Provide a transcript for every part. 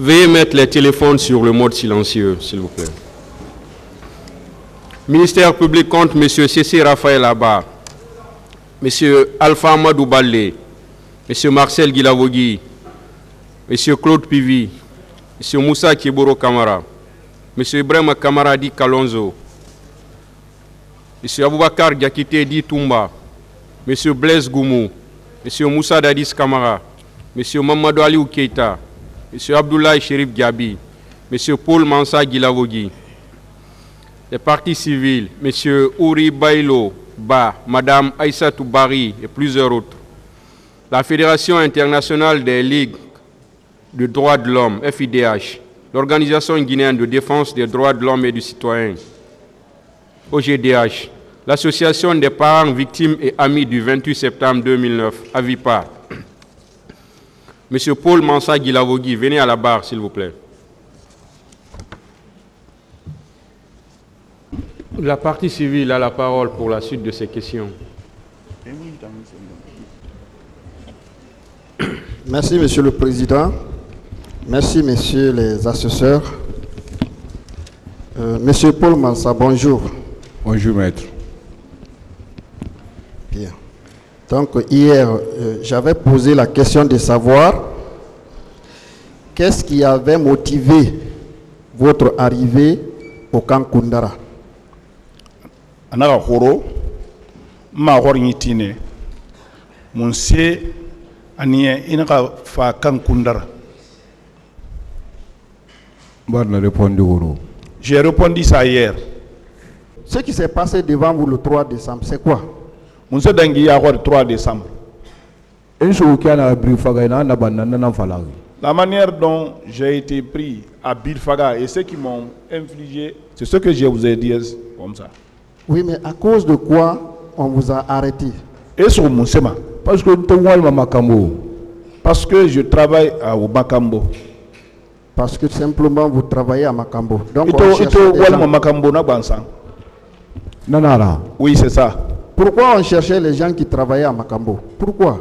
Veuillez mettre les téléphones sur le mode silencieux, s'il vous plaît. Ministère public compte M. C.C. Raphaël Abba, M. Alpha Amadou Balé, M. Marcel Guilavogui, M. Claude Pivi, M. Moussa Kieboro Kamara, M. Ibrahim Kamara Di Kalonzo, M. Aboubakar Diakité Di Toumba, M. Blaise Goumou, M. Moussa Dadis Kamara, M. Mamadou Aliou Keita, M. Abdoulaye Chérif Diaby, M. Paul Mansa Guilavogui, les partis civils, M. Ouri Bailo Ba, Mme Aïssatou Bari et plusieurs autres. La Fédération internationale des ligues de droits de l'homme, FIDH, l'Organisation guinéenne de défense des droits de l'homme et du citoyen, OGDH, l'Association des parents victimes et amis du 28 septembre 2009, AVIPA. M. Paul Mansa Guilavogui, venez à la barre, s'il vous plaît. La partie civile a la parole pour la suite de ces questions. Merci, Monsieur le Président. Merci, Messieurs les assesseurs. Monsieur Paul Mansa, bonjour. Bonjour, maître. Bien. Donc, hier, j'avais posé la question de savoir qu'est-ce qui avait motivé votre arrivée au camp Koundara. Anara horo ma hornyitine munse anie inaka fa kan Koundara. J'ai répondu ça hier. Ce qui s'est passé devant vous le 3 décembre, c'est quoi? Munse dangi ya le 3 décembre. La manière dont j'ai été pris à Bilfaga et ceux qui m'ont infligé, c'est ce que je vous ai dit comme ça. Oui, mais à cause de quoi on vous a arrêté? Et sur Moussema. Parce que je travaille à Makambo. Parce que simplement vous travaillez à Makambo. Donc oui, c'est ça. Pourquoi on cherchait les gens qui travaillaient à Makambo? Pourquoi?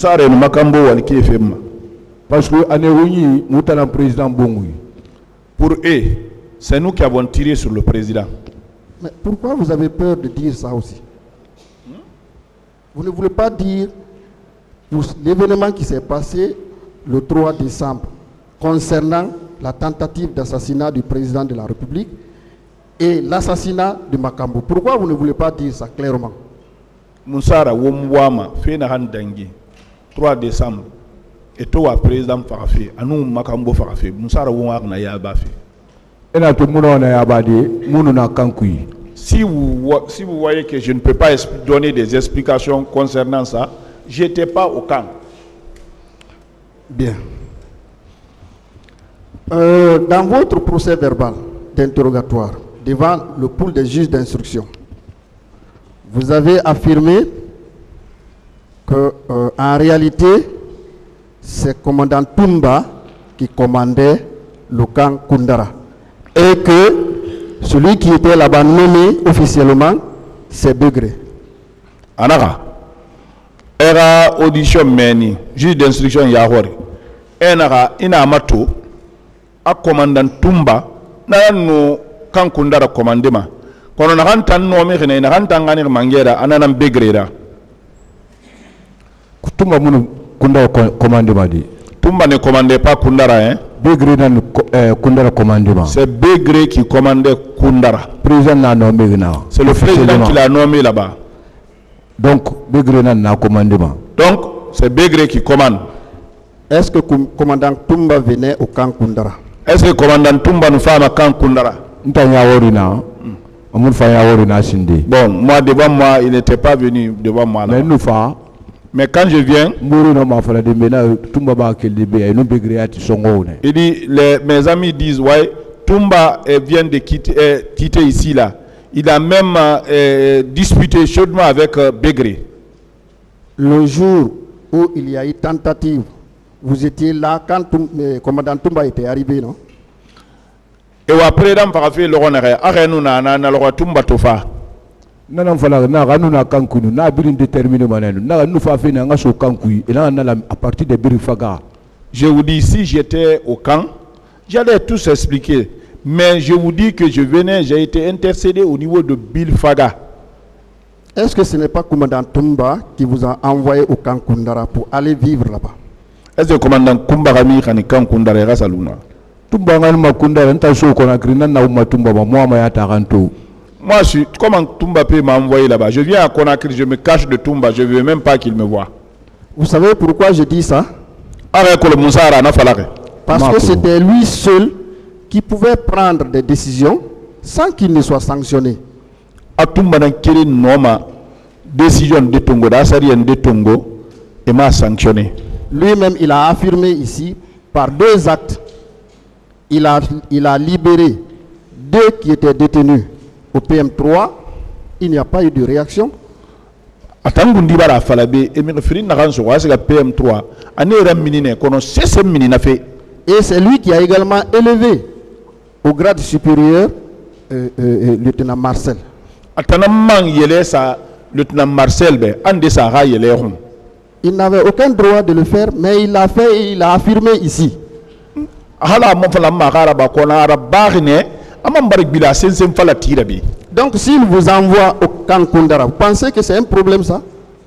Parce que pour eux, c'est nous qui avons tiré sur le président. Mais pourquoi vous avez peur de dire ça aussi? Vous ne voulez pas dire l'événement qui s'est passé le 3 décembre concernant la tentative d'assassinat du président de la République et l'assassinat de Makambo. Pourquoi vous ne voulez pas dire ça clairement? Moussara Womwama, Fenahan Dengue, 3 décembre, et toi, président Farafé, Anou Makambo Farafé, Moussara Womwagna Yabafi. Si vous voyez que je ne peux pas donner des explications concernant ça, je n'étais pas au camp. Bien. Dans votre procès verbal d'interrogatoire devant le pool des juges d'instruction, vous avez affirmé que en réalité, c'est commandant Toumba qui commandait le camp Koundara et que celui qui était là-bas nommé officiellement, c'est Begré. Anara, era audition meni, juge d'instruction Yahori, enara inamato, a commandant Toumba, na no camp Koundara commandement. Quand on a rentré nommé, on a rentré en Mangera, on a un Begré. Toumba Koundara commandement. Toumba ne commandait pas Koundara, hein? Begré dans Koundara commandement. C'est Begré qui commandait Koundara. C'est le président qui l'a nommé là-bas. Donc, Begré n'a commandement. Donc, c'est Begré qui commande. Est-ce que le commandant Toumba venait au camp Koundara? Est-ce que le commandant Toumba nous fait au camp Koundara? Bon, moi, devant moi, il n'était pas venu devant moi là. Mais quand je viens, il dit, mes amis disent, ouais, Toumba vient de quitter ici là. Il a même disputé chaudement avec Begré. Le jour où il y a eu tentative, vous étiez là quand le commandant Toumba était arrivé, non? Et après, il a fait le renard. Arrête-nous, na Toumba tofa. Nana fala na ranu na kankunu na birin déterminé manenu na nu fa fe na ngaso kankui et là à partir de Birifaga. Je vous dis, si j'étais au camp, J'allais tous expliquer. Mais je vous dis que j'ai été intercédé au niveau de Bilfaga. Est-ce que ce n'est pas commandant Toumba qui vous a envoyé au camp Koundara pour aller vivre là-bas? Est-ce que le commandant Koumba mi kani camp Koundara ira saluna? Tumba ngani makunda nta so Conakry na uma Tumba ba moi ma taranto. Moi je suis comment Toumba peut m'envoyer là-bas? Je viens à Conakry, je me cache de Toumba, je ne veux même pas qu'il me voie. Vous savez pourquoi je dis ça? Parce que c'était lui seul qui pouvait prendre des décisions sans qu'il ne soit sanctionné. Décision de Tongo, de Tongo, et m'a sanctionné. Lui-même, il a affirmé ici, par 2 actes, il a libéré 2 qui étaient détenus au PM3. Il n'y a pas eu de réaction. Et c'est lui qui a également élevé au grade supérieur lieutenant Marcel. Il n'avait aucun droit de le faire, mais il l'a fait et il a affirmé ici. Donc s'il vous envoie au camp Koundara, vous pensez que c'est un problème ça?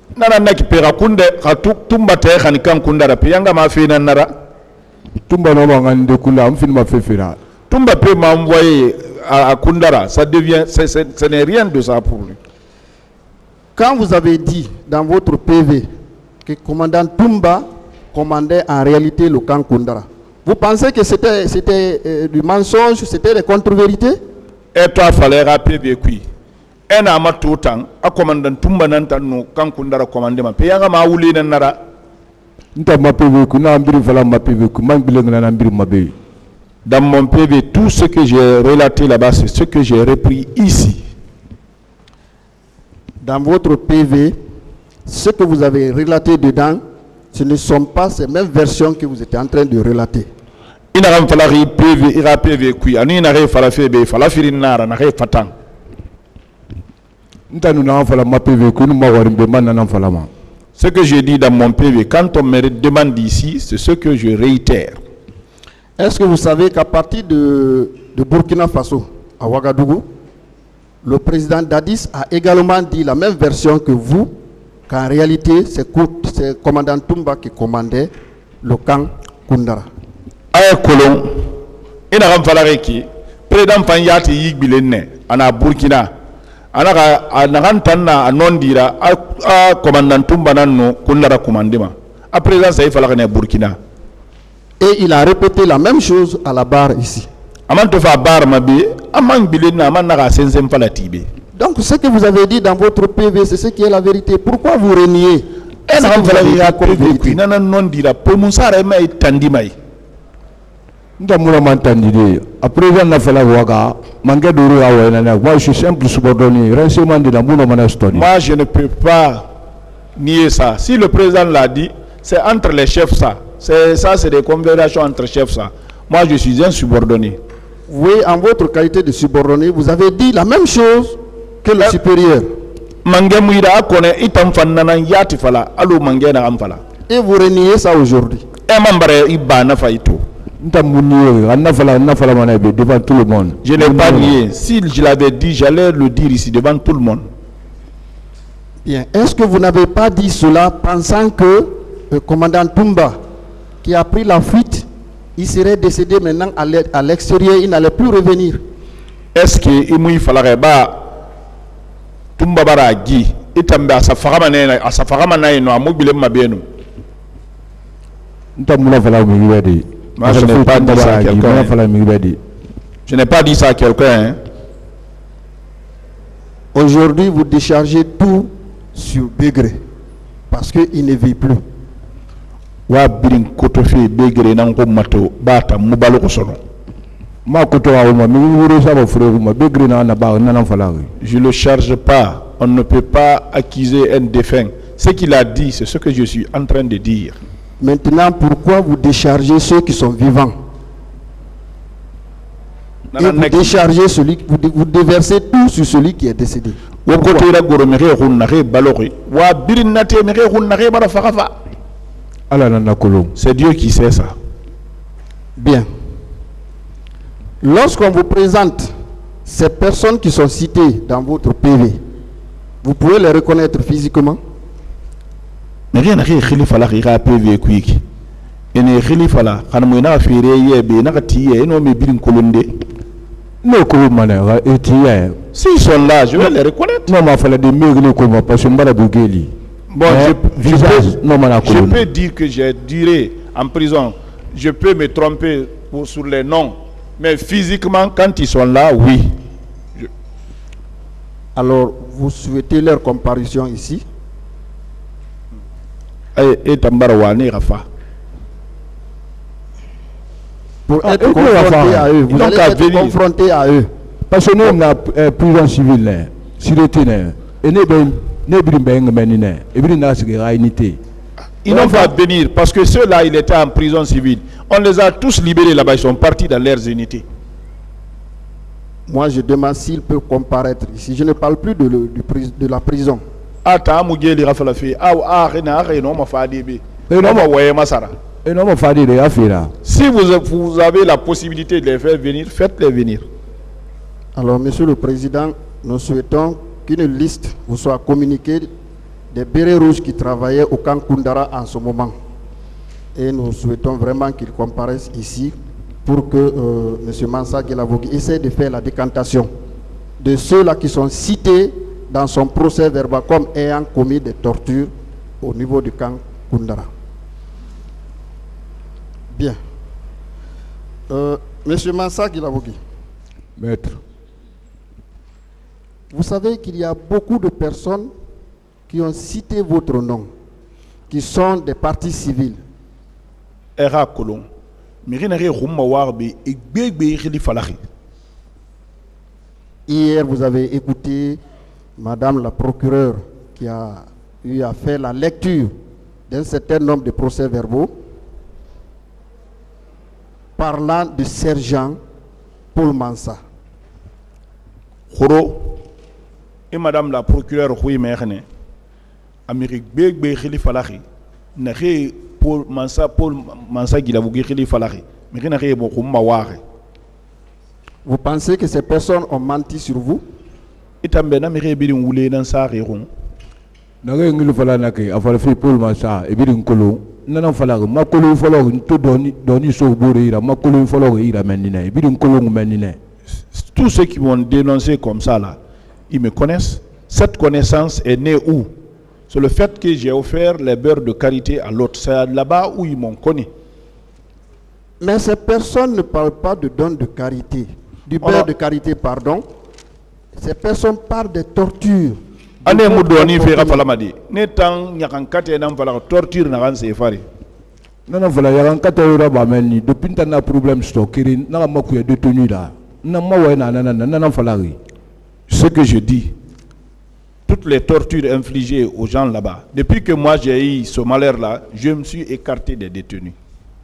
Tumba no bangande kula mfilma fefera. Tumba peut m'envoyer à Koundara, ça devient, ce n'est rien de ça pour lui. Quand vous avez dit dans votre PV que commandant Toumba commandait en réalité le camp Koundara, vous pensez que c'était du mensonge, c'était des contre-vérités? Et toi, il fallait rappeler que un ama tout temps, à commandant Toumba n'entend nous camp Koundara commandement. Payanga ma ouli n'enara. Nta ma PV ku na ambiri fala ma PV ku man bilenga na ambiri mabe. Dans mon PV, tout ce que j'ai relaté là-bas, c'est ce que j'ai repris ici. Dans votre PV, ce que vous avez relaté dedans, ce ne sont pas ces mêmes versions que vous étiez en train de relater. Il n'a pas fallu PV, il a PV qui, il n'a pas fallu PV, il fallait faire une nara, n'a pas fatan. Nta nous na fala ma PV ku nous ma warimbe man na fala ma. Ce que j'ai dit dans mon PV, quand on me demande ici, c'est ce que je réitère. Est-ce que vous savez qu'à partir de Burkina Faso, à Ouagadougou, le président Dadis a également dit la même version que vous, qu'en réalité, c'est le commandant Toumba qui commandait le camp Koundara. Aïe Colon, il n'a pas fallu que le président Fanyati Yigbilene, en Burkina, anarantana anondira a commandant Toumba nano Koundara commandement. À présent, ça il fallait que Burkina. Et il a répété la même chose à la barre ici. Donc ce que vous avez dit dans votre PV, c'est ce qui est la vérité. Pourquoi vous reniez? Moi je suis simple subordonné. Moi je ne peux pas nier ça. Si le président l'a dit, c'est entre les chefs ça. C'est des conversations entre chefs ça. Moi je suis un subordonné. Oui, en votre qualité de subordonné, vous avez dit la même chose que le supérieur. Et vous reniez ça aujourd'hui. Je n'ai pas nié. Si je l'avais dit, j'allais le dire ici devant tout le monde. Bien. Est-ce que vous n'avez pas dit cela pensant que le commandant Toumba, qui a pris la fuite, il serait décédé maintenant à l'extérieur, il n'allait plus revenir? Est-ce qu'il faudrait pas Toumba Baragi et Tamba Safaramane à Safaramana no mobile Mabeno? Moi, je n'ai pas dit ça à quelqu'un. Je n'ai pas dit ça à quelqu'un. Aujourd'hui, vous déchargez tout sur Bégré parce qu'il ne vit plus. Je ne le charge pas. On ne peut pas accuser un défunt. Ce qu'il a dit, c'est ce que je suis en train de dire. Maintenant, pourquoi vous déchargez ceux qui sont vivants? Et vous déchargez celui, vous déversez tout sur celui qui est décédé. C'est Dieu qui sait ça. Bien. Lorsqu'on vous présente ces personnes qui sont citées dans votre PV, vous pouvez les reconnaître physiquement? Mais rien n'a khalifa la khira PV quick. Et ne khalifa la kan mo na fere yebe na katiye no me birin kolonde. Non, comment et S'ils sont là, je vais les reconnaître. Non, mais il fallait des meubles comme parce que je suis bon, je peux dire que j'ai duré en prison. Je peux me tromper sur les noms. Mais physiquement, quand ils sont là, oui. Alors, vous souhaitez leur comparution ici? Et Tambarawane Rafa. Pour être confronté à eux, vous allez être confronté à eux. Parce que nous, on a prison civile, et ils n'ont pas à venir parce que ceux-là, ils étaient en prison civile. On les a tous libérés là-bas, ils sont partis dans leurs unités. Moi, je demande s'ils peuvent comparaître ici. Je ne parle plus de la prison. Si vous avez la possibilité de les faire venir, faites-les venir. Alors, Monsieur le Président, nous souhaitons qu'une liste vous soit communiquée des bérets rouges qui travaillaient au camp Koundara en ce moment. Et nous souhaitons vraiment qu'ils comparaissent ici pour que M. Mansa Guelavogui essaie de faire la décantation de ceux-là qui sont cités dans son procès verbal comme ayant commis des tortures au niveau du camp Koundara. Bien. M. Mansa Guelavogui. Maître. Vous savez qu'il y a beaucoup de personnes qui ont cité votre nom, qui sont des partis civils. Hier, vous avez écouté Madame la procureure qui a eu à faire la lecture d'un certain nombre de procès-verbaux parlant du sergent Paul Mansa. Et Madame la procureure Rouy Merne, Amérique Beg Khalifa Lahi, Nahe Paul Mansa Guilavogui Khalifa Lahi, mais Nahe Maware. Vous pensez que ces personnes ont menti sur vous? Et Tambena Mire Birin Woulé dans sa réron. Nahe Ngilufala Nake, a fallu Paul Mansa, et Birin Kolo, Nana Falag, Makolo Follow, to Doni so Bourira, Makolo Follow, Ira Menine, Birin Kolo Menine. Tous ceux qui vont dénoncer comme ça là, ils me connaissent. Cette connaissance est née où? C'est le fait que j'ai offert les beurres de karité à l'autre. C'est là-bas où ils m'ont connu. Mais ces personnes ne parlent pas de don de karité. Du beurre de karité, pardon. Ces personnes parlent de torture. Ane Moudoni fait Rafalamadi. Netan Yakankate n'en va la torture n'aran se fari. Non, voilà, Yakankate Rabameni. Depuis qu'il y a un problème stocké, n'a pas de détenu là. Ce que je dis, toutes les tortures infligées aux gens là-bas, depuis que moi j'ai eu ce malheur-là, je me suis écarté des détenus.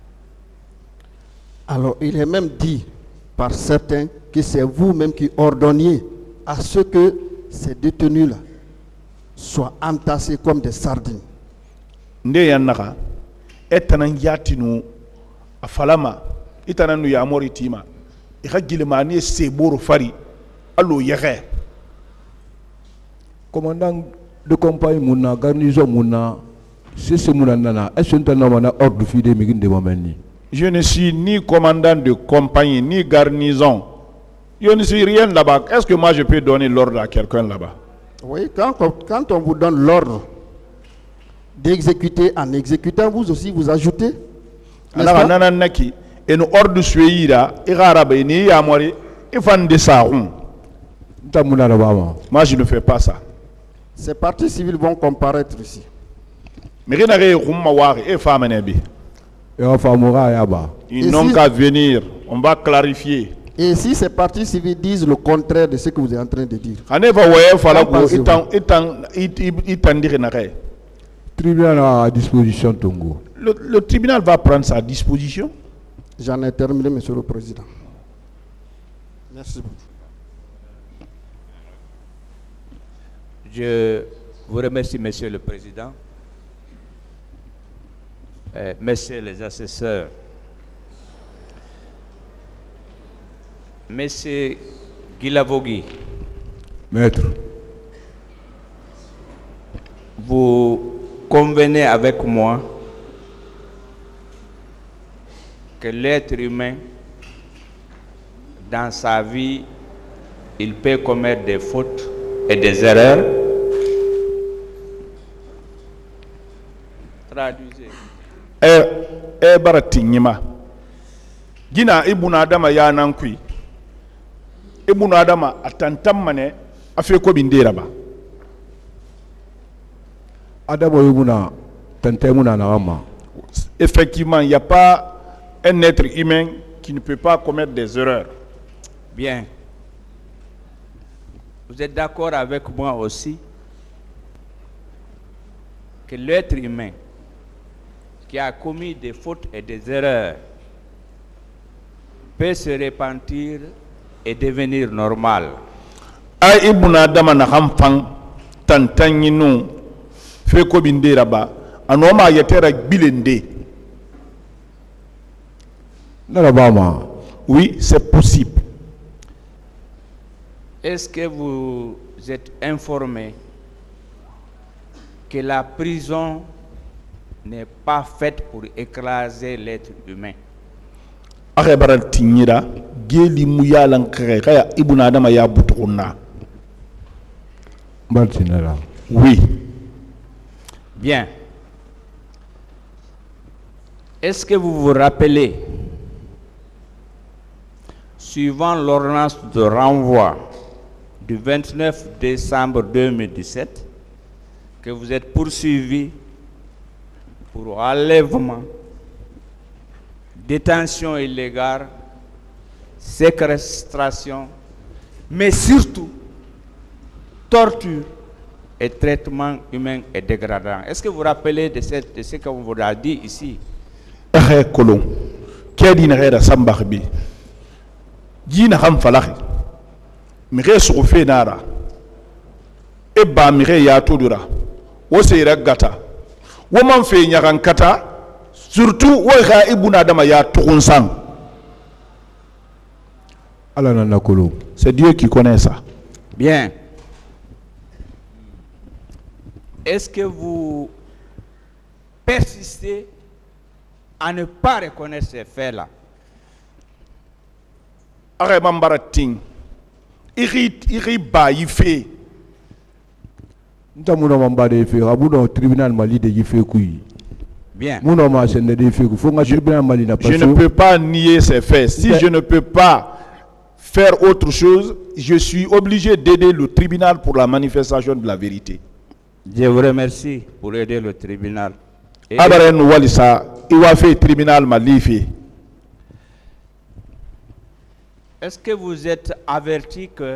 Alors, il est même dit par certains que c'est vous-même qui ordonniez à ce que ces détenus-là soient entassés comme des sardines. Ndeyanaka, etanan yatinu afalama, etanan yamoritima. Commandant de compagnie Mouna, garnison Mouna, c'est ce Mouna, est-ce que tu as un ordre fidèle de Momeni? Je ne suis ni commandant de compagnie, ni garnison. Je ne suis rien là-bas. Est-ce que moi je peux donner l'ordre à quelqu'un là-bas? Oui, quand on vous donne l'ordre d'exécuter en exécutant, vous aussi vous ajoutez. Et nous ordre suéira, et arabe, et ni amori, et fan de ça. Moi je ne fais pas ça. Ces partis civils vont comparaître ici. Mais rien à et femmes ils n'ont qu'à venir, on va clarifier. Et si ces partis civils disent le contraire de ce que vous êtes en train de dire? Tribunal à disposition Tongo. Le tribunal va prendre sa disposition. J'en ai terminé, Monsieur le Président. Merci beaucoup. Je vous remercie, Monsieur le Président. Messieurs les assesseurs, Monsieur Guilavogui, Maître, vous convenez avec moi que l'être humain, dans sa vie, il peut commettre des fautes et des erreurs. Traduisez. Barati nyima gina ibnu adama ya nankui ibnu adama atantam mane afe ko bindera ba Adamo yumuna tantemuna na wama. Effectivement, il n'y a pas un être humain qui ne peut pas commettre des erreurs. Bien. Vous êtes d'accord avec moi aussi que l'être humain qui a commis des fautes et des erreurs peut se repentir et devenir normal. Ay ibnu adama na hamfang tantanyinu fe ko bindera ba anoma yetera bilende. Narabama. Oui, c'est possible. Est-ce que vous êtes informé que la prison n'est pas faite pour écraser l'être humain? Akhbaran tinyira geli muyalan kaya ibnu adama ya butuna. Baltinera. Oui. Bien. Est-ce que vous vous rappelez, suivant l'ordonnance de renvoi du 29 décembre 2017, que vous êtes poursuivi pour enlèvement, détention illégale, séquestration, mais surtout torture et traitement humain et dégradant. Est-ce que vous vous rappelez de ce qu'on vous a dit ici? Kolon kedi na gera sambakhbi jina kham falakhi mire sofe nara e ba mire ya todura wo seyra gata wo man fe nyagan kata surtout wo ga ibnu adama ya tukunsan. Allah nana kolo. C'est Dieu qui connaît ça. Bien. Est-ce que vous persistez à ne pas reconnaître ces faits-là? Are mambarating iri ba yife Ntamuna mamba de fe abuno tribunal Mali de yife kui. Bien. Muna ma sende de fe ku fonga tribunal Mali na Je ne peux pas nier ces faits. Si je ne peux pas faire autre chose, je suis obligé d'aider le tribunal pour la manifestation de la vérité. Je vous remercie pour aider le tribunal. Abaren walisa iwafe tribunal malifi. Est-ce que vous êtes averti que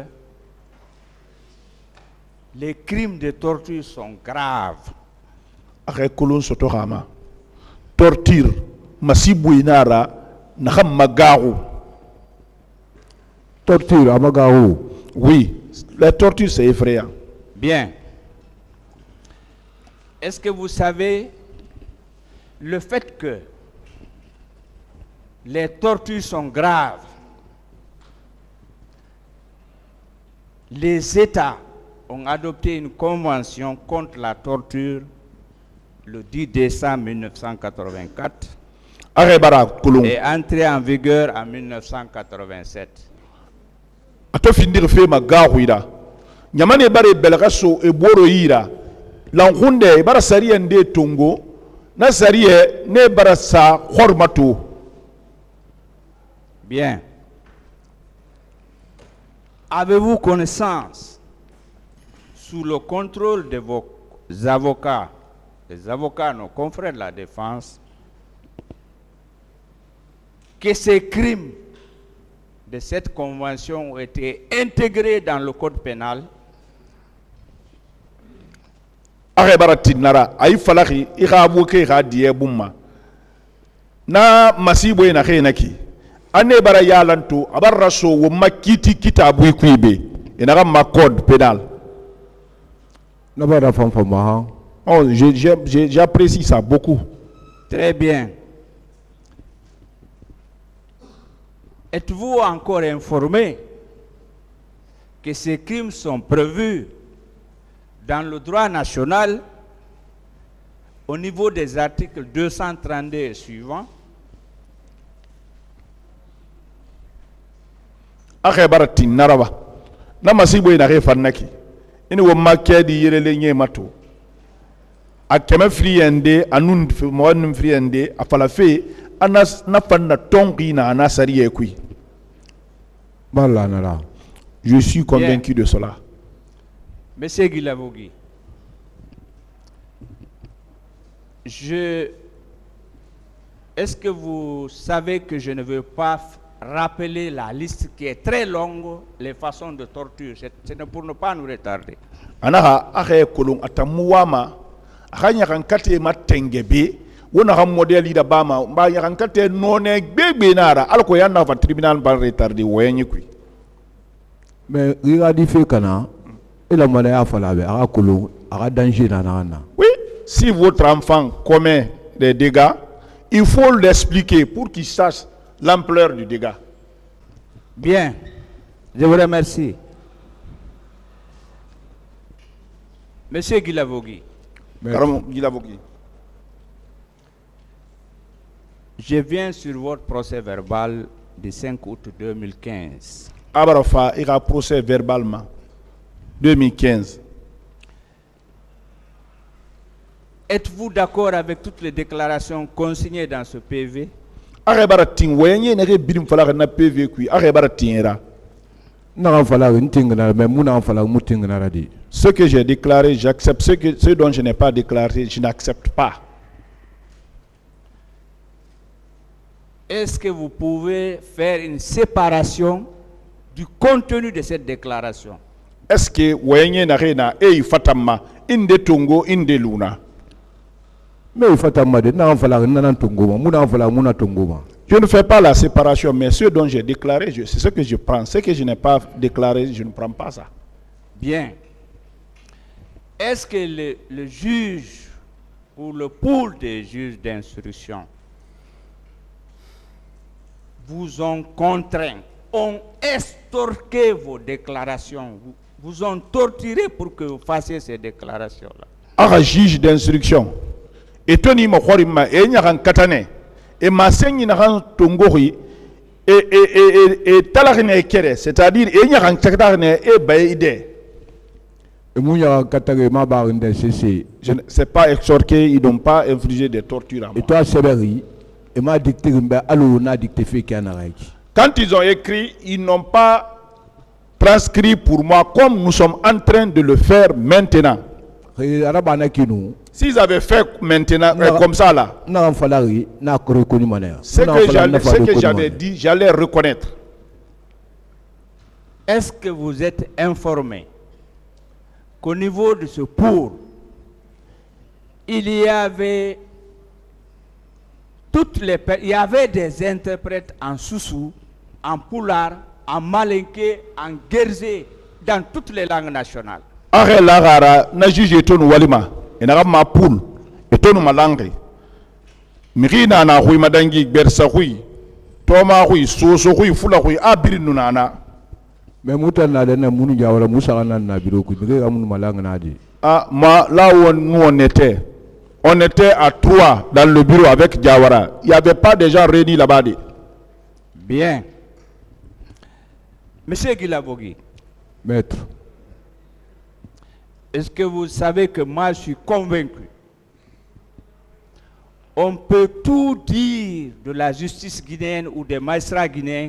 les crimes de torture sont graves? Arekolon sotorama. Torture masibu inara nakam magaru. torture amagaru. Oui, la torture c'est effrayant. Bien. Est-ce que vous savez le fait que les tortures sont graves? Les États ont adopté une convention contre la torture le 10 décembre 1984 et entrée en vigueur en 1987. Atofindir fe magaru ira. Nyamane bare belgaso e boro ira. Langunde bara sariye nde tongo na sariye ne bara sa hormato. Bien. Avez-vous connaissance, sous le contrôle de vos avocats, les avocats, nos confrères de la défense, que ces crimes de cette convention ont été intégrés dans le code pénal? Arebaratinara ay falaki irabuke radiye bumma na masibo ina khenaki ane bara yalanto abarraso wo makiti kitabu ikwibe ina ma code pénal. Nabara famfama. Oh, j'apprécie ça beaucoup. Très bien. êtes-vous encore informé que ces crimes sont prévus dans le droit national au niveau des articles 232 et suivants? Akhebarati naraba na masibo ina refanaki ini wo makedi yerele nye mato akeme friende anun mo friende afalafe anas na fanna tongi na anasari ekui. Je suis convaincu de cela. Monsieur Guilavogui, est-ce que vous savez que je ne veux pas rappeler la liste qui est très longue, les façons de torture? C'est pour ne pas nous retarder. Anaha ahe kolon atamuwama akanya kankate matengebe wona ham modeli da bama ba kankate none gbegbe nara alko yanna fa tribunal ba retarder wenyi kui. Mais regardez fait kana et la monnaie a fallu à kolon à danger nana. Oui, si votre enfant commet des dégâts, il faut l'expliquer pour qu'il sache l'ampleur du dégât. Bien, je vous remercie. Monsieur Guilavogui. Je viens sur votre procès verbal du 5 août 2015. Abarafa, il a procès verbalement 2015. Êtes-vous d'accord avec toutes les déclarations consignées dans ce PV? Ce que j'ai déclaré, j'accepte. Ce dont je n'ai pas déclaré, je n'accepte pas. Est-ce que vous pouvez faire une séparation du contenu de cette déclaration? Est-ce que Wenye Narena et Fatama inde Tongo inde Luna? Mais Fatama de Nanfala Tongo, Muna Tongo. Je ne fais pas la séparation, mais ce dont j'ai déclaré, c'est ce que je prends. Ce que je n'ai pas déclaré, je ne prends pas ça. Bien. Est-ce que le juge ou le pool des juges d'instruction vous ont contraint, ont estorqué vos déclarations, vous ont torturé pour que vous fassiez ces déclarations-là? Un juge d'instruction, et Tony Mokhorima, et Nyaran Katane, et Masengi Naran Tongori, et Talarine Kere, c'est-à-dire, et Nyaran Katarine et Baïde. Je ne sais pas extorqué, ils n'ont pas infligé des tortures à moi. Et toi, Seberi, et m'a dicté quand ils ont écrit, ils n'ont pas transcrit pour moi comme nous sommes en train de le faire maintenant. S'ils avaient fait maintenant comme ça là, ce que j'avais dit, j'allais reconnaître. Est-ce que vous êtes informé qu'au niveau de ce pour, il y avait des interprètes en Soussou, en Poulard, en Malinké, en Guérzé, dans toutes les langues nationales? Arrête la rara, na juge etonu walima, enara ma poule, etonu malangue. Mirina na hui madangi bersa hui, toma hui, soso hui, fula hui, abiri nunana. Mais mouta na dena munu jawara musa na biro ku, mire amun malangue na di. Ah, moi là où nous on était à 3 dans le bureau avec Diawara. Il n'y avait pas de gens réunis là-bas. Bien. Monsieur Guilavogui. Maître. Est-ce que vous savez que moi je suis convaincu? On peut tout dire de la justice guinéenne ou des magistrats guinéens,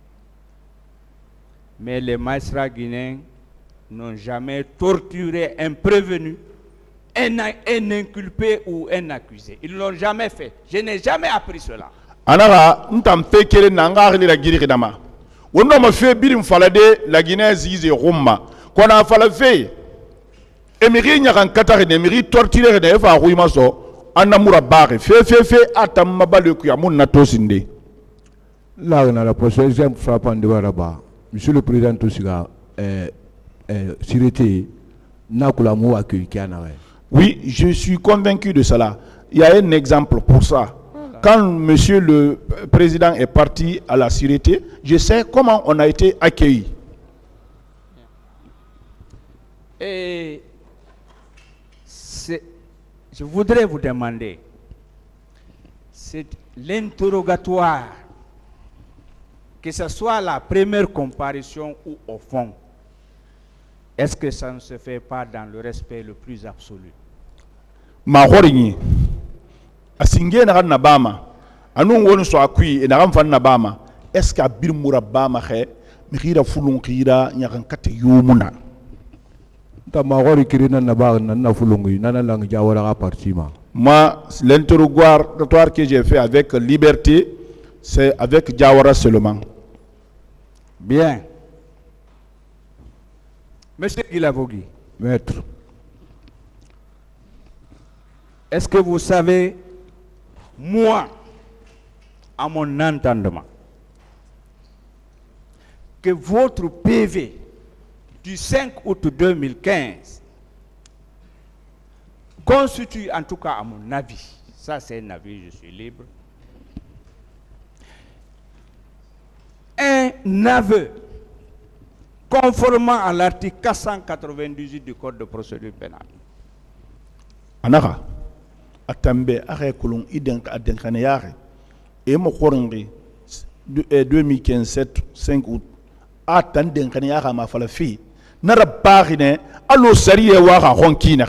mais les magistrats guinéens n'ont jamais torturé un prévenu, un inculpé ou un accusé. Ils ne l'ont jamais fait. Je n'ai jamais appris cela. Anara, n'tam fekele nangari la Guinée dama. On m'a fait birim falade la Guinée zise Roma. Qu'on a falafé. Émiri nyaran katari émiri torturé ne fa rouima so. Anamura bare. Fait atam mabale kuya mon natosinde. Là on a la prochaine frappant de Waraba. Monsieur le Président Tossiga, Sirete, Nakula Mou accueille Kianare. Oui, je suis convaincu de cela. Il y a un exemple pour ça. quand monsieur le président est parti à la sûreté, je sais comment on a été accueilli. Et je voudrais vous demander, c'est l'interrogatoire, que ce soit la première comparution ou au fond, est-ce que ça ne se fait pas dans le respect le plus absolu? Ma horingi asinge na na bama anu wonu so akui na gamfa na bama est-ce que bir murabama khe mikira fulun khira nyakan kat yumuna ta ma hori kirina na ba na fulungi na lang jawara ka partima. Moi, l'interrogatoire que j'ai fait avec liberté, c'est avec Jawara seulement. Bien. Monsieur Guilavogui. Maître. Est-ce que vous savez, moi, à mon entendement, que votre PV du 5 août 2015 constitue, en tout cas à mon avis, ça c'est un avis, je suis libre, un aveu conformément à l'article 498 du Code de procédure pénale. Anaka, atambe are kulung iden adenkane yare e mo khoringi 2015 5 août atan denkane yare ma fala fi nara bagine allo sariye wa ga honkina.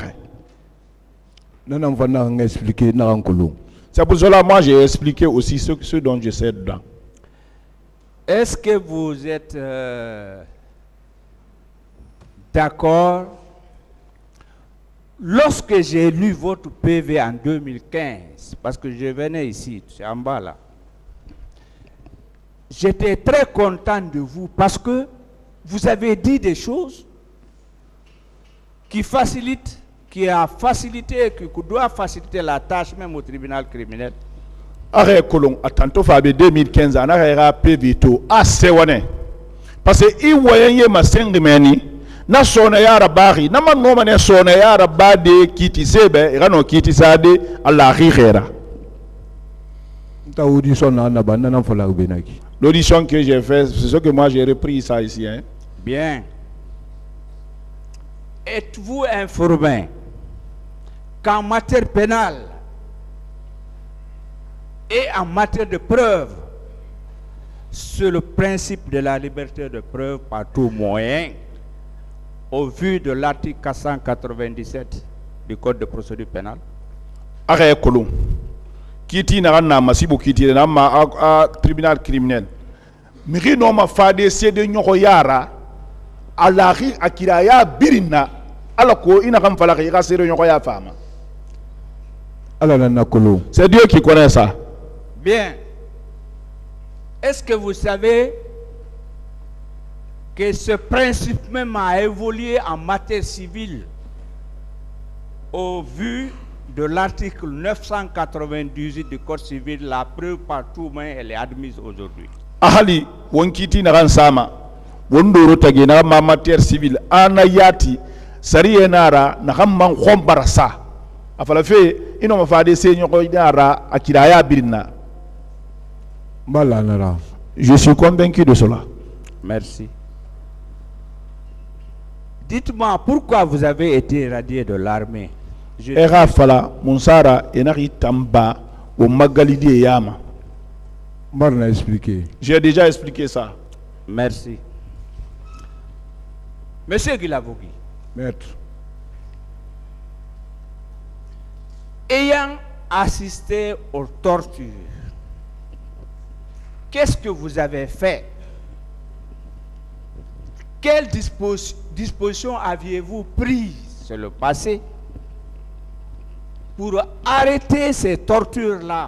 C'est pour cela moi j'ai expliqué aussi ce dont je sais dedans. Est-ce que vous êtes d'accord? Lorsque j'ai lu votre PV en 2015, parce que je venais ici, c'est en bas là, j'étais très content de vous parce que vous avez dit des choses qui facilitent, qui a facilité, qui doit faciliter la tâche même au tribunal criminel. Arrêt Colon, attends, Fabé 2015, on a PV to assez wane. Parce que il voyait ma sengmeni, na sona yara bari, na man no mane sona yara bade kiti sebe, rano kiti sade alla rira. L'audition que j'ai faite, c'est ce que moi j'ai repris ça ici. Hein. Bien. Êtes-vous informé qu'en matière pénale et en matière de preuve, c'est le principe de la liberté de preuve par tout moyen, au vu de l'article 497 du Code de procédure pénale? Arrêt Colon. Kiti na masibu kiti na ma tribunal criminel. Miri no ma fade sede nyoko yara alari akiraya birina alako ina kam fala ka sede nyoko ya fama. C'est Dieu qui connaît ça. Bien. Est-ce que vous savez que ce principe même a évolué en matière civile au vu de l'article 998 du Code civil? La preuve par tout moyen, elle est admise aujourd'hui. Ahali, wonkiti na sama, wondoro tagi na ma matière civile, anayati, sari enara, na hamman khombarasa. Afala fe, ino mafade se nyoko idara akiraya birina. Je suis convaincu de cela. Merci. Dites-moi, pourquoi vous avez été irradié de l'armée? Era fala Monsara enari tamba au Magalidi Yama. J'ai déjà expliqué ça. Merci. Monsieur Guilavogui. Maître. Ayant assisté aux tortures, qu'est-ce que vous avez fait? Quelles dispositions aviez-vous prises, c'est le passé, pour arrêter ces tortures-là?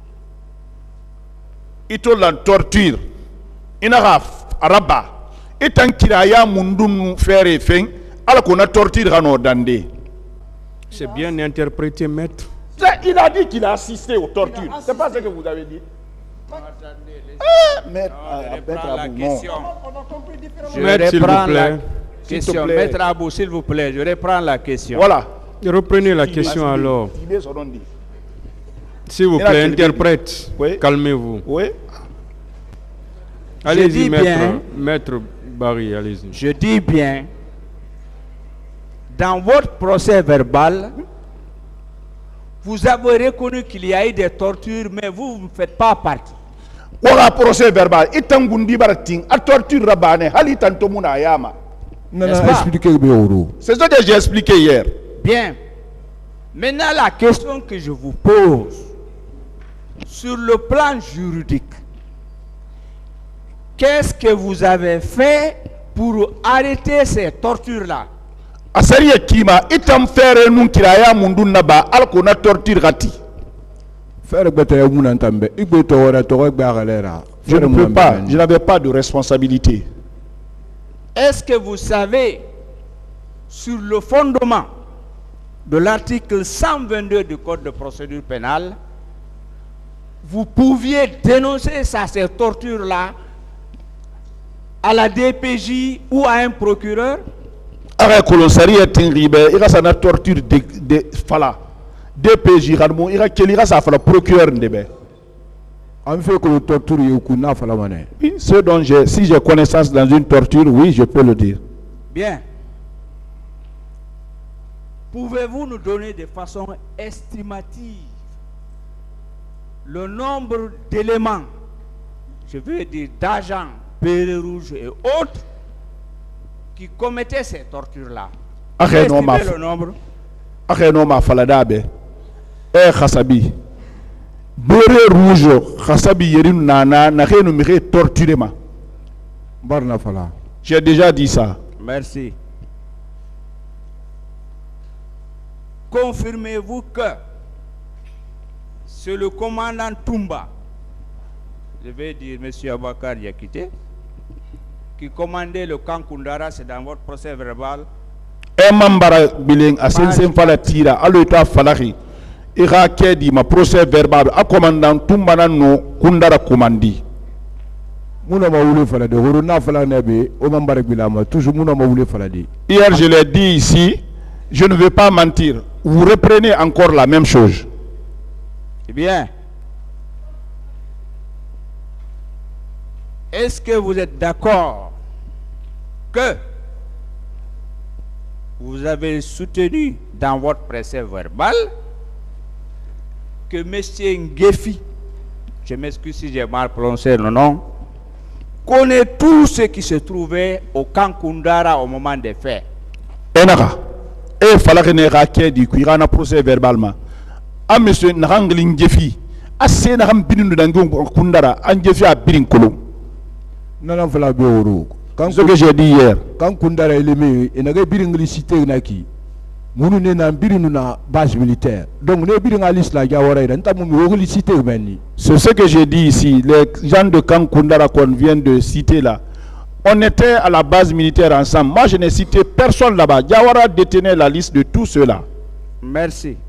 Ito la torture, inaraf araba, etan kiraya mundun faire fin, alors qu'on a torture rano dande. C'est bien interprété, maître. Il a dit qu'il a assisté aux tortures. C'est pas ce que vous avez dit. Maître, je reprends la question. Maître, s'il vous plaît. Question. Maître Abou, s'il vous plaît, je reprends la question. Voilà. Reprenez la question alors. S'il vous plaît, interprète. Oui. Calmez-vous. Oui. Allez-y, maître Barry, allez-y. Je dis bien, dans votre procès verbal, vous avez reconnu qu'il y a eu des tortures, mais vous ne faites pas partie. Wala procès verbal. Itangundi barating. A torture rabane. Hali tantomuna yama. C'est ce que j'ai expliqué hier. Bien. Maintenant, la question que je vous pose, sur le plan juridique, qu'est-ce que vous avez fait pour arrêter ces tortures-là? Asariye kima itam fere nun kiraya mundun naba alko na torture gati. Je ne peux pas, je n'avais pas de responsabilité. Est-ce que vous savez, sur le fondement de l'article 122 du Code de procédure pénale, vous pouviez dénoncer ces tortures-là à la DPJ ou à un procureur? Arrête colonsari est un ribe, il y a sa torture de fala. DPJ radmo, il y a quelqu'un qui a fait le procureur ndebe. On fait que le torture est une affaire. Oui, ce dont si j'ai connaissance dans une torture, oui, je peux le dire. Bien. Pouvez-vous nous donner de façon estimative le nombre d'éléments, je veux dire d'agents, Béret Rouge et autres, qui commettaient ces tortures-là? Estimez le nombre. Akhenoma faladabe. Khasabi. Béret Rouge, Khasabi yerin nana, nakhenu mire torturema. Barna fala. J'ai déjà dit ça. Merci. Confirmez-vous que c'est le commandant Toumba, je vais dire M. Abakar Yakite, qui commandait le camp Koundara, c'est dans votre procès verbal. Mambara biling asensen fala tira alo ita falaki ira kedi ma procès verbal a commandant Toumba no Koundara commandi. Hier je l'ai dit ici, je ne veux pas mentir. Vous reprenez encore la même chose. Eh bien, est-ce que vous êtes d'accord que vous avez soutenu dans votre procès verbal que M. Ngefi, je m'excuse si j'ai mal prononcé le nom, connaît tout ce qui se trouvait au camp Koundara au moment des faits? Enara, et fallait que du kuirana procès verbalement. A monsieur Narangli Ngefi, a se Naram Binu d'Angon Koundara, Ngefi a Birinkolo. Non, voilà, Bioro. Ce que j'ai dit hier. Quand Koundara est aimé, il n'a pas de cité Naki. Nous n'avons pas de base militaire. Donc, nous avons la liste là, c'est ce que j'ai dit ici. Les gens de camp Koundara qu'on vient de citer là, on était à la base militaire ensemble. Moi, je n'ai cité personne là-bas. Diawara détenait la liste de tous ceux-là. Merci.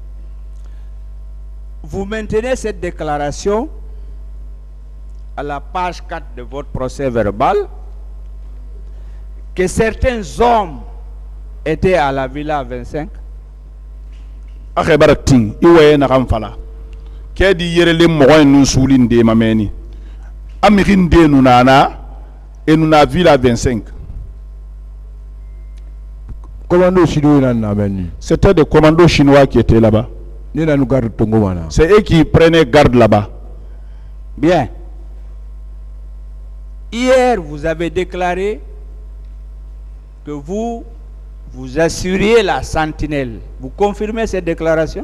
Vous maintenez cette déclaration à la page 4 de votre procès verbal que certains hommes étaient à la Villa 25? Akhebarating iwaye na kamfala kedi yerele moy nu soulinde mameni amirinde nu nana et nous na Villa 25. Commando chinois na meni. C'était des commandos chinois qui étaient là-bas. C'est eux qui prenaient garde là-bas. Bien. Hier, vous avez déclaré que vous assuriez la sentinelle. Vous confirmez cette déclaration?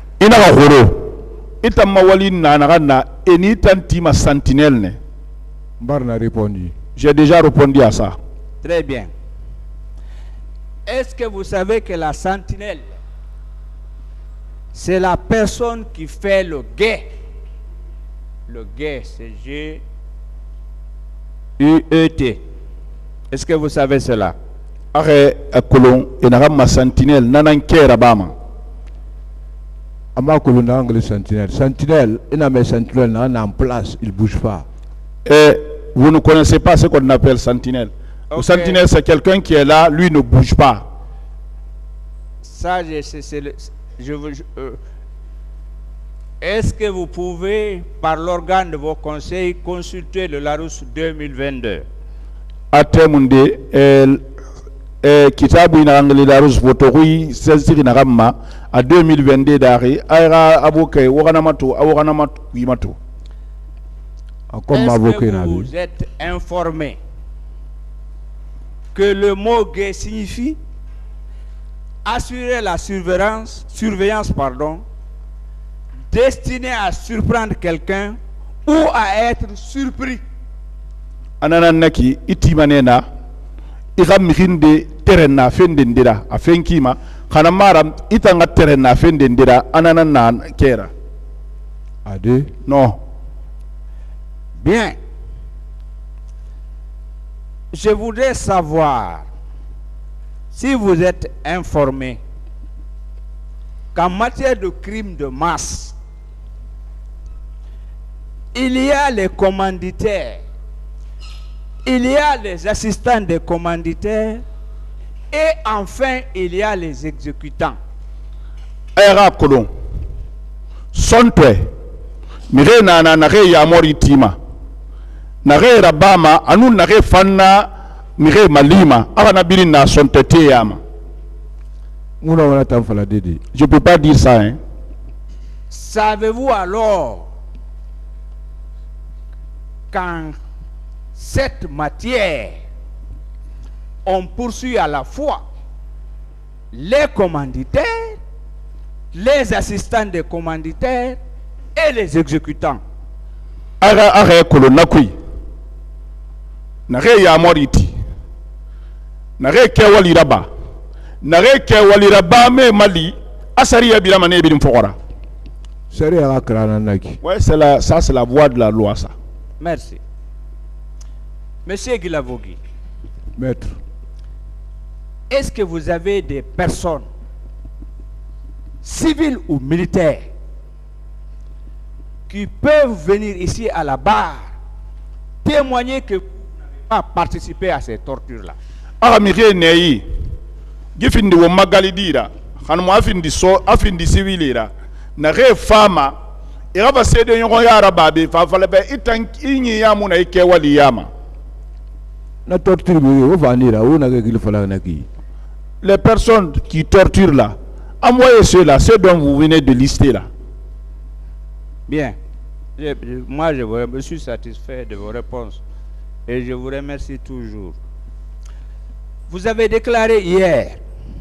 Barna répondu. J'ai déjà répondu à ça. Très bien. Est-ce que vous savez que la sentinelle, c'est la personne qui fait le guet? Le guet, c'est G-U-E-T. Est-ce que vous savez cela? Arrête à Colon et n'a sentinelle nanan kera bama. Ama Colon angle sentinelle. Sentinelle, il n'a pas sentinelle en place, il bouge pas. Et vous ne connaissez pas ce qu'on appelle sentinelle. Okay. Le sentinelle, c'est quelqu'un qui est là, lui ne bouge pas. Ça, Est-ce que vous pouvez, par l'organe de vos conseils, consulter le Larousse 2022? Atemunde kitabu ina angali Larousse votorui sensiri na gamma a 2022 dari aira abuke waganamatu awaganamatu yimatu. Est-ce que vous êtes informé que le mot guet signifie assurer la surveillance, destiné à surprendre quelqu'un ou à être surpris? Ananaki itimanena igamhinde terena fendendira afenkima kanamara itanga terena fendendira ananana kera. Ade? Non. Bien. Je voudrais savoir si vous êtes informé qu'en matière de crimes de masse, il y a les commanditaires, il y a les assistants des commanditaires et enfin il y a les exécutants. Era kolon sontwe mire na nare ya moritima nare rabama anu nare fanna mire malima abana biri na sontete yama. Je peux pas dire ça, hein. Savez-vous alors qu'en cette matière, on poursuit à la fois les commanditaires, les assistants des commanditaires et les exécutants? Ara kolonakui nare ya moriti nare kewali raba nare kewali raba me mali asari ya bila mané birim fokora. Ouais, ça c'est la voie de la loi, ça. Merci. Monsieur Guilavogui, Maître, est-ce que vous avez des personnes civiles ou militaires qui peuvent venir ici à la barre témoigner que vous n'avez pas participé à ces tortures-là? Ah, mire neyi gifindi wo magalidira hanmo afindi so afindi civilira na re fama iraba sede yongo yara babe fa fala be itan inyi yamu na ike wali yama na torture wo vanira wo na gili fala na ki. Les personnes qui torturent là, envoyez ceux-là, ceux dont vous venez de lister là. Bien. Moi, je suis satisfait de vos réponses et je vous remercie toujours. Vous avez déclaré hier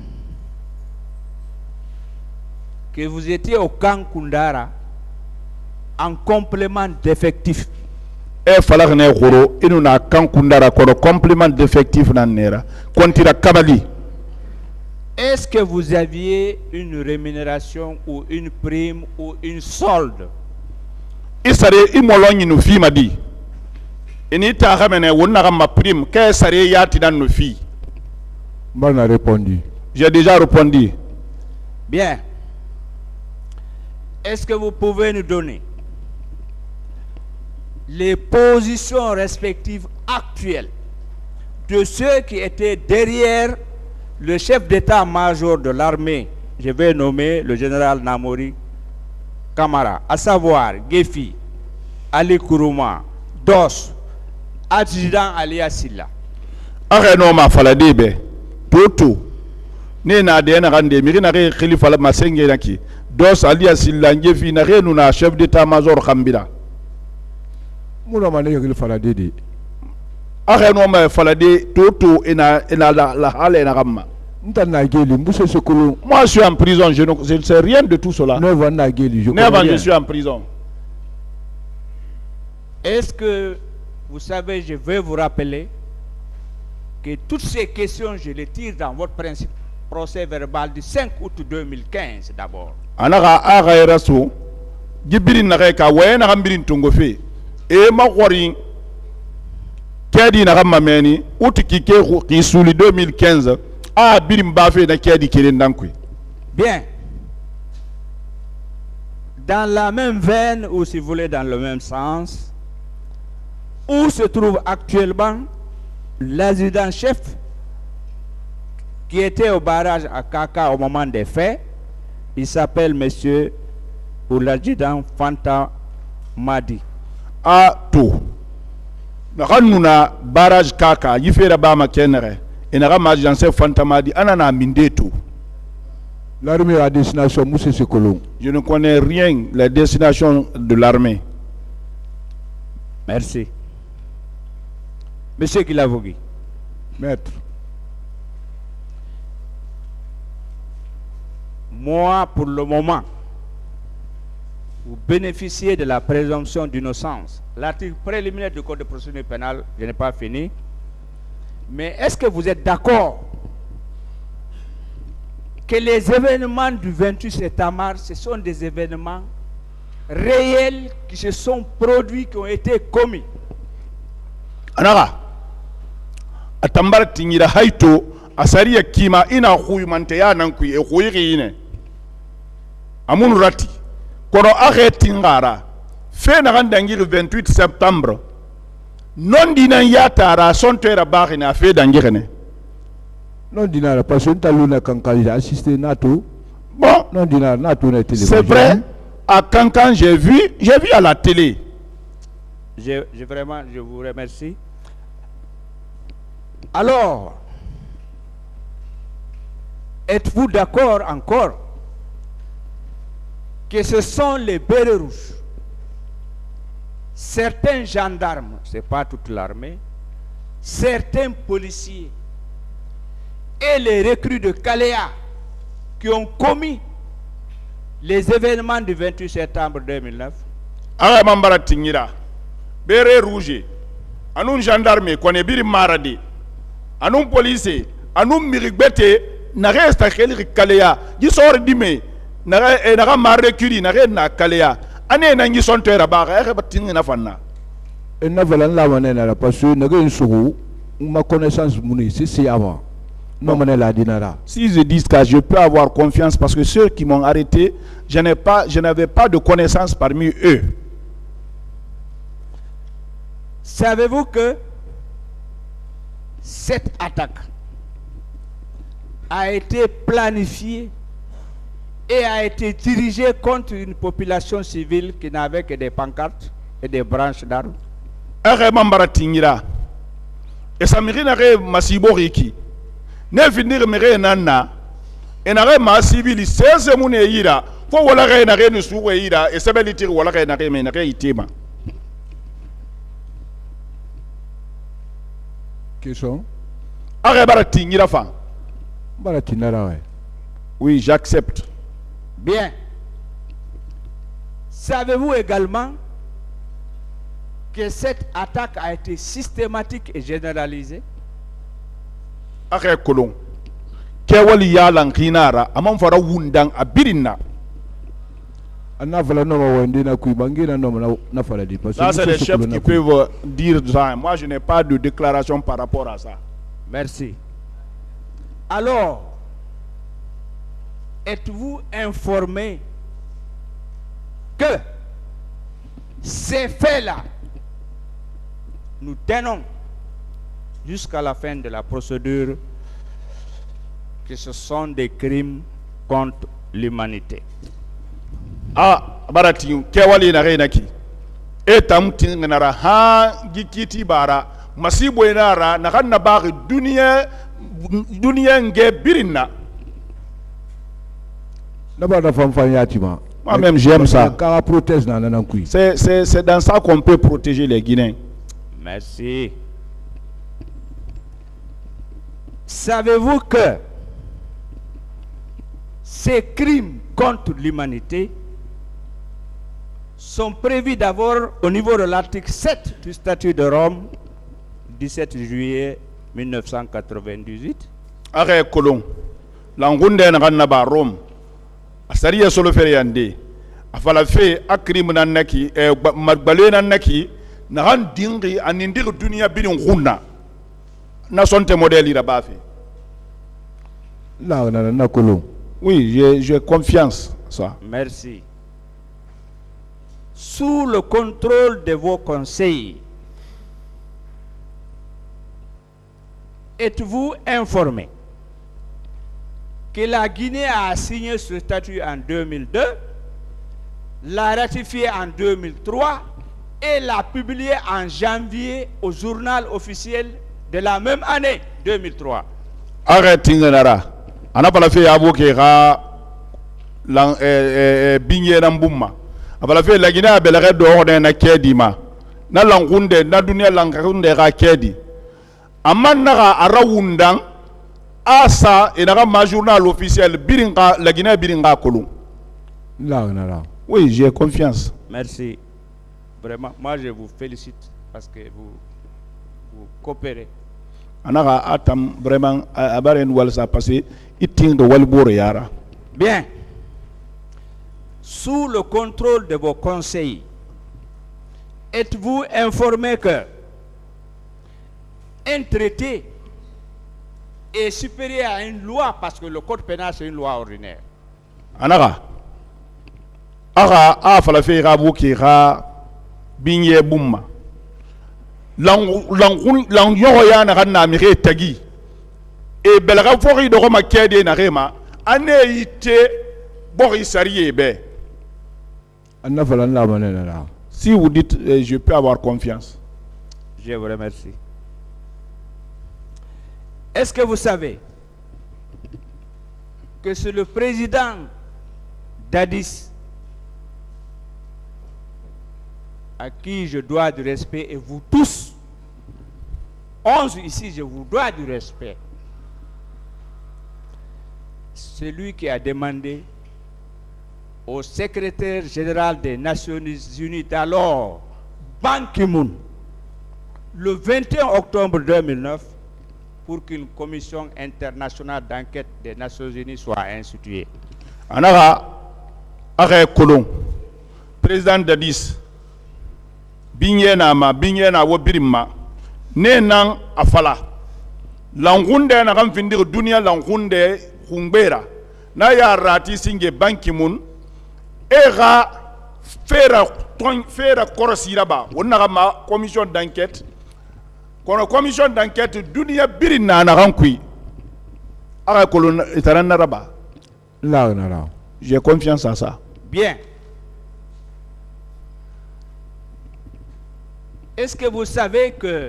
que vous étiez au camp Koundara en complément d'effectifs. E fala ne goro inu na camp Koundara kono complément d'effectifs na nera kontira kabali. Est-ce que vous aviez une rémunération ou une prime ou une solde? Isare imolonyi no fi madi. Ini ta ramene wonna ma prime ke sare yati dan no fi. Mal a répondu. J'ai déjà répondu. Bien. Est-ce que vous pouvez nous donner les positions respectives actuelles de ceux qui étaient derrière le chef d'état-major de l'armée, je vais nommer le général Namori Kamara, à savoir Gefi, Ali Kourouma, Dos, adjudant Alia Silla? Arenoma Faladebe, Toto, Nena de Nrande, Mirinare Khalifa Masenge Naki, Dos Alia Silla, Gefi, Narenuna, chef d'état-major Kambila. Moulamane Khalifa Faladede. Arenoma Falade, Toto, et la Halle et Ramma. Moi je suis en prison, je ne sais rien de tout cela. Je suis en prison. Est-ce que vous savez, je vais vous rappeler que toutes ces questions, je les tire dans votre procès verbal du 5 août 2015 d'abord. Anara Araso, Gibirin Nareka, Wayna Rambirin Tungofe, et Mawarin, Kadi Naramameni, Outikike, qui sous le 2015. Ah, bien. Dans la même veine, ou si vous voulez dans le même sens, où se trouve actuellement l'adjudant-chef qui était au barrage à Kaka au moment des faits? Il s'appelle M. pour l'adjudant Fanta Madi. A to. Nakanuna barrage kaka yifera bama kenere. Enara majance Fanta Madi anana mindeto. L'armée à destination Moussé Sekolon. Je ne connais rien la destination de l'armée. Merci. Monsieur Kilavogui. Maître. Moi, pour le moment, vous bénéficiez de la présomption d'innocence. L'article préliminaire du Code de procédure pénale, je n'ai pas fini. Mais est-ce que vous êtes d'accord que les événements du 28 septembre, ce sont des événements réels qui se sont produits, qui ont été commis? Anara, atambara tingira haito asari ya kima ina huyu manteya nankui e huiri ine amunu rati kono ahe tingara fe na gandangiri 28 septembre non dinan yatara sontera bari na fe dangirene Non dinara parce que taluna kankan j'ai assisté NATO. Bon, Non dinara NATO n'a été. C'est vrai, à Cancan j'ai vu à la télé. Vraiment, je vous remercie. Alors, êtes-vous d'accord encore que ce sont les bérets rouges, certains gendarmes, ce n'est pas toute l'armée, certains policiers et les recrues de Kaléa qui ont commis les événements du 28 septembre 2009? Ara mambara tingira bere rouge anun gendarme kone biri maradi anun police anun mirigbete na resta kheli Kaléa ji sor dime na marre kuri na na Kaléa ane na ngi sontera ba ga batinga na fanna Et n'a pas la manena parce que n'a rien sur ma connaissance mouni c'est avant. Non, la dinara. Si je dis que je peux avoir confiance parce que ceux qui m'ont arrêté, je n'avais pas de connaissance parmi eux. Savez-vous que cette attaque a été planifiée et a été dirigée contre une population civile qui n'avait que des pancartes et des branches d'armes? Et ça mérite Masiboriki. Ne finir mere nana enare ma civil sese mune ira fo wala ga na renu su ira e sebeliti wala ga na me na ga itema. Question. Are barati ngira fa. Barati nara ouais. Oui, j'accepte. Bien. Savez-vous également que cette attaque a été systématique et généralisée? Ake kolon kewali ya lankinara amam fara wundang abirina. Anna fala no wende na kuibangira no na fala di parce que ça c'est les chefs qui peuvent dire ça. Moi je n'ai pas de déclaration par rapport à ça. Merci. Alors, êtes-vous informé que ces faits-là, nous tenons jusqu'à la fin de la procédure que ce sont des crimes contre l'humanité? Ah, barati kewali na reina ki etam tingnara ha gikiti bara masibo enara na kanna bari dunia nge birina. D'abord la femme fanyatima. Moi-même j'aime ça. C'est dans ça qu'on peut protéger les Guinéens. Merci. Savez-vous que ces crimes contre l'humanité sont prévus d'abord au niveau de l'article 7 du statut de Rome, 17 juillet 1998? Arrêt colon. L'angunde na ba Rome. Asariya solo feriande. Afala fe akrim nanaki magbale nanaki na ran dingi anindir dunia bidin khuna. Na sonte modèle ira ba fait. Là on a colon. Oui, j'ai confiance ça. Merci. Sous le contrôle de vos conseils, êtes-vous informé que la Guinée a signé ce statut en 2002, l'a ratifié en 2003 et l'a publié en janvier au journal officiel de la même année, 2003. Arrêtez nara. Ana pala fe abo ke ga lang binye na mbumma. Apala fe la gina belare do hone na kedi ma. Na langunde na dunia langunde ga kedi. Aman naga arawundang asa enaga ma journal officiel biringa la gina biringa kolon. Là, là. Oui, j'ai confiance. Merci. Vraiment, moi je vous félicite parce que vous coopérez. Anaga atam vraiment abaren walsa passé iting de walbore yara. Bien. Sous le contrôle de vos conseils, êtes-vous informé que un traité est supérieur à une loi parce que le code pénal c'est une loi ordinaire? Anaga aga a fala fe rabu ki ra binye bumma lang yo ya na na mi re tagi e belga fori do ma kede na rema ane ite bori sariye be anna fala la manena là. Si vous dites je peux avoir confiance. Je vous remercie. Est-ce que vous savez que c'est le président Dadis à qui je dois du respect, et vous tous, 11 ici, je vous dois du respect. C'est lui qui a demandé au secrétaire général des Nations Unies d'alors, Ban Ki-moon, le 21 octobre 2009, pour qu'une commission internationale d'enquête des Nations Unies soit instituée. Anaga Are Kolon, président Dadis, binye na wo birima ne nan afala langunde na kan findir dunia langunde humbera na ya rati singe Ban Ki-moon era fera korosira ba wonna ma commission d'enquête kono commission d'enquête dunia birina na kan kui ara kolon itaran naraba Là, là. j'ai confiance en ça. Bien. Est-ce que vous savez que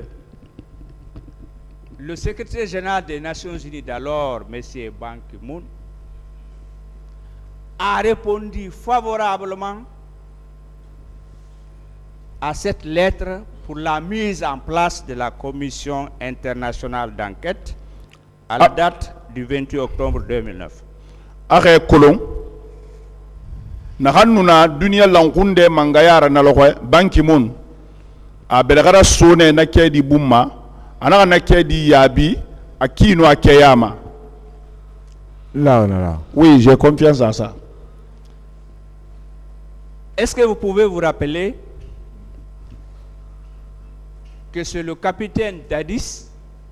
le secrétaire général des Nations Unies d'alors, M. Ban Ki-moon, a répondu favorablement à cette lettre pour la mise en place de la commission internationale d'enquête à la date du 28 octobre 2009. Are Kolon na hannuna dunia langunde mangayara na lokwe Ban Ki-moon a belagara sone na kedi bumma anaka na kedi yabi akino akeyama. Là, là. Oui, j'ai confiance en ça. Est-ce que vous pouvez vous rappeler que c'est le capitaine Dadis,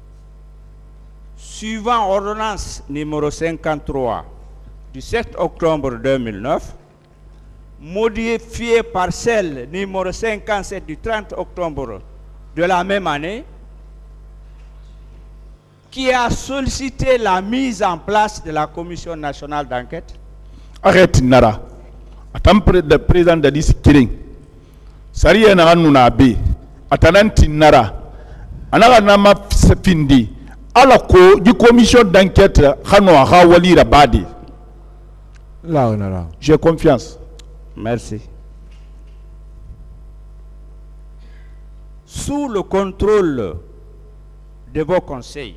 suivant ordonnance numéro 53 du 7 octobre 2009, modifié par celle numéro 57 du 30 octobre de la même année, qui a sollicité la mise en place de la commission nationale d'enquête? Arrête nara. Atam le président Dadis Kiring. Sariya na nuna be. Atananti nara. Anaka nama findi. Ala ko di commission d'enquête khano ha wali rabadi. Là, là. J'ai confiance. Merci. Sous le contrôle de vos conseils,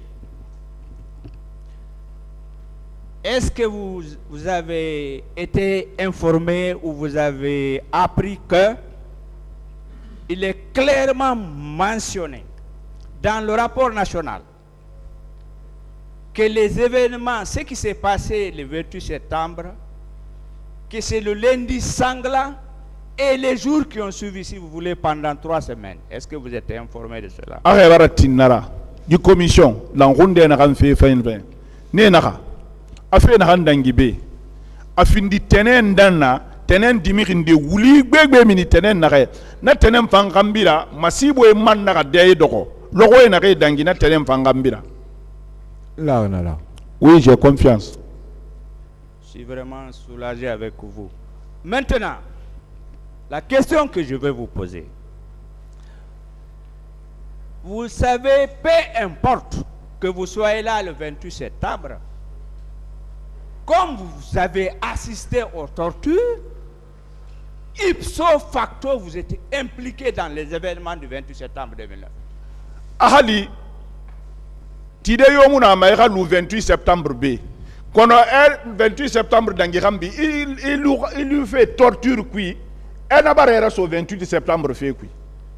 est-ce que vous avez été informé ou vous avez appris que il est clairement mentionné dans le rapport national que les événements, ce qui s'est passé le 28 septembre, que c'est le lundi sanglant et les jours qui ont suivi, si vous voulez, pendant 3 semaines. Est-ce que vous êtes informé de cela? Tinara, du commission, l'enronde na kan fe fin fin. Ne naka. Afe na kan dangibe. Afindi tenen danna, tenen dimirinde wuli gbegbe mini tenen na re. Na tenen fangambira, masibo e man na de doko. Logo e na re dangi na tenen fangambira. Là, là. Oui, j'ai confiance. Je suis vraiment soulagé avec vous. Maintenant, La question que je vais vous poser, vous savez, peu importe que vous soyez là le 28 septembre, comme vous avez assisté aux tortures, ipso facto, vous êtes impliqué dans les événements du 28 septembre 2009. Ahali, tide yomuna maïra le 28 septembre B. Quand le 28 septembre d'Angirambi, il lui fait torture qui, elle n'a pas réussi au 28 septembre fait qui.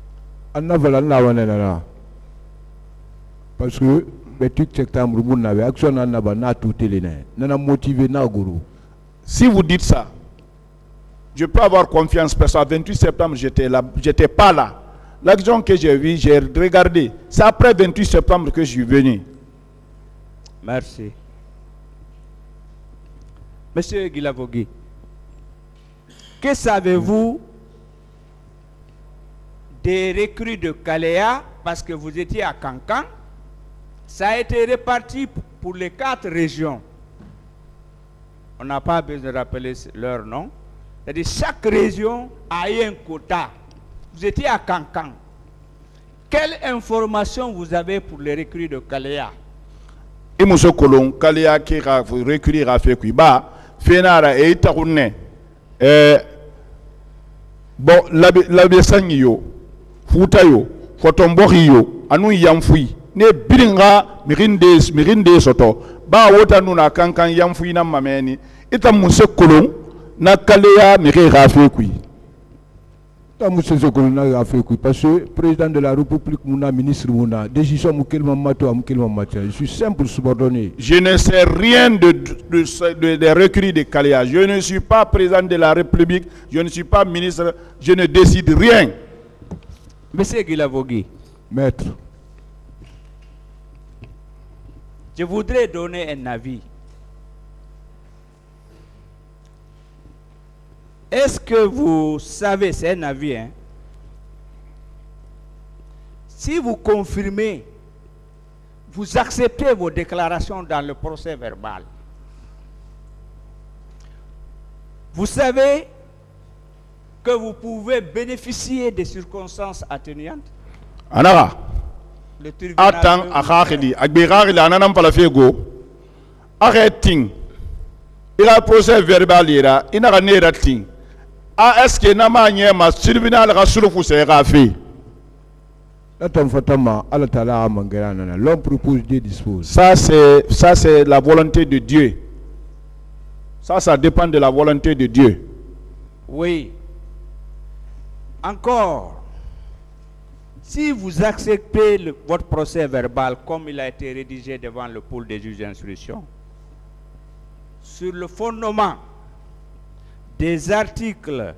Parce que 28 septembre, vous n'avez action n'a tout élève, n'a motivé n'a gourou. Si vous dites ça, je peux avoir confiance parce que le 28 septembre, j'étais pas là. L'action que j'ai vue, j'ai regardé. C'est après le 28 septembre que je suis venu. Merci. Monsieur Guilavogui, que savez-vous des recrues de Kalea parce que vous étiez à Kankan? Ça a été réparti pour les 4 régions. On n'a pas besoin de rappeler leur nom. C'est-à-dire chaque région a eu un quota. Vous étiez à Kankan. Quelle information vous avez pour les recrues de Kalea? Et monsieur Kolon, Kalea qui a recruté Rafé Kuiba, Fenara et Itaroune. Bon, l'abbé Sanyo, Foutayo, Fotomborio, Anou Yamfoui, ne Biringa, Mirinde Soto, Ba Wotanuna Kankan Yamfoui na Mameni, et monsieur Kolon, na Kalea Mire Rafé Kui. Parce que le président de la République, mon ministre, décision je suis simple subordonné. Je ne sais rien des recrues de Kalea. Je ne suis pas président de la République, je ne suis pas ministre, je ne décide rien. Monsieur Guilavogui, maître, je voudrais donner un avis. Est-ce que vous savez, c'est un avis, hein? Si vous confirmez, vous acceptez vos déclarations dans le procès verbal, vous savez que vous pouvez bénéficier des circonstances atténuantes? Anara, attends, Akhakili, Agbirari, la nanam palafego, arrêting, il a procès verbal, il n'a pas de ah, est-ce que nama nyema tribunal rasulufu sera fait? L'homme propose, Dieu dispose. Ça c'est la volonté de Dieu. Ça dépend de la volonté de Dieu. Oui. Encore, si vous acceptez votre procès verbal comme il a été rédigé devant le pôle des juges d'instruction, sur le fondement des articles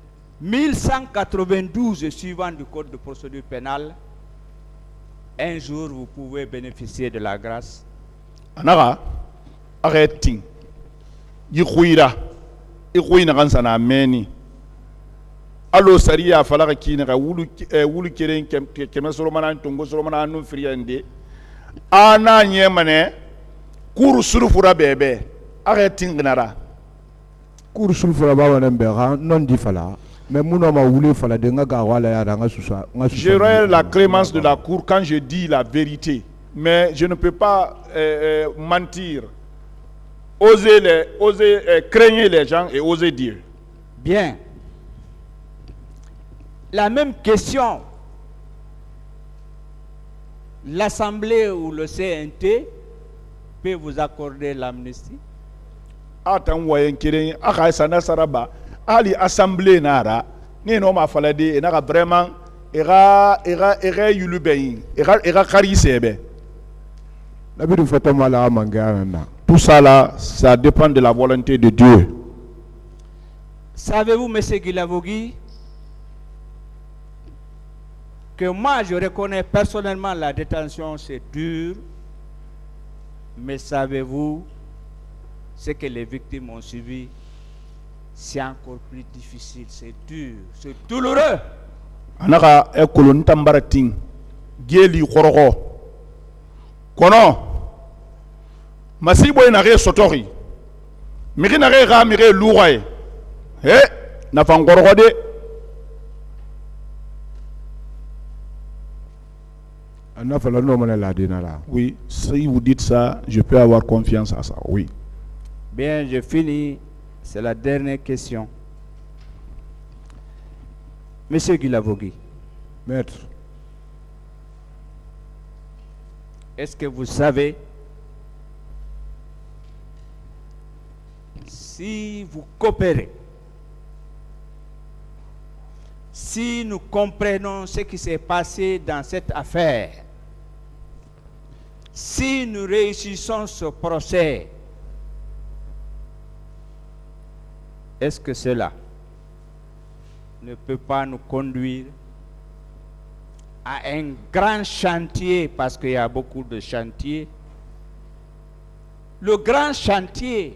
1192 et suivants du Code de procédure pénale, un jour vous pouvez bénéficier de la grâce. Anara, arrêtez. Yikuira, Ikuina Ransana Meni. Allo Saria Falara Kinera, Wulu Kirin, Kemesolomana, Tongo Solomana, no friende. Ana Yemane, Kuru Surufura Bebe, arrêtez Nara. J'aurai la clémence de la cour quand je dis la vérité, mais je ne peux pas mentir, oser craigner les gens et oser dire. Bien. La même question, l'Assemblée ou le CNT peut vous accorder l'amnistie? Attends, voyez qu'il saraba ali assemblée nara ni no ma falade et nara vraiment era yulubein era karisebe. Tout ça là, ça dépend de la volonté de Dieu. Savez-vous, monsieur Guilavogui, que moi je reconnais personnellement la détention, c'est dur, mais savez-vous ce que les victimes ont subi? C'est encore plus difficile, c'est dur, c'est douloureux. Anaka ekolon tambarating geli khorogo kono masibo ina re sotori miri na re ga mire luwaye na fangorogo de Oui, si vous dites ça, je peux avoir confiance à ça, oui. Bien, je finis. C'est la dernière question. Monsieur Guilavogui. Maître. Est-ce que vous savez si vous coopérez, si nous comprenons ce qui s'est passé dans cette affaire, si nous réussissons ce procès, est-ce que cela ne peut pas nous conduire à un grand chantier, parce qu'il y a beaucoup de chantiers, le grand chantier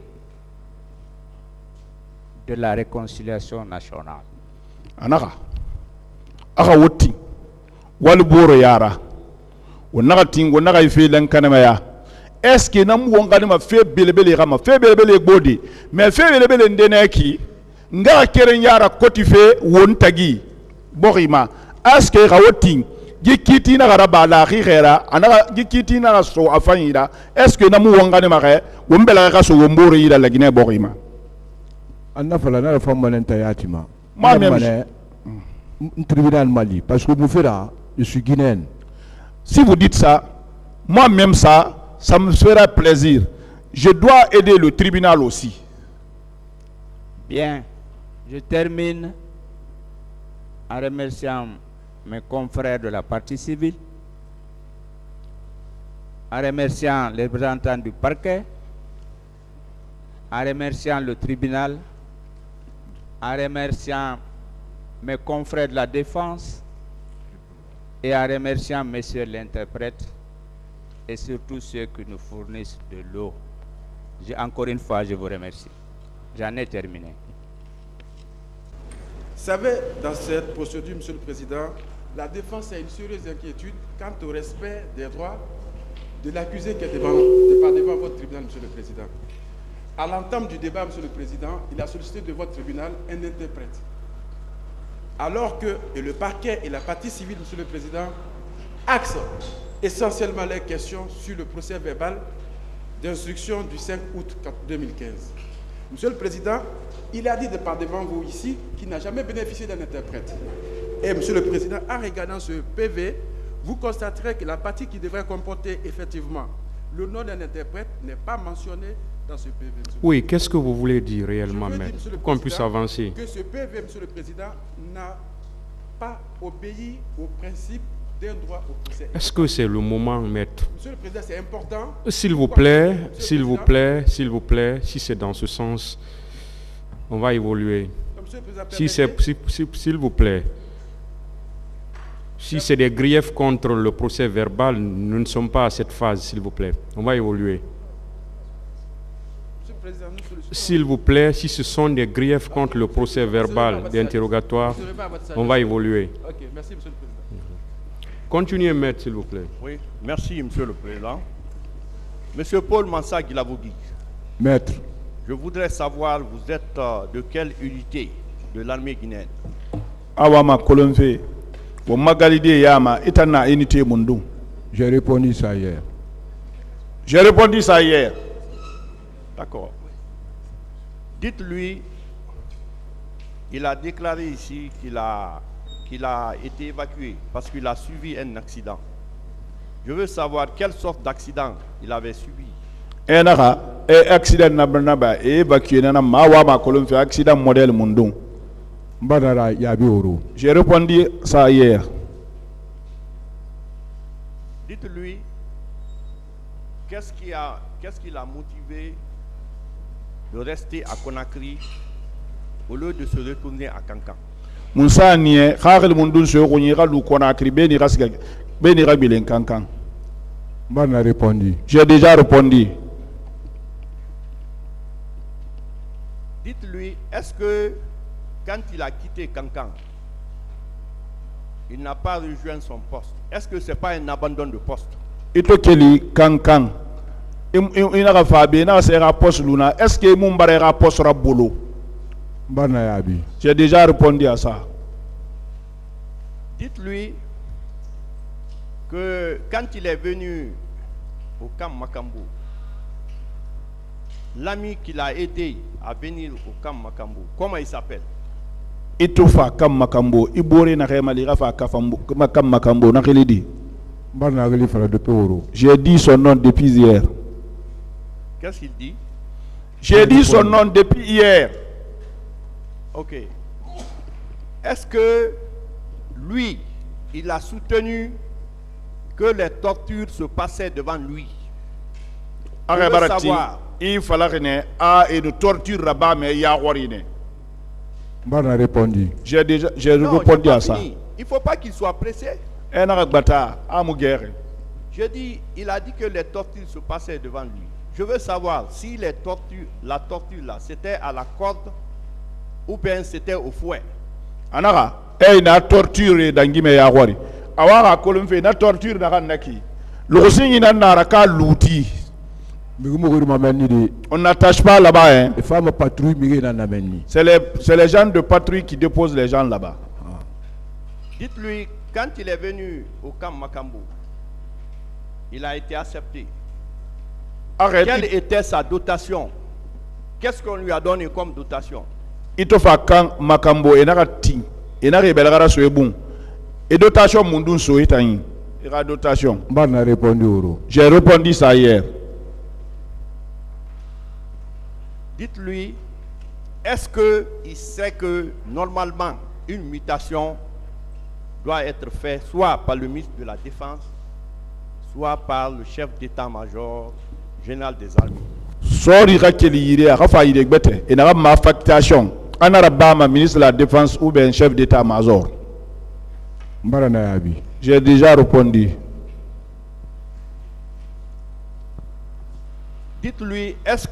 de la réconciliation nationale? Anaka aka wotti wal boro yara wonaka tingo naka ife lan kanama ya est-ce que nam wongani ma fe belebele kama fe belebele gbodi mais fe belebele ndeneki ngara keren yara koti fe wontagi borima est-ce que ka wotti gikiti na garaba la khira anaka gikiti na so afanyira est-ce que nam wongani ma re wombela ka so womboro yira la Guinée borima anna fala na femme nentayatima moi même tribunal Mali parce que Moufera, je suis guinéen. Si vous dites ça, moi-même ça me fera plaisir. Je dois aider le tribunal aussi. Bien, je termine en remerciant mes confrères de la partie civile, en remerciant les représentants du parquet, en remerciant le tribunal, en remerciant mes confrères de la défense et en remerciant messieurs l'interprète et surtout ceux qui nous fournissent de l'eau. Encore une fois, je vous remercie. J'en ai terminé. Vous savez, dans cette procédure, Monsieur le Président, la défense a une sérieuse inquiétude quant au respect des droits de l'accusé qui est devant votre tribunal, Monsieur le Président. À l'entame du débat, Monsieur le Président, il a sollicité de votre tribunal un interprète. Alors que le parquet et la partie civile, Monsieur le Président, axent essentiellement leurs questions sur le procès verbal d'instruction du 5 août 2015. Monsieur le Président, il a dit devant vous ici qu'il n'a jamais bénéficié d'un interprète. Et Monsieur le Président, en regardant ce PV, vous constaterez que la partie qui devrait comporter effectivement le nom d'un interprète n'est pas mentionnée dans ce PV. Oui, qu'est-ce que vous voulez dire réellement, maître, pour qu'on puisse avancer? Que ce PV, Monsieur le Président, n'a pas obéi au principe d'un droit au procès. Est-ce que c'est le moment, maître? Monsieur le Président, c'est important. S'il vous plaît, si c'est dans ce sens, on va évoluer. S'il vous plaît, si c'est des griefs contre le procès verbal, nous ne sommes pas à cette phase, s'il vous plaît. On va évoluer. S'il vous plaît, si ce sont des griefs contre le procès verbal d'interrogatoire, on va évoluer. Ok, merci, Monsieur le Président. Continuez, maître, s'il vous plaît. Oui, merci, Monsieur le Président. Monsieur Paul Mansa Guilavogui. Maître. Je voudrais savoir, vous êtes de quelle unité de l'armée guinéenne? Awama Kolomfe, au Magalide Yama, Etana unité Mundou. J'ai répondu ça hier. J'ai répondu ça hier. D'accord. Dites-lui, il a déclaré ici qu'il a été évacué parce qu'il a subi un accident. Je veux savoir quelle sorte d'accident il avait subi. Accident naba évacué nana mawa kolon fait accident modèle Mundou. Badara Yabioro. J'ai répondu ça hier. Dites-lui qu'est-ce qui l'a motivé de rester à Conakry au lieu de se retourner à Kankan. Moussa nie khagel Mundou se ronyira lu Conakry beni rabilen Kankan. Bana répondu. J'ai déjà répondu. Dites-lui, est-ce que quand il a quitté Kankan, il n'a pas rejoint son poste? Est-ce que ce n'est pas un abandon de poste? Ito keli Kankan. Ina fabi na sera poste luna. Est-ce que Mumbarera poste rabolo? Bana yabi. J'ai déjà répondu à ça. Dites-lui que quand il est venu au camp Makambo, l'ami qui l'a aidé à venir au camp Makambo, comment il s'appelle? Itofa kam Makambo, Ibore na remali rafa kafambo, kam Makambo na kelidi. J'ai dit son nom depuis hier. Qu'est-ce qu'il dit? J'ai dit son nom depuis hier. Ok. Est-ce que lui, il a soutenu que les tortures se passaient devant lui? Je veux savoir. Il fallait et de torture là-bas, mais il y a rien. Répondu. J'ai répondu à ça. Il ne faut pas qu'il soit pressé. Je dis, il a dit que les tortures se passaient devant lui. Je veux savoir si la torture là, c'était à la corde ou bien c'était au fouet. Anara, na torture d'angime ya wari. Awara kolumfe na torture na kanaki. Losingi na naraka louti. On n'attache pas là-bas, hein. C'est les gens de patrouille qui déposent les gens là-bas. Dites-lui, quand il est venu au camp Makambo, il a été accepté. Quelle était sa dotation? Qu'est-ce qu'on lui a donné comme dotation? Et Makambo et Narati et Naribelgara Soebun et dotation Mundun Soetaïn. Et la dotation. J'ai répondu ça hier. Dites-lui, est-ce qu'il sait que normalement une mutation doit être faite soit par le ministre de la Défense, soit par le chef d'état-major général des armées? Sori rakeli yire akafa yire gbete et n'a ma affectation en arabama ministre de la Défense ou bien chef d'état-major. J'ai déjà répondu. Dites-lui, est-ce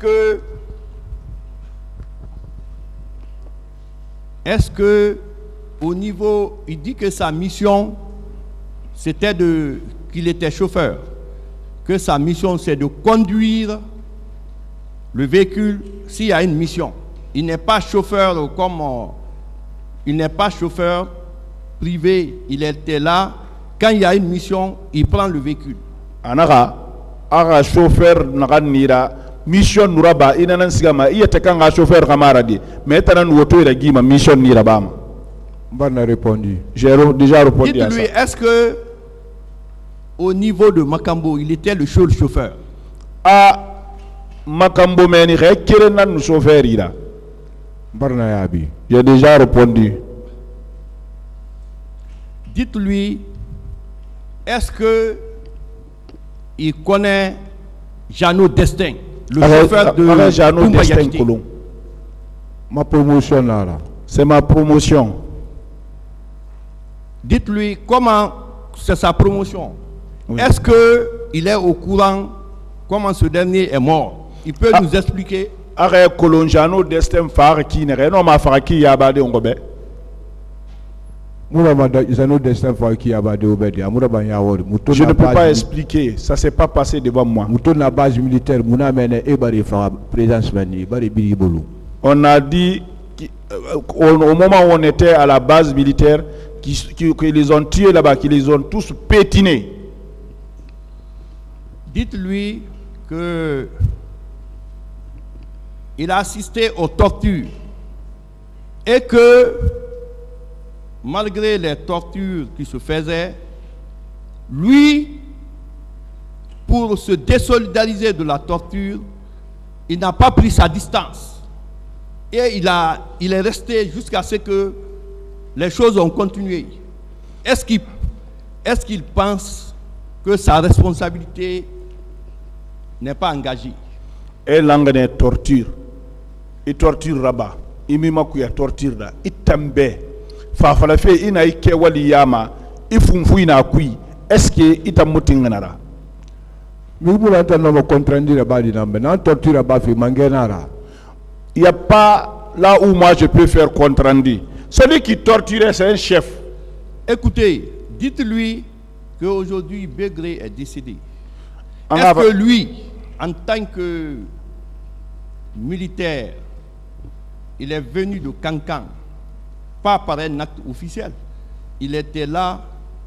que au niveau, il dit que sa mission c'était qu'il était chauffeur, que sa mission c'est de conduire le véhicule s'il y a une mission. Il n'est pas chauffeur il n'est pas chauffeur privé, il était là quand il y a une mission, il prend le véhicule. Anara chauffeur naganira mission nuraba inanan sigama iyete kanga chauffeur kamaradi mais tanan woto ira gima mission niraba. Bon a répondu. J'ai déjà répondu à ça. Dites-lui, est-ce que au niveau de Makambo, il était le seul chauffeur? Ah, Makambo meni rekirena nous chauffeur ira. J'ai déjà répondu. Dites-lui, est-ce que il connaît Jeannot Destin, le chauffeur de Jeannot Destin Colomb? Ma promotion là. C'est ma promotion. Dites-lui comment c'est sa promotion. Oui. Est-ce qu'il est au courant comment ce dernier est mort? Il peut nous expliquer? Arrête Colomb Jeannot Destin phare qui n'est non ma phare qui a badé on gobe. Je ne peux pas expliquer, ça ne s'est pas passé devant moi. On a dit au moment où on était à la base militaire, qu'ils les ont tués là-bas, qu'ils les ont tous pétinés. Dites-lui que il a assisté aux tortures et que malgré les tortures qui se faisaient, lui, pour se désolidariser de la torture, il n'a pas pris sa distance. Et il est resté jusqu'à ce que les choses ont continué. Est-ce qu'il pense que sa responsabilité n'est pas engagée? Et l'angle torture. Il torture là-bas. Il m'a torture là. Il tombe. Fafala fe ina ike wali yama ifunfu ina kui eske itamutinganara mibula tano mo contraindre badi nambe na torture ba fi mangenara. Il y a pas là où moi je peux faire contrandi. Celui qui torturait c'est un chef. Écoutez, dites-lui que aujourd'hui Begré est décédé. Est-ce que lui, en tant que militaire, il est venu de Cancan? Pas par un acte officiel. Il était là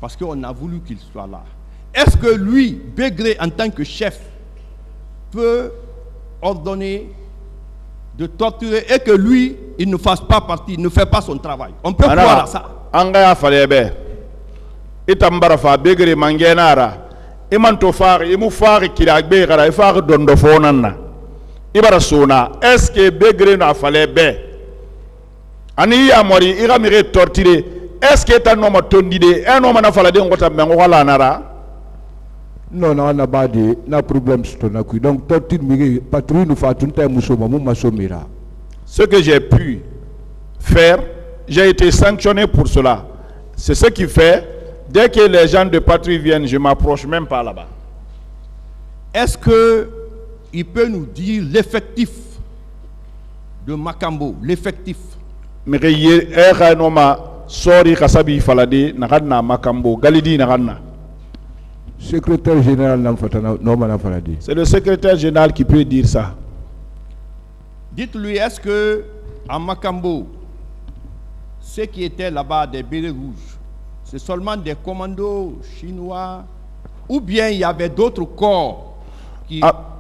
parce qu'on a voulu qu'il soit là. Est-ce que lui, Begré, en tant que chef, peut ordonner de torturer et que lui, il ne fasse pas partie, il ne fait pas son travail? On peut croire à ça. Anga falebe. Itambara fa Begré mangenara. Imanto fari, imu fari kiragbe gara, ifari dondo fonana. Ibara sona. Est-ce que Begré n'a falebe? Ani ya mori, ira mire torturer. Est-ce que ta noma tondide? Un homme n'a falade ngota mengwala nara? Non, non, on n'a pas de problème sur ton accueil. Donc, patrouille nous fait tout le temps. Ce que j'ai pu faire, j'ai été sanctionné pour cela. C'est ce qui fait, dès que les gens de patrouille viennent, je ne m'approche même pas là-bas. Est-ce qu'il peut nous dire l'effectif de Makambo, l'effectif? Mais sorry kasabi falade nagadna Makambo galidi nagadna. Secrétaire général c'est le secrétaire général qui peut dire ça. Dites-lui, est-ce que à Makambo, ceux qui étaient là-bas des bérets rouges, c'est seulement des commandos chinois, ou bien il y avait d'autres corps qui,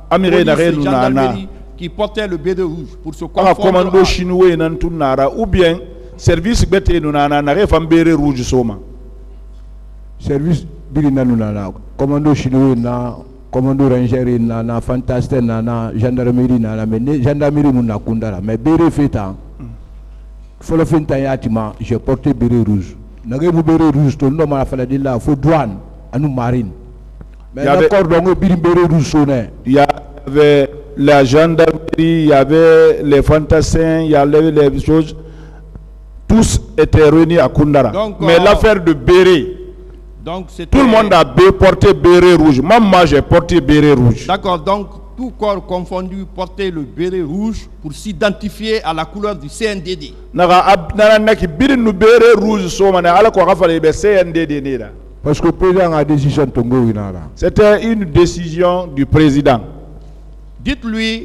qui portaient le béret rouge pour se confondre? Commando chinois ou bien service bete nunana na fam béret rouge soma. Service birina nunana commando chinois na commando ranger na fantastique na gendarmerie na mais gendarmerie mun na kundara mais béret feta folo fenta yatima j'ai porté béret rouge na mu béret rouge to no ma fala dilla fo douane anu marine mais d'accord donc béret rouge sonné. Il y avait la gendarmerie, il y avait les fantassins, il y avait les choses, tous étaient réunis à Kundara. Donc, mais l'affaire de béret, donc tout le monde a porté béret rouge. Même moi, j'ai porté béret rouge. D'accord, donc tout corps confondu portait le béret rouge pour s'identifier à la couleur du CNDD. Parce que le président a décision de c'était une décision du président. Dites-lui,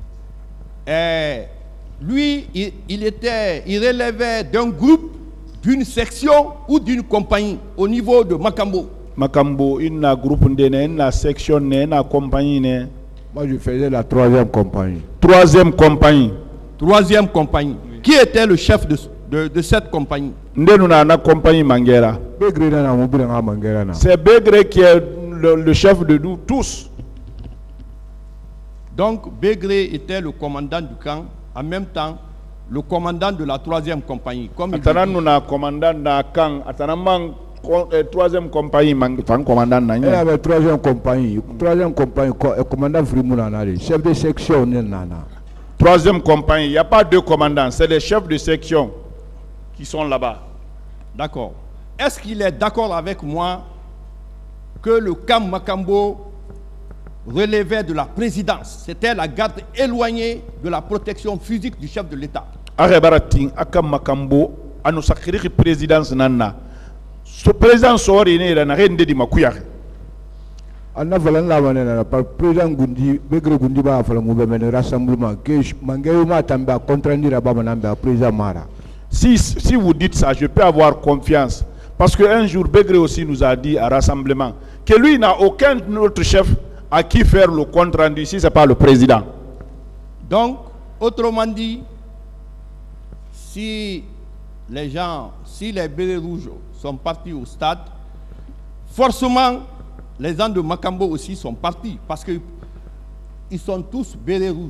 lui, il relevait d'un groupe, d'une section ou d'une compagnie au niveau de Makambo. Makambo, une groupe, une section, une compagnie. Moi, je faisais la 3e compagnie. 3e compagnie. 3e compagnie. Oui. Qui était le chef de cette compagnie? C'est Begré qui est le chef de nous tous. Donc Begré était le commandant du camp, en même temps le commandant de la 3e compagnie. Comme il commandant de camp, 3e compagnie, commandant de 3e compagnie, 3e compagnie, commandant Frimouna, chef de section. 3e compagnie, il n'y a pas deux commandants, c'est les chefs de section qui sont là-bas. D'accord. Est-ce qu'il est d'accord avec moi que le camp Makambo relevait de la présidence? C'était la garde éloignée de la protection physique du chef de l'État. Ce président sori ne na rende di makuyare. Anna valana vanena par président Gundi Begré Gundi ba fala mu be men rassemblement que mangayo ma tamba contraindre ba manamba président Mara. Si vous dites ça, je peux avoir confiance. Parce qu'un jour, Begré aussi nous a dit à rassemblement que lui n'a aucun autre chef à qui faire le compte rendu si ce n'est pas le président. Donc, autrement dit, si les bérets rouges sont partis au stade, forcément, les gens de Makambo aussi sont partis parce qu'ils sont tous bérets rouges.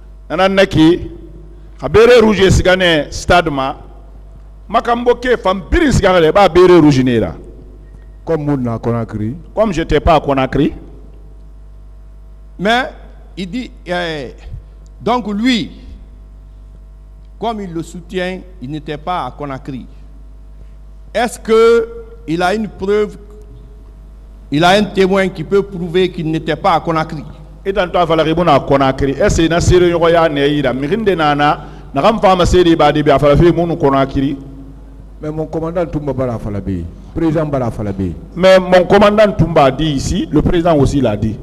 Bérets rouges est stade ma. Makambo ke fam birin sigare ba béret rouge nera. Comme j'étais pas à Conakry. Mais il dit donc lui, comme il le soutient, il n'était pas à Conakry. Est-ce que il a une preuve, il a un témoin qui peut prouver qu'il n'était pas à Conakry? Et dans toi fala ribona Conakry. Est-ce na sire yoya neira mirinde nana na kam fama seri ba de bi afala fe monu Conakry. Mais mon commandant Toumba Bara Falabé, président Bara Falabé. Mais mon commandant Toumba a dit ici, le président aussi l'a dit.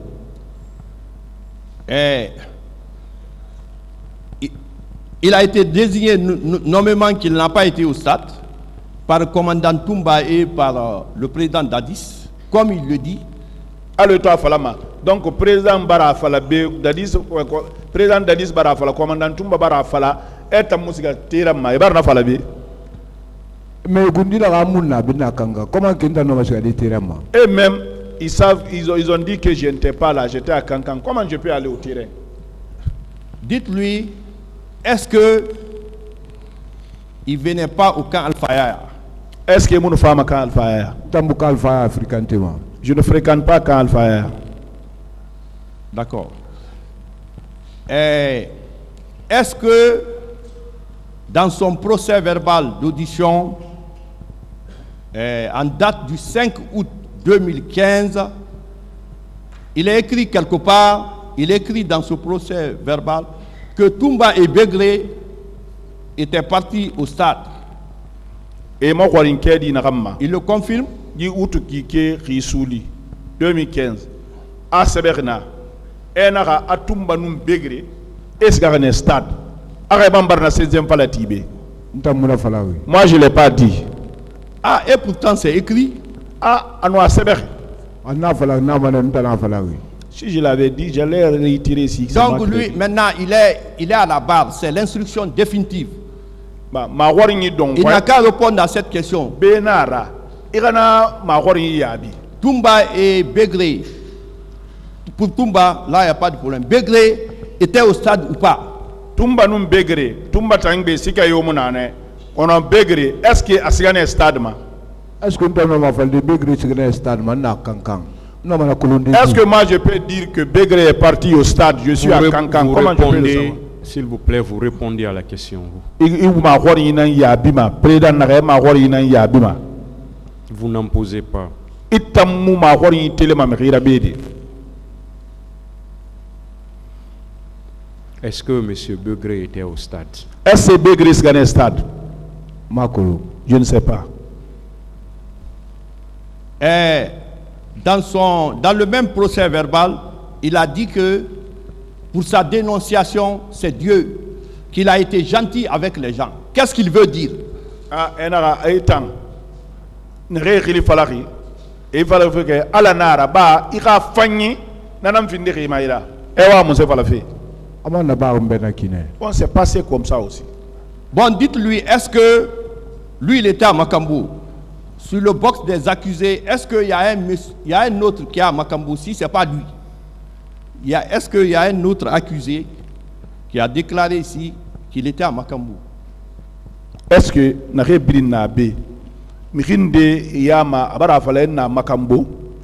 Il a été désigné nommément qu'il n'a pas été au stade par le commandant Toumba et par le président Dadis, comme il le dit. Donc, président Bara Fala, Dadis, président Dadis Bara Fala, commandant Toumba Bara Fala, est un musical Terama, et Bara Fala. Mais comment et même, ils savent, ils ont dit que je n'étais pas là, j'étais à Kankan. Comment je peux aller au terrain? Dites-lui, est-ce que il ne venait pas au camp Al-Faya? Est-ce que mon femme camp Al-Faya? Je ne fréquente pas camp Al-Faya. D'accord. Est-ce que dans son procès verbal d'audition, en date du 5 août 2015, il est écrit quelque part, il est écrit dans ce procès verbal que Toumba et Begré étaient partis au stade. Et moi, il le confirme. 2015. À Seberna, Enara a Toumba Noum Begré, est-ce stade? Arabambarna 16e Palatibé. Moi, je ne l'ai pas dit. Ah, et pourtant c'est écrit. Ah, Anoua Seber. Si je l'avais dit, j'allais réitérer ici. Donc lui, maintenant, il est à la barre. C'est l'instruction définitive. Il n'a qu'à répondre à cette question. Toumba et Begré. Pour Toumba, là, il n'y a pas de problème. Begré était au stade ou pas? Toumba nous Begré. Toumba Tangbe, Sika Yomunane. On a Begré. Est-ce qu'il y a un stade? Est-ce que est-ce que moi je peux dire que Begré est parti au stade? Je suis à Kankan. Vous répondez, s'il vous plaît, vous répondez à la question. Vous n'en posez pas. Est-ce que M. Begré était au stade? Est-ce que Begré est au stade? Je ne sais pas. Dans le même procès verbal, il a dit que pour sa dénonciation, c'est Dieu, qu'il a été gentil avec les gens. Qu'est-ce qu'il veut dire? On s'est passé comme ça aussi. Bon, dites-lui, est-ce que lui, il était à Makambo? Sur le box des accusés, est-ce qu'il y a un autre qui est à Makambo? Si ce n'est pas lui, est-ce qu'il y a un autre accusé qui a déclaré ici qu'il était à Makambo? Est-ce que Narebrinabe Mirinde Yama Abarafale na Makambo?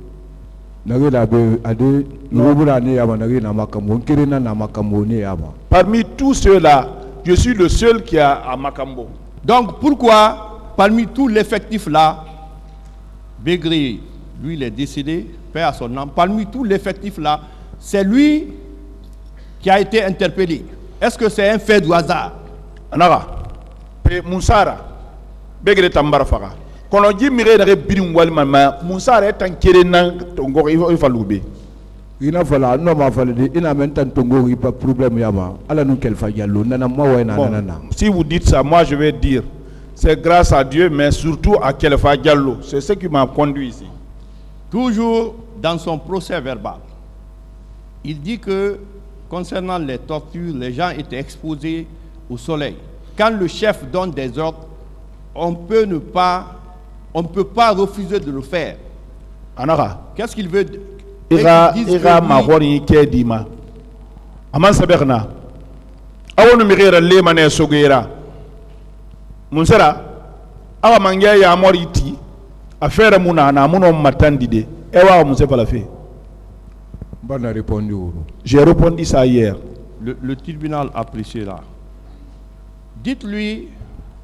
Parmi tous ceux-là, je suis le seul qui est à Makambo. Donc pourquoi parmi tout l'effectif là, Begré, lui il est décédé, paix à son âme, parmi tout l'effectif là, c'est lui qui a été interpellé? Est-ce que c'est un fait du hasard? Anara, Moussara, Begré Tambarafara. Quand on dit Miré de Birin Walmama, Moussara est un kérénan, il faut l'oublier. Il a fallu, non, il a fallu, il a maintenant Tongo, il pas problème yama. Allah nous qu'elle fasse yallo, nana moi ouais nana. Si vous dites ça, moi je vais dire, c'est grâce à Dieu, mais surtout à Kelfa Diallo. C'est ce qui m'a conduit ici. Toujours dans son procès verbal, il dit que concernant les tortures, les gens étaient exposés au soleil. Quand le chef donne des ordres, on ne peut pas refuser de le faire. Anara. Qu'est-ce qu'il veut dire? Ira mahori kedima. Aman saberna. Awonu mirera le mané sogera. Munsera. Awa mangya ya moriti. Affaire muna na muno matandide. Ewa munse pas la fait. Bon a répondu. J'ai répondu ça hier. Le tribunal a apprécié là. Dites-lui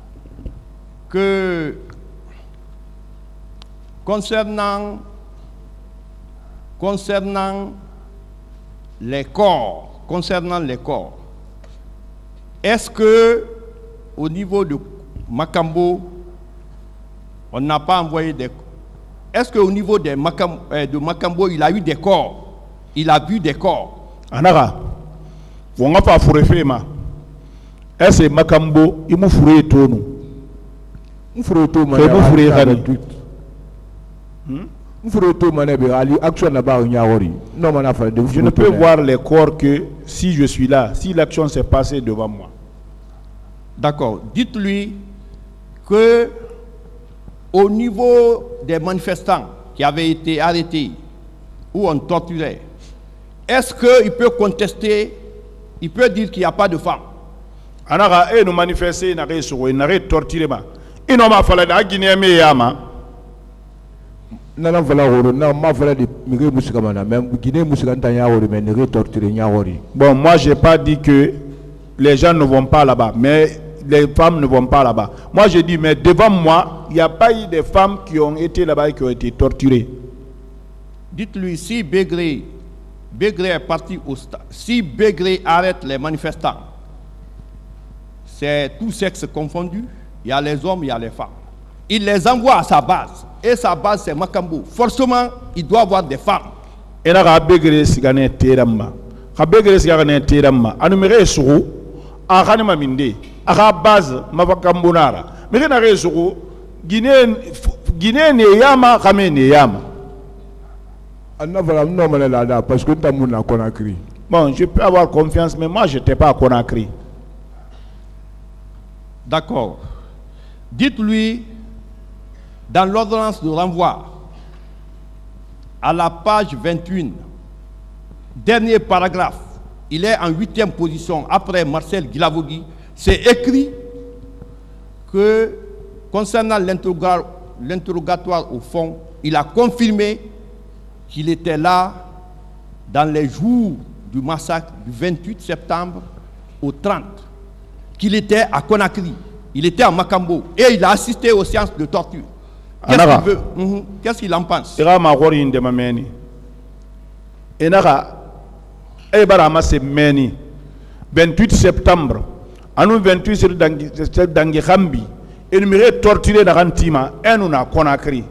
que concernant les corps, est-ce que au niveau de Makambo, on n'a pas envoyé des... Est-ce qu'au niveau de Makambo, il a eu des corps? Il a vu des corps? Anara, on n'a pas fourré ma. Est-ce que Makambo, il m'a fourré tout nous? Je ne peux voir les corps que si je suis là, si l'action s'est passée devant moi. D'accord. Dites-lui que au niveau des manifestants qui avaient été arrêtés ou on torturait, est-ce qu'il peut contester, il peut dire qu'il n'y a pas de femmes? Anara nous manifester na reso na re torturer ma ino ma fala da Guinée me yama nana vala horo na ma fala de migé musika mana même Guinée musika ntanya horo mais ne torturer nya hori. Bon, moi j'ai pas dit que les gens ne vont pas là-bas, mais les femmes ne vont pas là-bas. Moi j'ai dit mais devant moi, il n'y a pas eu de femmes qui ont été là-bas et qui ont été torturées. Dites-lui si Begré est parti au stade, si Begré arrête les manifestants, c'est tout sexe confondu, il y a les hommes, il y a les femmes. Il les envoie à sa base, et sa base c'est Makambo. Forcément, il doit avoir des femmes. Et là, Begré sigane terama, Begré sigane terama, anuméré suru, aranima minde, à base Makambo nara. Mais rien à suru, Guinée ne yama, Ramé ne yama. Parce que tu as Conakry. Bon, je peux avoir confiance, mais moi je n'étais pas à Conakry. D'accord. Dites-lui, dans l'ordonnance de renvoi, à la page 21, dernier paragraphe, il est en 8e position après Marcel Guilavogui, c'est écrit que concernant l'interrogatoire au fond, il a confirmé qu'il était là dans les jours du massacre du 28 septembre au 30, qu'il était à Conakry, il était à Makambo et il a assisté aux séances de torture. Qu'est-ce qu'il veut? Qu'est-ce qu'il en pense? Il y a 28 septembre, à nous 28 septembre, dans Gambi, et nous m'avons torturé dans Antima, et nous à Conakry.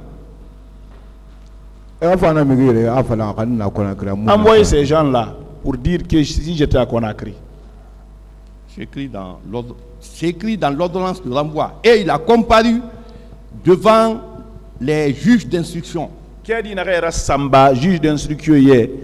Envoyez ces gens-là pour dire que si j'étais à Conakry. C'est écrit dans l'ordonnance de renvoi. Et il a comparu devant les juges d'instruction. Juge d'instruction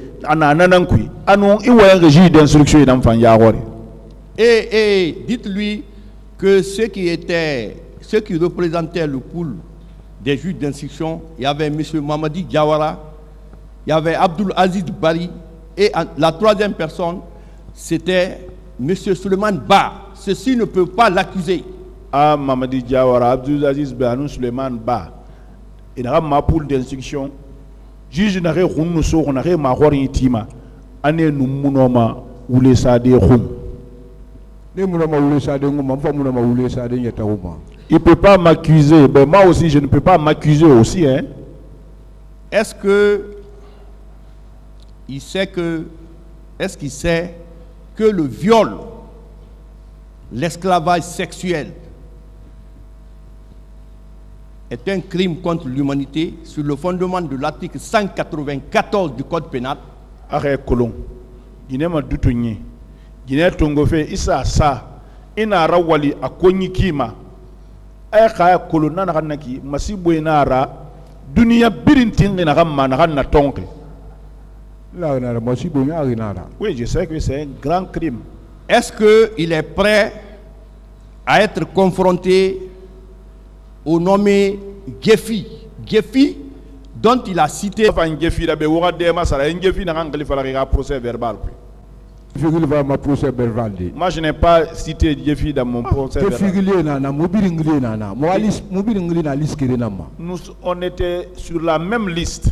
et dites-lui que ceux qui représentaient le pool des juges d'instruction, il y avait M. Mamadi Diawara, il y avait Abdul Aziz Bari, et la troisième personne, c'était M. Suleiman Ba. Ceci ne peut pas l'accuser. Ah, Mamadi Diawara, Abdul Aziz Bari, Suleiman Ba. Il y a ma pool d'instruction. Juge n'a rien nous sort, n'a rien ma tima. Ane nous mounoma ou les sade roum. Il ne peut pas m'accuser. Ben moi aussi, je ne peux pas m'accuser aussi. Hein. Est-ce qu'il sait que le viol, l'esclavage sexuel est un crime contre l'humanité sur le fondement de l'article 194 du Code pénal? Arrête colon. Guinée m'a doutouni. Guinée Tongofe, Issa Sa, Ina Rawali, a Konyikima. Aya colon Nanaki, Massibou Nara, Dunia Birintin na Ramman Rana Tonke. Oui, je sais que c'est un grand crime. Est-ce qu'il est prêt à être confronté au nommé Gefi? Gefi, dont il a cité. Moi, je n'ai pas cité Gefi dans mon procès verbal. On était sur la même liste.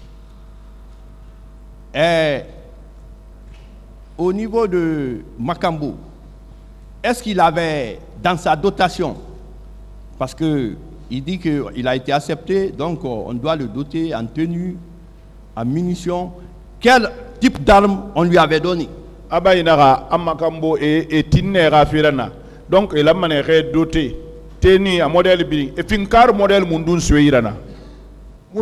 Au niveau de Makambo, est-ce qu'il avait dans sa dotation, parce qu'il dit qu'il a été accepté, donc on doit le doter en tenue, en munitions, quel type d'armes on lui avait donné? Makambo et Tinera Firana. Donc il a mané doté, tenue à modèle billing, et Finkar modèle Mundun Suirana. Je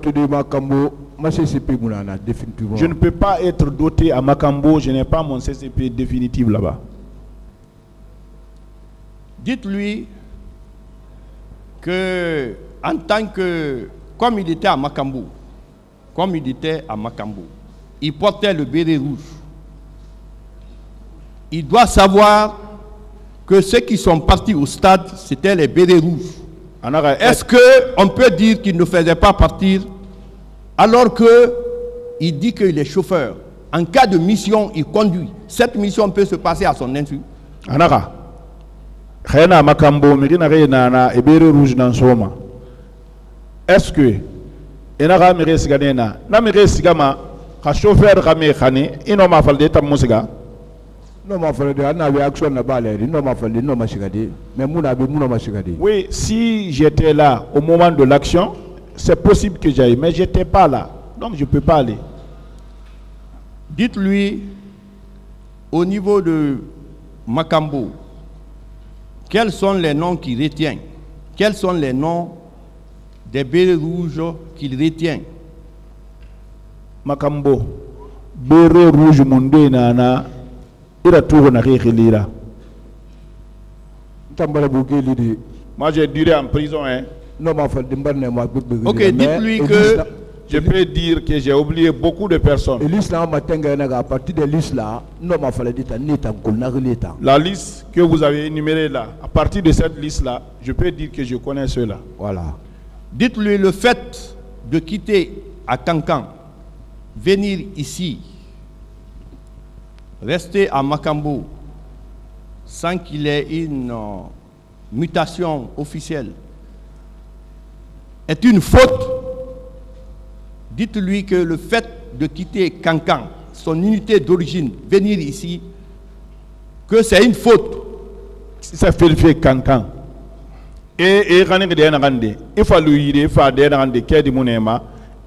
ne peux pas être doté à Makambo, je n'ai pas mon CCP définitif là-bas. Dites-lui que, en tant que, comme il était à Makambo, il portait le béret rouge. Il doit savoir que ceux qui sont partis au stade, c'était les bérets rouges. Est-ce qu'on peut dire qu'il ne faisait pas partir alors qu'il dit qu'il est chauffeur? En cas de mission, il conduit. Cette mission peut se passer à son insu. Est-ce que chauffeur oui, si j'étais là au moment de l'action, c'est possible que j'aille, mais j'étais pas là, donc je peux pas aller. Dites-lui, au niveau de Makambo, quels sont les noms qu'il retient? Quels sont les noms des bérets rouges qu'il retient? Makambo, béret rouge monde nana, il a tout lira. Moi j'ai duré en prison, hein. Ok, dites-lui que je peux dire que j'ai oublié beaucoup de personnes. La liste que vous avez énumérée là, à partir de cette liste-là, je peux dire que je connais ceux-là. Voilà. Dites-lui le fait de quitter à Kankan, venir ici, rester à Makambo, sans qu'il ait une mutation officielle, est une faute. Dites-lui que le fait de quitter Kankan, son unité d'origine, venir ici, que c'est une faute. Ça fait Kankan. Et il faut lui faire des de monema.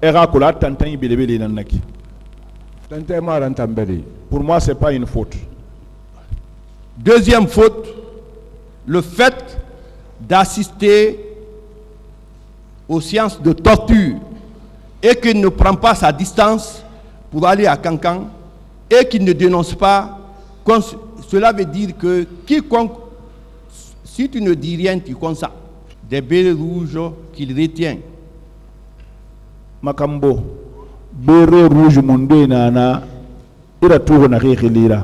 Pour moi, ce n'est pas une faute. Deuxième faute, le fait d'assister aux séances de torture et qu'il ne prend pas sa distance pour aller à Kankan et qu'il ne dénonce pas, cela veut dire que quiconque, si tu ne dis rien, tu consens. Des bérets rouges qu'il retient. Makambo, béret rouge monde nana, il a tout lira.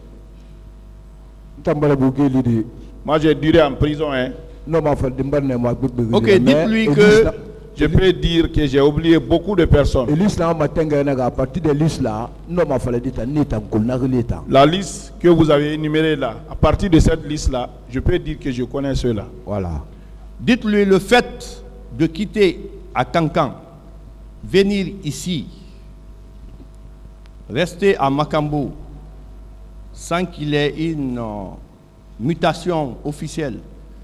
Moi j'ai duré en prison, hein. Ok, dites-lui que je peux dire que j'ai oublié beaucoup de personnes. La liste que vous avez énumérée là, à partir de cette liste-là, je peux dire que je connais ceux-là. Voilà. Dites-lui le fait de quitter à Kankan, venir ici, rester à Makambo, sans qu'il ait une mutation officielle,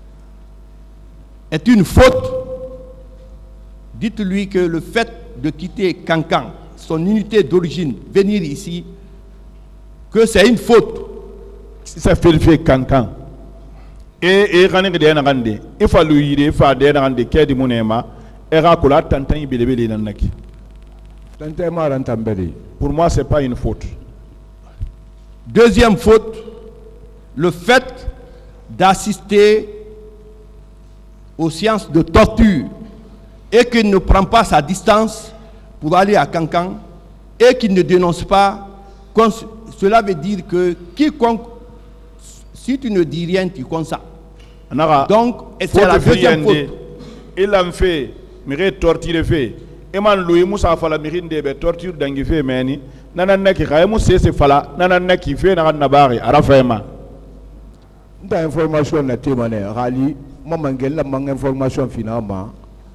est une faute. Dites-lui que le fait de quitter Kankan, son unité d'origine, venir ici, que c'est une faute. Ça fait Kankan. Et il faut lui faire des monema. Pour moi, ce n'est pas une faute. Deuxième faute, le fait d'assister aux séances de torture et qu'il ne prend pas sa distance pour aller à Kankan et qu'il ne dénonce pas, cela veut dire que quiconque, si tu ne dis rien, tu consens. Donc, c'est la deuxième faute. Il a fait, mais torture fait. Et man Louis Moussa Fala Mirin de torture d'Angife Meni, Nananaki Raimou c'est Fala, Nananaki fait Nabari, Arafema. D'information na témoigné, Rali, Mamangel, la manque information finalement.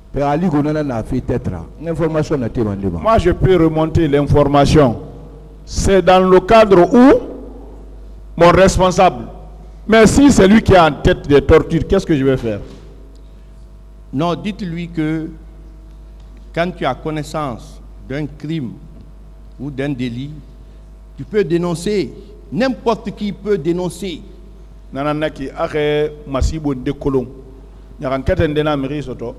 Moi, je peux remonter l'information. C'est dans le cadre où mon responsable. Mais si c'est lui qui est en tête des tortures, qu'est-ce que je vais faire? Non, dites-lui que quand tu as connaissance d'un crime ou d'un délit, tu peux dénoncer. N'importe qui peut dénoncer. Nananaki, arrête, Massibo de Colomb. Il y a un catendena mairie soto.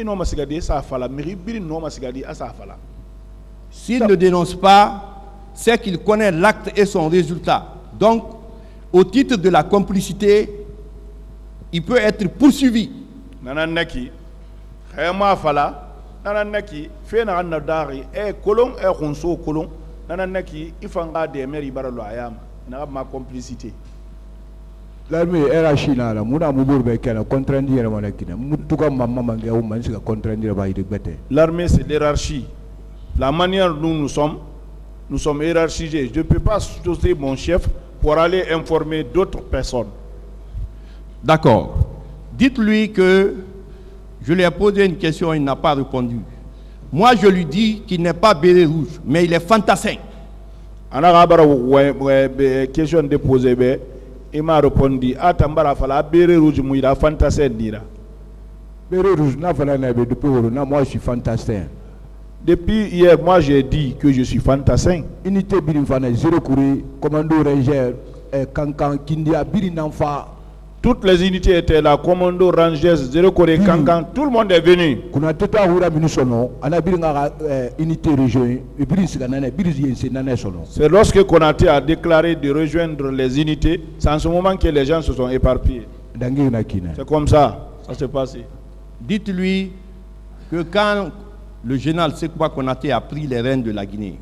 S'il ne dénonce pas, c'est qu'il connaît l'acte et son résultat. Donc, au titre de la complicité, il peut être poursuivi. khayma fala nananaki fena anna dari e kolon e khonso kolon nananaki ifanga de meri baralo ayama na ma complicité. L'armée era China la muna mubur be kala contraindre la monakina mutuka mamma mangi au mansi contraindre ba idebete. L'armée c'est l'hierarchie. La manière dont nous sommes hiérarchisés. Je ne peux pas choisir mon chef pour aller informer d'autres personnes. D'accord. Dites-lui que je lui ai posé une question, il n'a pas répondu. Moi, je lui dis qu'il n'est pas béret rouge, mais il est fantassin. Question déposée, il m'a répondu, Atambara fala béret rouge, il a fantassin dira. Béret rouge, moi je suis fantassin. Depuis hier, moi j'ai dit que je suis fantassin. Unité Birinfana, zéro courrier, commando ranger, Kankan, Kindia, Birinanfa. Toutes les unités étaient là, commando rangers, zéro courrier, Kankan, tout le monde est venu. C'est lorsque Konaté a déclaré de rejoindre les unités, c'est en ce moment que les gens se sont éparpillés. C'est comme ça, ça s'est passé. Dites-lui que quand le général Sekouba Konaté a pris les rênes de la Guinée,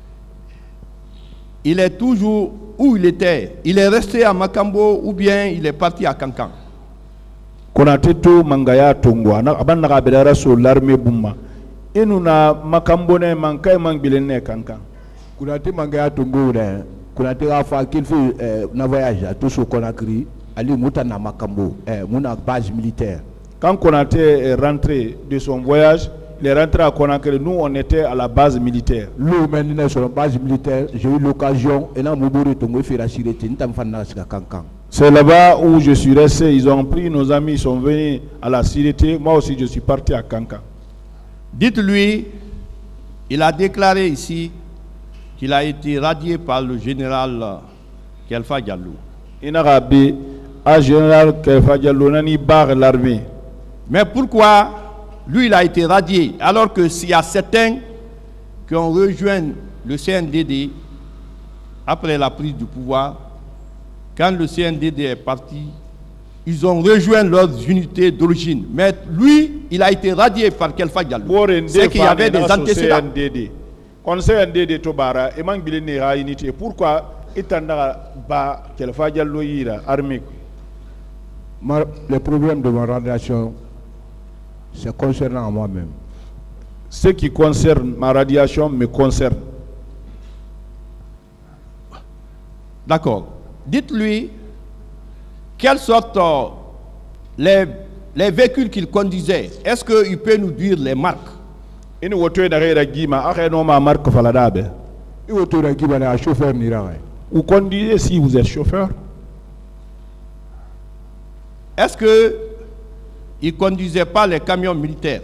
il est toujours où il était. Il est resté à Makambo ou bien il est parti à Kankan. Konaté to mangaya tongwa na abanda bedara so l'armée bumma. Inuna Makambo ne mankai mangbilene Kankan. Konaté mangaya tongo ne. Konaté a fait qu'il fait un voyage à tout ce Conakry, aller Moutana Makambo, mon base militaire. Quand Konaté est rentré de son voyage, il est rentré à Conakry. Nous, on était à la base militaire. Sur la base militaire, j'ai eu l'occasion et c'est là-bas où je suis resté. Ils ont pris nos amis, ils sont venus à la Sûreté. Moi aussi, je suis parti à Kankan. Dites-lui, il a déclaré ici qu'il a été radié par le général Kelfa Diallo. Il a radié à général Kelfa Diallo, nani barre l'armée. Mais pourquoi lui, il a été radié, alors que s'il y a certains qui ont rejoint le CNDD après la prise du pouvoir, quand le CNDD est parti, ils ont rejoint leurs unités d'origine. Mais lui, il a été radié par Kelfa Diallo. C'est qu'il y avait des antécédents. Quand CNDD Tobara, pourquoi Kelfa Diallo armée? Les problèmes de ma radiation, c'est concernant moi-même. Ce qui concerne ma radiation me concerne. D'accord. Dites-lui quelle sorte les véhicules qu'il conduisait. Est-ce qu'il peut nous dire les marques? Vous conduisez si vous êtes chauffeur? Est-ce que il ne conduisait pas les camions militaires?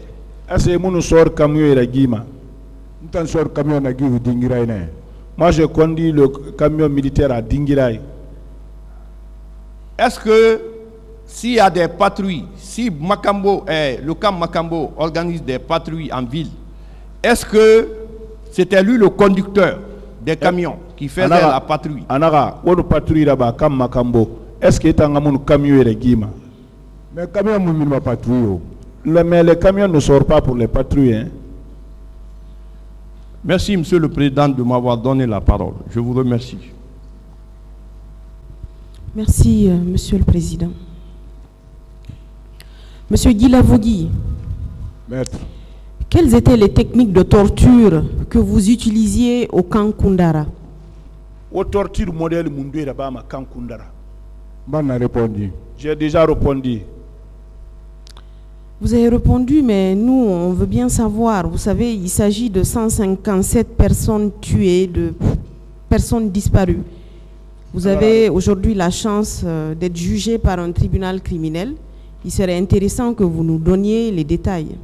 Moi, je conduis le camion militaire à Dingirai. Est-ce que s'il y a des patrouilles, si Makambo, le camp Makambo organise des patrouilles en ville, est-ce que c'était lui le conducteur des camions qui faisait la patrouille? Anara, on patrouille là-bas, comme Makambo. Est-ce que tu as un camion et Guima? Mais les camions ne sortent pas pour les patrouilles. Hein? Merci, Monsieur le Président, de m'avoir donné la parole. Je vous remercie. Merci, Monsieur le Président. Monsieur Guy Lavogui, Maître, quelles étaient les techniques de torture que vous utilisiez au camp Koundara? Au torture modèle Mundu et Rabama camp Koundara. M'en a répondu. J'ai déjà répondu. Vous avez répondu, mais nous, on veut bien savoir. Vous savez, il s'agit de 157 personnes tuées, de personnes disparues. Vous avez aujourd'hui la chance d'être jugé par un tribunal criminel. Il serait intéressant que vous nous donniez les détails.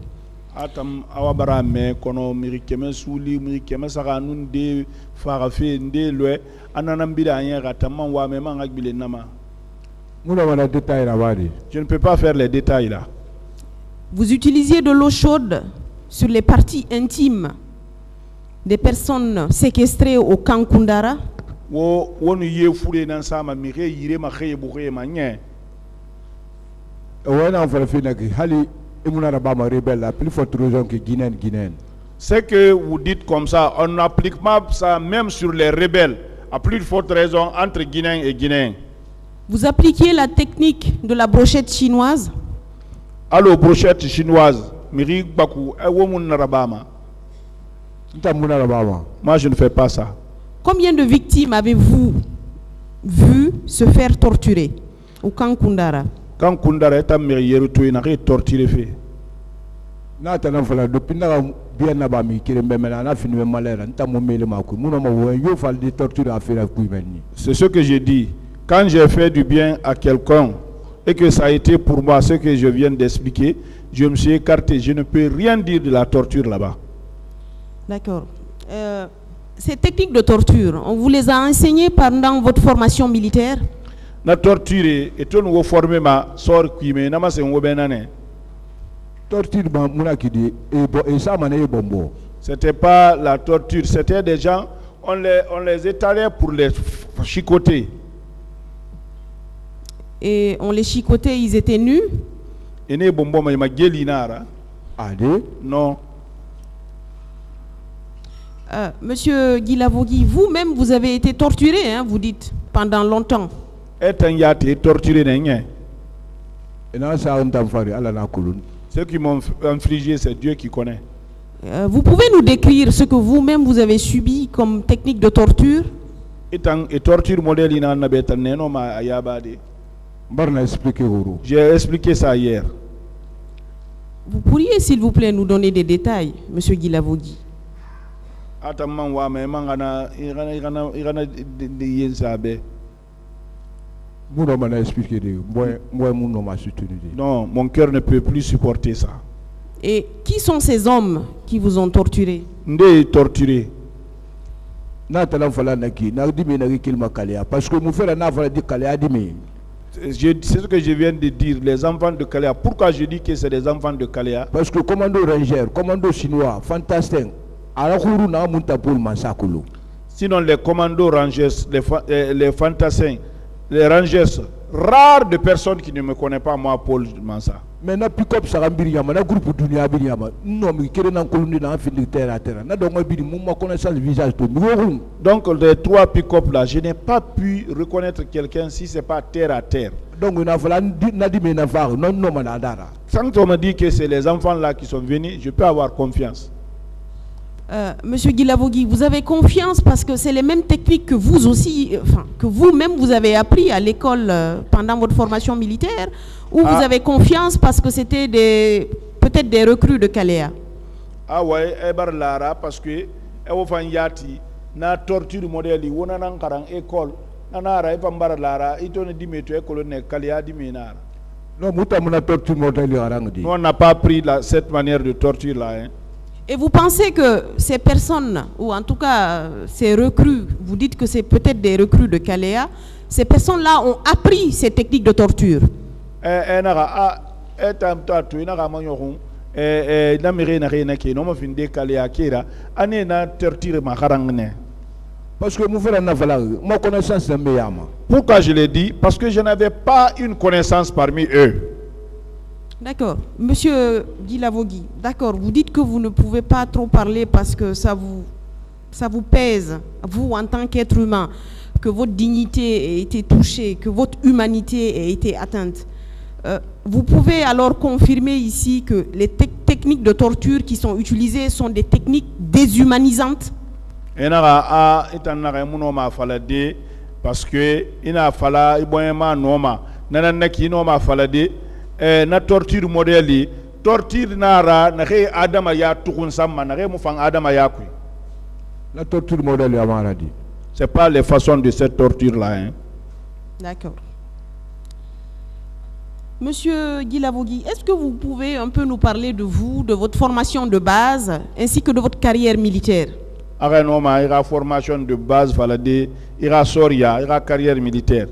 Je ne peux pas faire les détails là. Vous utilisiez de l'eau chaude sur les parties intimes des personnes séquestrées au camp Koundara? rebelle, la plus forte raison que Guinéenne. C'est que vous dites comme ça, on n'applique pas ça même sur les rebelles, à plus forte raison entre Guinéens et Guinéens. Vous appliquiez la technique de la brochette chinoise? Alors, brochette chinoise, Miri Bakou, moi je ne fais pas ça. Combien de victimes avez-vous vu se faire torturer au camp Koundara? Quand Koundara est amélioré, il n'a pas torturé fait. C'est ce que j'ai dit. Quand j'ai fait du bien à quelqu'un et que ça a été pour moi ce que je viens d'expliquer, je me suis écarté. Je ne peux rien dire de la torture là-bas. D'accord. Ces techniques de torture, on vous les a enseignées pendant votre formation militaire? La torture est une formée ma sort qui me n'a pas c'est un benane. C'était pas la torture, c'était des gens, on les étalait pour les chicoter. Et on les chicotait, ils étaient nus? Non. Monsieur Guilavogui, vous-même vous avez été torturé, hein, vous dites, pendant longtemps. Ceux qui m'ont infligé, c'est Dieu qui connaît. Vous pouvez nous décrire ce que vous-même vous avez subi comme technique de torture? J'ai expliqué ça hier. Vous pourriez, s'il vous plaît, nous donner des détails, monsieur Guilavogui? Non, mon cœur ne peut plus supporter ça. Et qui sont ces hommes qui vous ont torturé? Torturé. Parce que c'est ce que je viens de dire, les enfants de Kalea. Pourquoi je dis que c'est des enfants de Kalea? Parce que commando ranger, commando chinois, fantastique. Sinon les commandos rangers, les fantassins, les rangers, rares de personnes qui ne me connaissent pas moi, Paul Mansa. Maintenant, pick-up ça na groupe dunia biriama. Non, mais qui est dans colonie dans fin terre à terre. Na donc moi connaissance visage tout. Donc les trois pick-up là, je n'ai pas pu reconnaître quelqu'un si c'est pas terre à terre. Donc on a fallu na di me na faire non non manadara. Quand on me dit que c'est les enfants là qui sont venus, je peux avoir confiance. Monsieur Guilavogui, vous avez confiance parce que c'est les mêmes techniques que vous aussi, enfin, que vous-même vous avez appris à l'école pendant votre formation militaire, ou vous avez confiance parce que c'était peut-être des recrues de Kalea? Ah ouais, lara parce que yati na torture modèle wona nan karang école nanara epambar lara itone dimeto école ne Kalea dimenara. Non, mutamuna torture modèle arang di. On n'a pas pris cette manière de torture là, hein. Et vous pensez que ces personnes, ou en tout cas ces recrues, vous dites que c'est peut-être des recrues de Kalea, ces personnes-là ont appris ces techniques de torture? Parce que pourquoi je l'ai dit? Parce que je n'avais pas une connaissance parmi eux. D'accord. Monsieur Guilavogui, d'accord, vous dites que vous ne pouvez pas trop parler parce que ça vous pèse, vous en tant qu'être humain, que votre dignité ait été touchée, que votre humanité ait été atteinte. Vous pouvez alors confirmer ici que les techniques de torture qui sont utilisées sont des techniques déshumanisantes? Parce que na torture modèle torture nara na re adama ya tukun samma na re mu fang adama ya kui. La torture modèle ya maradi. C'est pas les façons de cette torture là, hein. D'accord. Monsieur Guilavogui, est-ce que vous pouvez un peu nous parler de vous, de votre formation de base ainsi que de votre carrière militaire? Il y a formation de base, il y a Soria, il y a carrière militaire.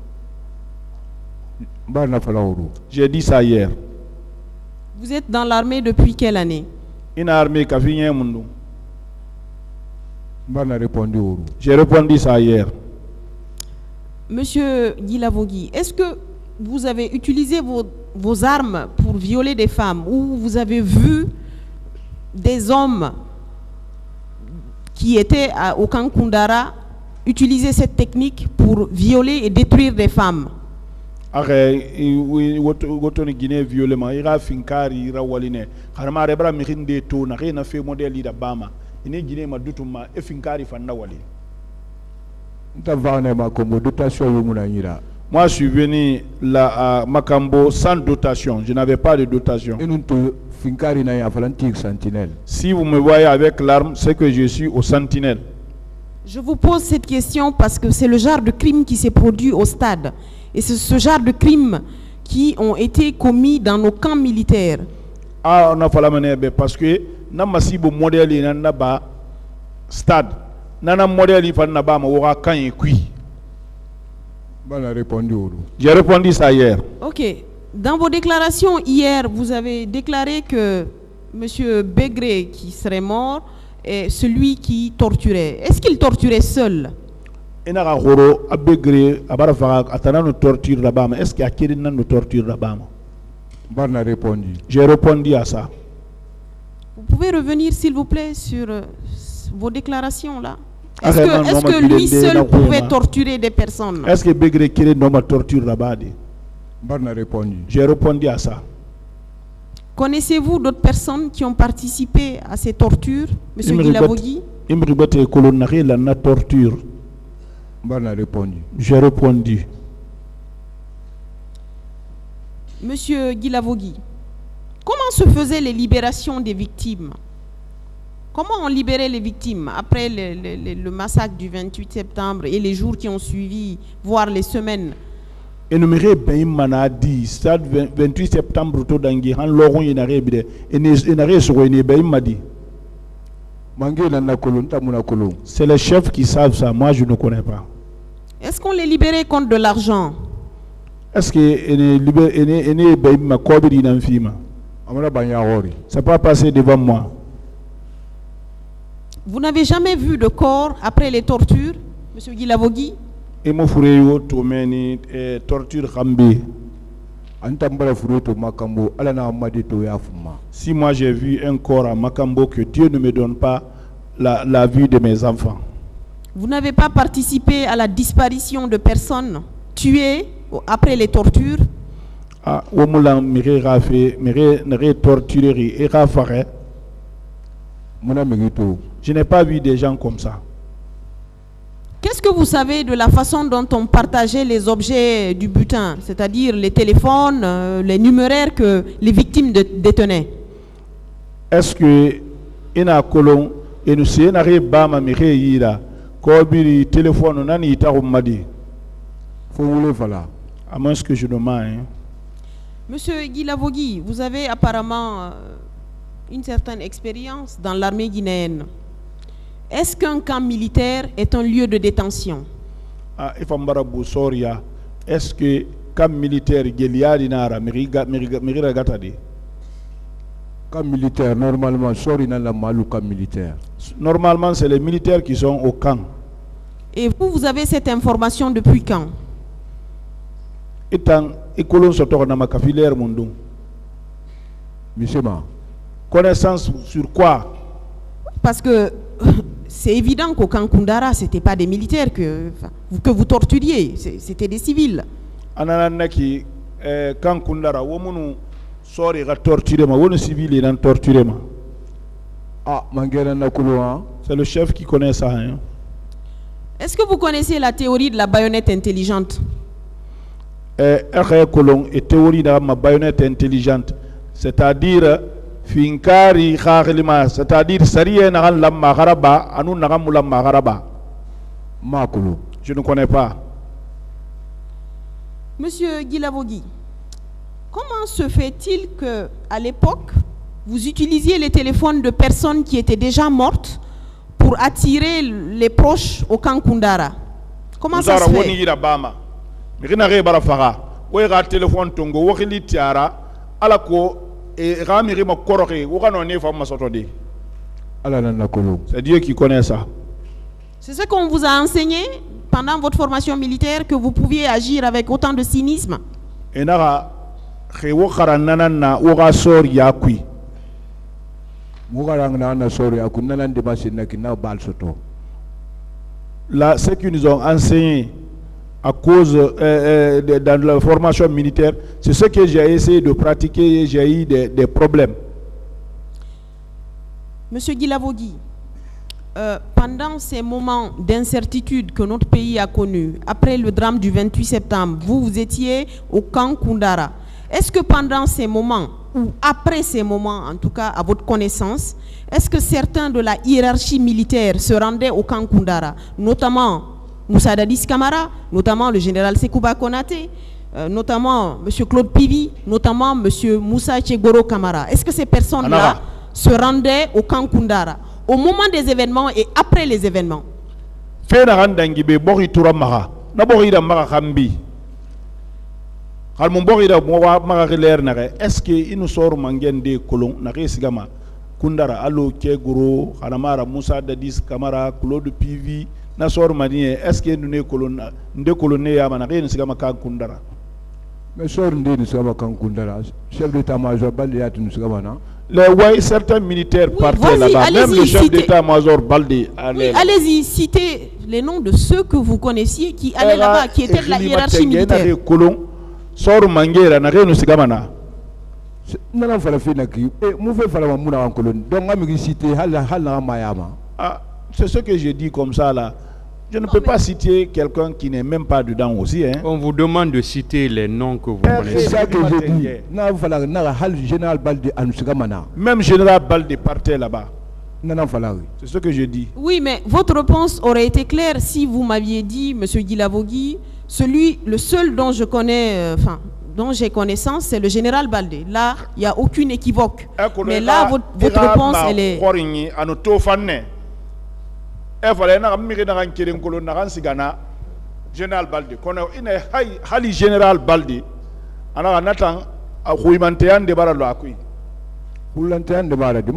J'ai dit ça hier. Vous êtes dans l'armée depuis quelle année? Une armée qui a fini un monde. J'ai répondu ça hier. Monsieur Guilavogui, est-ce que vous avez utilisé vos armes pour violer des femmes, ou vous avez vu des hommes qui étaient au camp Koundara utiliser cette technique pour violer et détruire des femmes? Wotoni Guinée violemment ira finkari ira waline harma rebra mihinde to na rena fe modèle da bama ine Guinée ma dutuma e finkari fanna wali moi je suis venu là à Makambo sans dotation, je n'avais pas de dotation. Si vous me voyez avec l'arme, c'est que je suis au sentinelle. Je vous pose cette question parce que c'est le genre de crime qui s'est produit au stade. Et c'est ce genre de crimes qui ont été commis dans nos camps militaires. Ah, on a fallu parce que na masibo modèle na ba stade. Nana modèle fa na ba ma wora kan ekui. J'ai répondu ça hier. Ok. Dans vos déclarations hier, vous avez déclaré que M. Begré, qui serait mort, est celui qui torturait. Est-ce qu'il torturait seul? Est-ce qu'il y a quelqu'un qui torture là-bas? J'ai répondu à ça. Vous pouvez revenir, s'il vous plaît, sur vos déclarations là? Est-ce que lui seul pouvait torturer des personnes? Est-ce que Begré qui torture là-bas? J'ai répondu à ça. Connaissez-vous d'autres personnes qui ont participé à ces tortures, M. Guilavogui? J'ai répondu. Monsieur Guilavogui, comment se faisaient les libérations des victimes? Comment on libérait les victimes après le massacre du 28 septembre et les jours qui ont suivi, voire les semaines? Énuméré ben manadi stade 28 septembre to dangi han loron yenare bide enare so ene ben madi. C'est les chefs qui savent ça, moi je ne connais pas. Est-ce qu'on les libérait contre de l'argent? Est-ce que ene ben ma kobiri nan fima? Ça pas passé devant moi. Vous n'avez jamais vu de corps après les tortures, Monsieur Guilavogui? Torture Rambi. Si moi j'ai vu un corps à Makambo, que Dieu ne me donne pas la vue de mes enfants. Vous n'avez pas participé à la disparition de personnes tuées après les tortures? Je n'ai pas vu des gens comme ça. Qu'est-ce que vous savez de la façon dont on partageait les objets du butin, c'est-à-dire les téléphones, les numéraires que les victimes détenaient? Est-ce que ina kolon et nous c'est n'arrive pas ma mère yira kobiri téléphone nani ita madi faut voulez voilà à moins que je demande. Monsieur Guilavogui, vous avez apparemment une certaine expérience dans l'armée guinéenne. Est-ce qu'un camp militaire est un lieu de détention? Est-ce que camp militaire camp militaire normalement camp militaire. Normalement c'est les militaires qui sont au camp. Et vous avez cette information depuis quand? Connaissance sur quoi? Parce que c'est évident qu'au camp Koundara, ce n'était pas des militaires que vous torturiez, c'était des civils. Camp Koundara, c'est le chef qui connaît ça. Hein? Est-ce que vous connaissez la théorie de la baïonnette intelligente? Théorie de la baïonnette intelligente, c'est-à-dire finkari kharima, c'est-à-dire sariye na la maharaba anu na mula maharaba makulu. Je ne connais pas. Monsieur Guilavogui, comment se fait-il que à l'époque vous utilisiez les téléphones de personnes qui étaient déjà mortes pour attirer les proches au camp Koundara? Comment ça se fait? Téléphone tongo wakili tiara alako. C'est Dieu qui connaît ça. C'est ce qu'on vous a enseigné pendant votre formation militaire, que vous pouviez agir avec autant de cynisme? enara xewo xaranana na oga sor yakui mugarang na sori akunana de masina kina balsoto. Là, ce qu'ils nous ont enseigné à cause dans la formation militaire, c'est ce que j'ai essayé de pratiquer et j'ai eu des problèmes. Monsieur Guilavogui, pendant ces moments d'incertitude que notre pays a connus, après le drame du 28 septembre, vous étiez au camp Koundara. Est-ce que pendant ces moments, ou après ces moments, en tout cas à votre connaissance, est-ce que certains de la hiérarchie militaire se rendaient au camp Koundara, notamment Moussa Dadis Camara, notamment le général Sekouba Konaté, notamment M. Claude Pivi, notamment M. Moussa Tchegoro Camara? Est-ce que ces personnes-là se rendaient au camp Koundara au moment des événements et après les événements? Est-ce qu'il nous sort mangen de colon na resigama Kundara allo Kegoro Hanamara Moussa Dadis Camara Claude Pivi na sort manie est-ce que nous ne colon de colonne ya mana resigama ka Kundara mais sort de sigama kan Kundara chef d'état-major Balde ya tu sigama na les ouais certains militaires partaient là-bas, même le chef d'état-major Balde. Oui, allez-y, citez les noms de ceux que vous connaissiez qui allaient là-bas, qui étaient de la hiérarchie militaire. Sor mangera na renu sigamana nana fala fina ki mu fe fala mamuna en colonne donc ami cité hala mayama. Ah, c'est ce que je dis comme ça là. Je ne peux pas citer quelqu'un qui n'est même pas dedans aussi hein. On vous demande de citer les noms que vous connaissez. C'est ça que je dis. Na fala na hal général Balde an sigamana. Même général Balde partait là-bas. Nana fala. C'est ce que je dis. Oui, mais votre réponse aurait été claire si vous m'aviez dit, monsieur Guilavogui, le seul dont je connais, dont j'ai connaissance, c'est le général Balde. Là, il n'y a aucune équivoque. Mais là, votre réponse, elle est... Général Balde. Hali général Balde. Alors, on attend à Rouimantéan de Baraloakui. Rouimantéan de Baraloakui.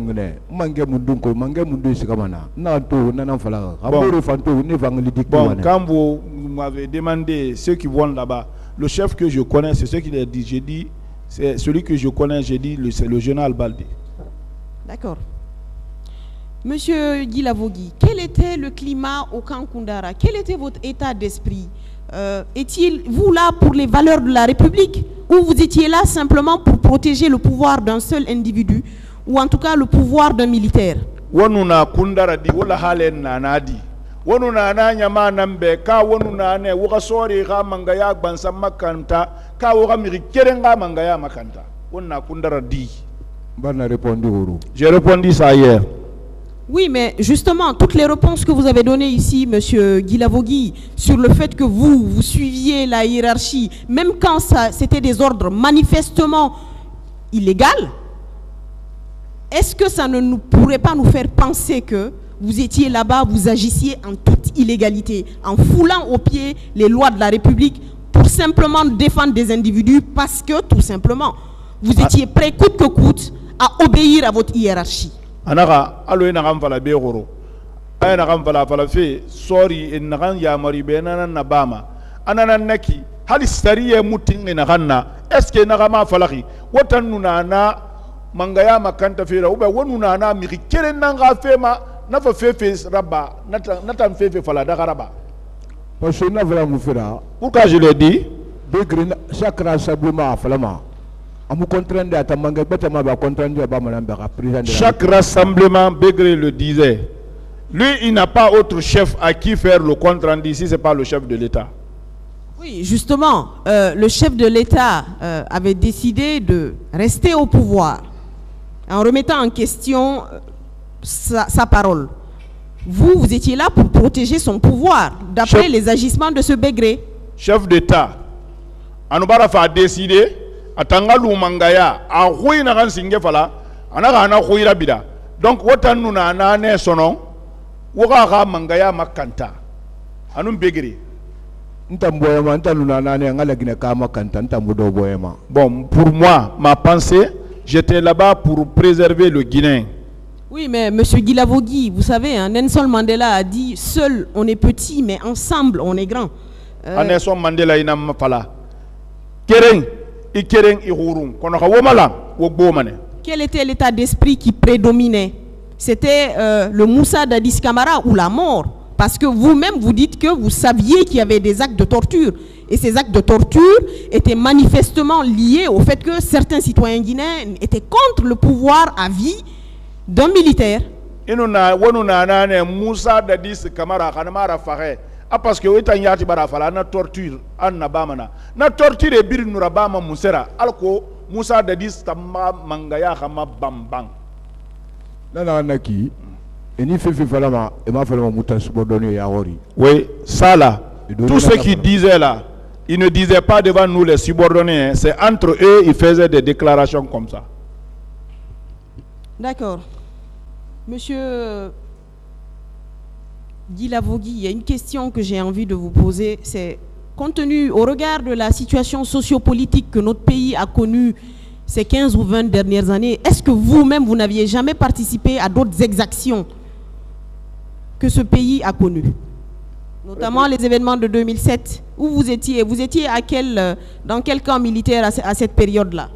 Bon, quand vous m'avez demandé ceux qui vont là-bas, le chef que je connais, c'est ce qu'il a dit. J'ai dit, c'est celui que je connais, j'ai dit, c'est le général Balde. D'accord. Monsieur Guilavogui, quel était le climat au camp Koundara? Quel était votre état d'esprit? Étiez-vous là pour les valeurs de la République ou vous étiez là simplement pour protéger le pouvoir d'un seul individu ou en tout cas le pouvoir d'un militaire? Wanuna Koundara di wala halen nanadi. Wanuna na nyama nambe ka wanuna ne waka sori ga mangaya bansa makanta ka waka miri kerenga mangaya makanta. Wanuna Koundara di. Bana répondu Ouro. J'ai répondu ça hier. Oui, mais justement, toutes les réponses que vous avez données ici, monsieur Guilavogui, sur le fait que vous suiviez la hiérarchie, même quand c'était des ordres manifestement illégaux, est-ce que ça ne pourrait pas nous faire penser que vous étiez là-bas, vous agissiez en toute illégalité, en foulant aux pieds les lois de la République pour simplement défendre des individus parce que, tout simplement, vous étiez prêt coûte que coûte à obéir à votre hiérarchie? Anara alo ina gamfala be goro ayna gamfala fala fe sorry in nagan ya mari be nanan nabama anana naki hali stariye mutin ina ganna est-ce que nagama falaki wotan nuna mangaya makanta fera ube wonuna na mi kere nanga fema nafa fefe rabba natan fefe fala dagaraba parce que na vra mu fera pourquoi je le dis degré chaque rassemblement falama. Chaque rassemblement, Begré le disait, lui il n'a pas autre chef à qui faire le compte rendu si ce n'est pas le chef de l'État. Oui, justement, le chef de l'État avait décidé de rester au pouvoir en remettant en question sa parole. Vous étiez là pour protéger son pouvoir, d'après les agissements de ce Begré. Chef d'État, Anoubarafa a décidé atangalu mangaya a huina kan singe fala anaka na huira bida donc wotan nuna na ne sono woka ka mangaya makanta anum begiri ntamboyema ntanuna na ne ngala gine ka makanta ntambudo boyema. Bon, pour moi ma pensée, j'étais là-bas pour préserver le Guinéen. Oui, mais monsieur Guilavogui, vous savez, hein, Nelson Mandela a dit seul on est petit mais ensemble on est grand. Nelson Mandela ina mafala Quel était l'état d'esprit qui prédominait? C'était le Moussa Dadis Camara ou la mort? Parce que vous-même, vous dites que vous saviez qu'il y avait des actes de torture. Et ces actes de torture étaient manifestement liés au fait que certains citoyens guinéens étaient contre le pouvoir à vie d'un militaire. Moussa Dadis Camara parce que na torture na torture bir nurabama musera alko Moussa Dadis tamba mangaya khama bambang nana naki eni fefe falama e ma falama muta subordonné ya hori. Oui, ça là, tout ce qu'ils disaient là, ils ne disaient pas devant nous les subordonnés, hein. C'est entre eux, ils faisaient des déclarations comme ça. D'accord. Monsieur Guy Lavogui, il y a une question que j'ai envie de vous poser, c'est compte tenu, au regard de la situation sociopolitique que notre pays a connue ces 15 ou 20 dernières années, est-ce que vous-même, vous n'aviez jamais participé à d'autres exactions que ce pays a connues? Notamment les événements de 2007, où vous étiez à dans quel camp militaire à cette période-là?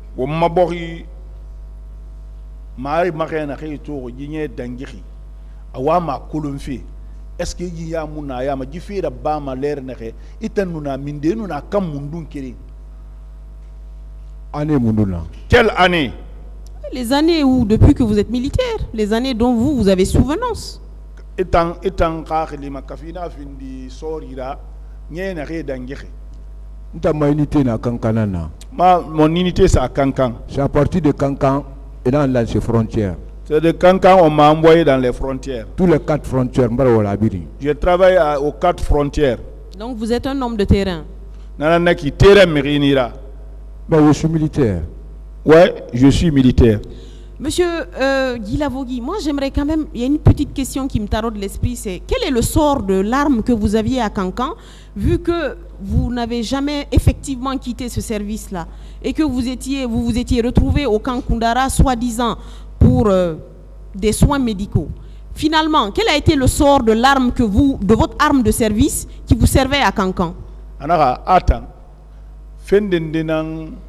Est-ce que y a muna ya ma jifira ba ma leer nexe itanuna minde nuna kam mundun kiri année munduna. Quelle année? Les années où depuis que vous êtes militaire, les années dont vous avez souvenance. Etan qakhli ma kafina findi sorira nyena re dangexe nta ma unité na kankanana mon unité c'est à Kankan. C'est à partir de Kankan et dans les frontières. C'est de Kankan, on m'a envoyé dans les frontières. Tous les 4 frontières. Je travaille aux 4 frontières. Donc vous êtes un homme de terrain. Ben, je suis militaire. Ouais, je suis militaire. Monsieur Guy Lavogui, moi j'aimerais quand même, il y a une petite question qui me taraude l'esprit, c'est quel est le sort de l'arme que vous aviez à Kankan, vu que vous n'avez jamais effectivement quitté ce service-là, et que vous vous étiez retrouvé au camp Koundara, soi-disant, pour des soins médicaux. Finalement, quel a été le sort de l'arme de votre arme de service qui vous servait à Kankan? Anara atan fendendenang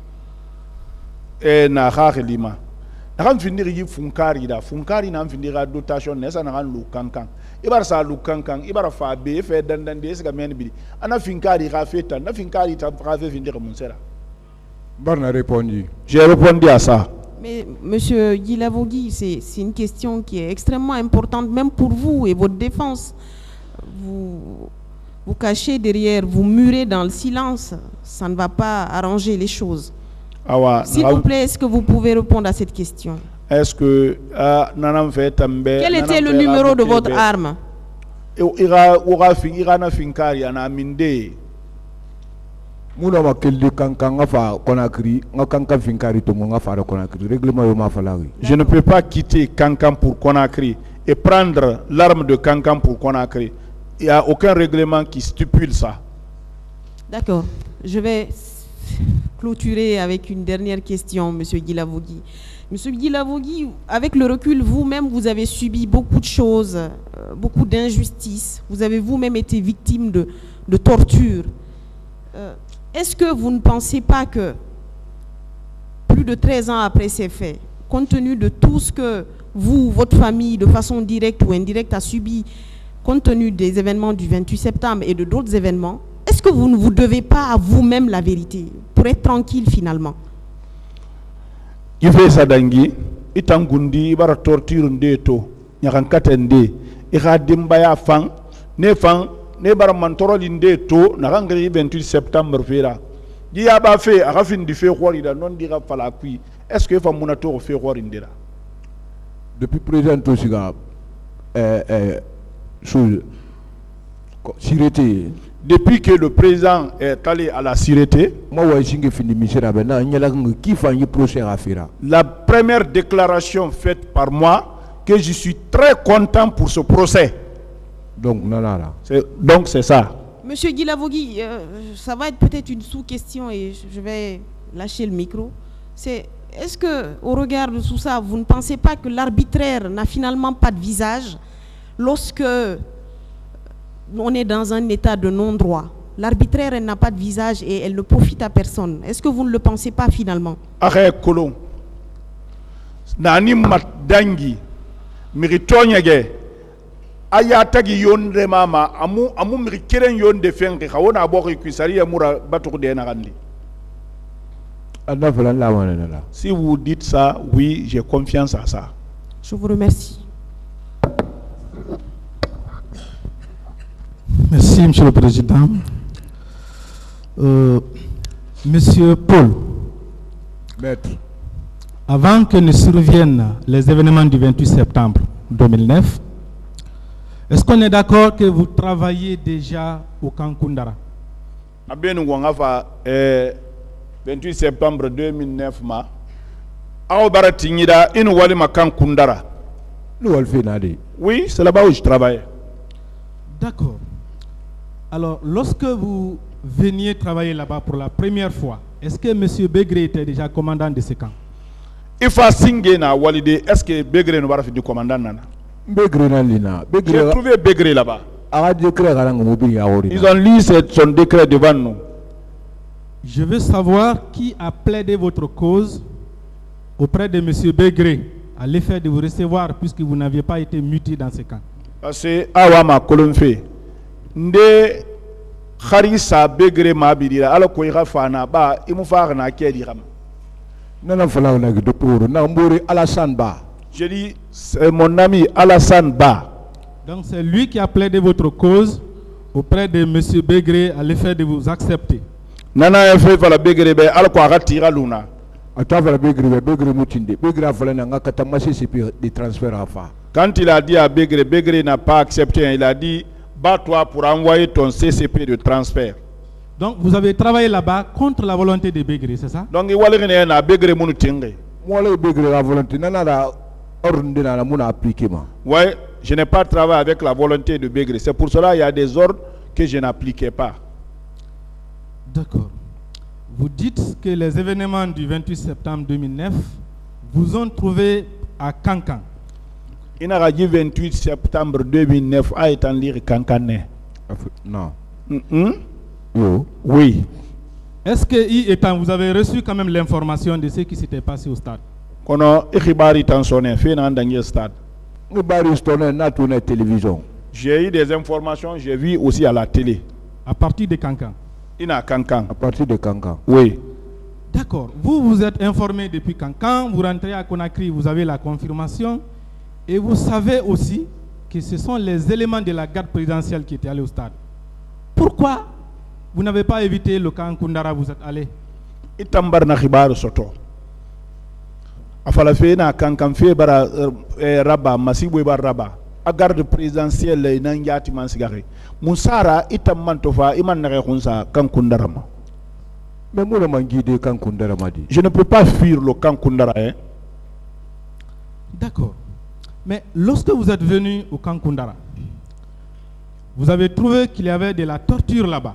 na khakhilima nakam finiri yi funkari na finira dotation nesa na lu Kankan ibar sa lu Kankan ibar fa be fe dandan de sga men bi ana finkari khafeta na finkari ta khafe finira monsera. Barna répondu. J'ai répondu à ça. Mais monsieur Guy Lavogui, c'est une question qui est extrêmement importante, même pour vous et votre défense. Vous cachez derrière, vous murez dans le silence. Ça ne va pas arranger les choses. S'il vous plaît, est-ce que vous pouvez répondre à cette question? Est-ce que quel était le numéro de votre arme? Je ne peux pas quitter Kankan pour Conakry et prendre l'arme de Kankan pour Conakry. Il n'y a aucun règlement qui stipule ça. D'accord. Je vais clôturer avec une dernière question, monsieur Guy Lavogui. Monsieur Guy Lavogui, avec le recul, vous-même, vous avez subi beaucoup de choses, beaucoup d'injustices. Vous avez vous-même été victime de torture. Est-ce que vous ne pensez pas que, plus de 13 ans après ces faits, compte tenu de tout ce que vous, votre famille, de façon directe ou indirecte, a subi, compte tenu des événements du 28 septembre et de d'autres événements, est-ce que vous ne vous devez pas à vous-même la vérité, pour être tranquille finalement? Il fait ça dangi, itangundi, ibara torture ndeto, nyakankatende, iradimba fang, ne fang, ne bara mantoro linde to na rangri 28 septembre fera di aba fe a rafin di fe khorida non dira fala kui est-ce que fa munato fe khorindira depuis président Tosiga chose sûreté depuis que le président est allé à la sûreté, la première déclaration faite par moi que je suis très content pour ce procès. Donc c'est ça. Monsieur Guy Lavogui, ça va être peut-être une sous-question et je vais lâcher le micro. Est-ce que, au regard de tout ça, vous ne pensez pas que l'arbitraire n'a finalement pas de visage lorsque on est dans un état de non-droit? L'arbitraire, elle n'a pas de visage et elle ne profite à personne. Est-ce que vous ne le pensez pas finalement? Arrête kolon. Nani matdangi. Miritonyege. Ayatagi yonde mama. Amu mirikeren yonde fengi. Kawona abori kuisari amura batuk de narandi. Si vous dites ça, oui, j'ai confiance à ça. Je vous remercie. Merci, Monsieur le Président. Monsieur Paul, Maître. Avant que ne surviennent les événements du 28 septembre 2009, est-ce qu'on est d'accord que vous travaillez déjà au camp Koundara? 28 septembre 2009 ma aw baratinida in wali makan Koundara. Oui, c'est là-bas où je travaille. D'accord. Alors, lorsque vous veniez travailler là-bas pour la première fois, est-ce que M. Begré était déjà commandant de ce camp? Il faut signer na walide. Est-ce que Begré ne va pas faire du commandant nana? J'ai trouvé Begré là-bas. Ils ont lu son décret devant nous. Je veux savoir qui a plaidé votre cause auprès de M. Begré à l'effet de vous recevoir puisque vous n'aviez pas été muté dans ce camp. Parce que Awama Kolonfe, Nde Kharissa Begré Mabidira, alors qu'on ira fana, ba, imufar na Kédiram. Je dis, c'est mon ami Alassane Ba. Donc c'est lui qui a plaidé votre cause auprès de M. Begré à l'effet de vous accepter. Nana fait la Begré, alors qu'on ratira Luna. Quand il a dit à Begré, Begré n'a pas accepté, il a dit, bats-toi pour envoyer ton CCP de transfert. Donc vous avez travaillé là-bas contre la volonté de Begré, c'est ça? Donc il y a Begré Mounoutenge. Oui, je n'ai pas travaillé avec la volonté de Begré. C'est pour cela qu'il y a des ordres que je n'appliquais pas. D'accord. Vous dites que les événements du 28 septembre 2009 vous ont trouvé à Kankan. Il a dit 28 septembre 2009 a été en lire Kankané. Non. Oui. Est-ce que vous avez reçu quand même l'information de ce qui s'était passé au stade? J'ai eu des informations, j'ai vu aussi à la télé. À partir de Kankan? À partir de Kankan. Oui. D'accord. Vous vous êtes informé depuis Kankan, vous rentrez à Conakry, vous avez la confirmation. Et vous savez aussi que ce sont les éléments de la garde présidentielle qui étaient allés au stade. Pourquoi vous n'avez pas évité le camp Koundara, vous êtes allé? Itambar na khibar soto. Afala fe na Kankan fe bara raba masibu bar raba. A garde présidentielle na ngati man sigari. Musara itam mantofa iman na khunsa camp Koundara ma. Mais moi le guider camp Koundara m'a dit. Je ne peux pas fuir le camp Koundara hein. D'accord. Mais lorsque vous êtes venu au camp Koundara, vous avez trouvé qu'il y avait de la torture là-bas.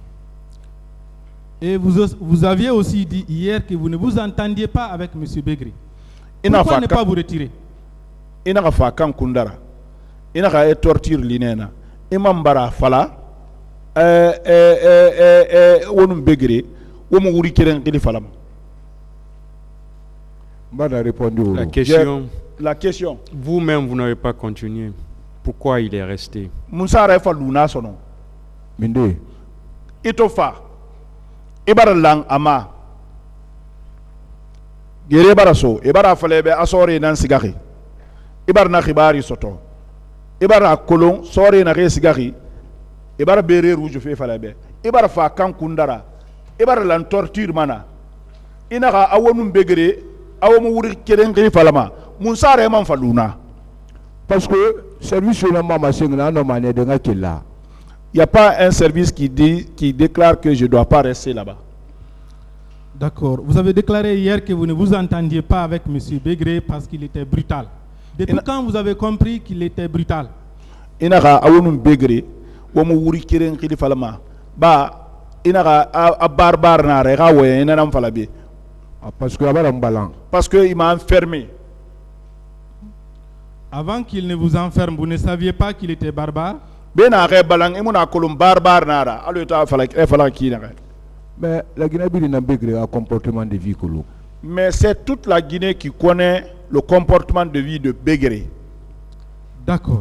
Et vous aviez aussi dit hier que vous ne vous entendiez pas avec M. Begré. Pourquoi ne pas vous retirer? Il n'a pas fait camp Koundara. Il n'a pas torture l'inena. Imam Bara Fala, Onum Begré, Omouri Keren Kilifalam. La question. Vous-même, vous n'avez pas continué. Pourquoi il est resté? Moussa Refa Luna sono. Minde. Itofa. Ibar lang ama. Gere baraso. Ibar falebe asore nan sigari. Ibar na khibari soto. Ibar a kolon sore na re sigari. Ibar bere rouge fe falebe. Ibar fa kan Koundara. Ibar lan torture mana. Inaka awonum Begré. Awomu wuri keren kiri falama. Mounsare man faluna. Parce que service sur la maman il n'y a pas un service qui déclare que je ne dois pas rester là-bas. D'accord. Vous avez déclaré hier que vous ne vous entendiez pas avec M. Begré parce qu'il était brutal. Depuis quand vous avez compris qu'il était brutal? Inaka awonum Begré, womu wuri keren kiri falama. Ba inaka a barbar na rega we inanam falabi. Parce qu'il m'a enfermé. Avant qu'il ne vous enferme, vous ne saviez pas qu'il était barbare? bena re balang imuna kolum barbar nara alu ta fala kina. Mais la Guinée n'a pas un comportement de vie. Mais c'est toute la Guinée qui connaît le comportement de vie de Bégré. D'accord.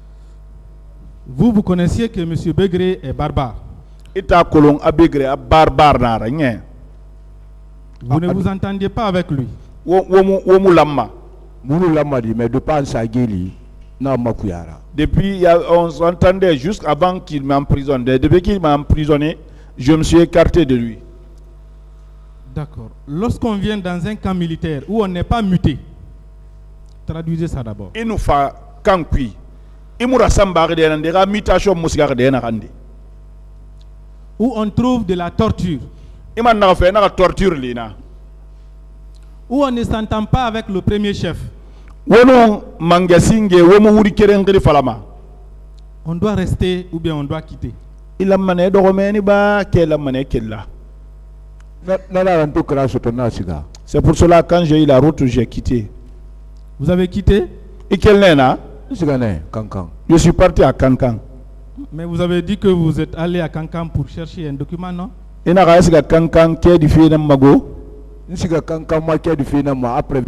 Vous connaissiez que M. Bégré est barbare. Ita kolon a Bégré a barbare nara nye. Vous ne vous entendiez pas avec lui. Womu lamma. Mounou lamma dit mais de pas sageli na makuyara. Depuis on s'entendait jusqu'avant qu'il m'emprisonne. Depuis qu'il m'a emprisonné, je me suis écarté de lui. D'accord. Lorsqu'on vient dans un camp militaire où on n'est pas muté, traduisez ça d'abord. Il nous fait kankui. Il nous rassemble de mutation musicale de Narandi. Où on trouve de la torture. Il m'a fait une torture lina. Où on ne s'entend pas avec le premier chef. On doit rester ou bien on doit quitter. Il a mané de Roménie ba qu'elle a mané qu'elle a. C'est pour cela quand j'ai eu la route, j'ai quitté. Vous avez quitté? Et quel n'est là? Je suis parti à Kankan. Mais vous avez dit que vous êtes allé à Kankan pour chercher un document, non? Et n'a pas à Kankan qui est du film de Mago. Après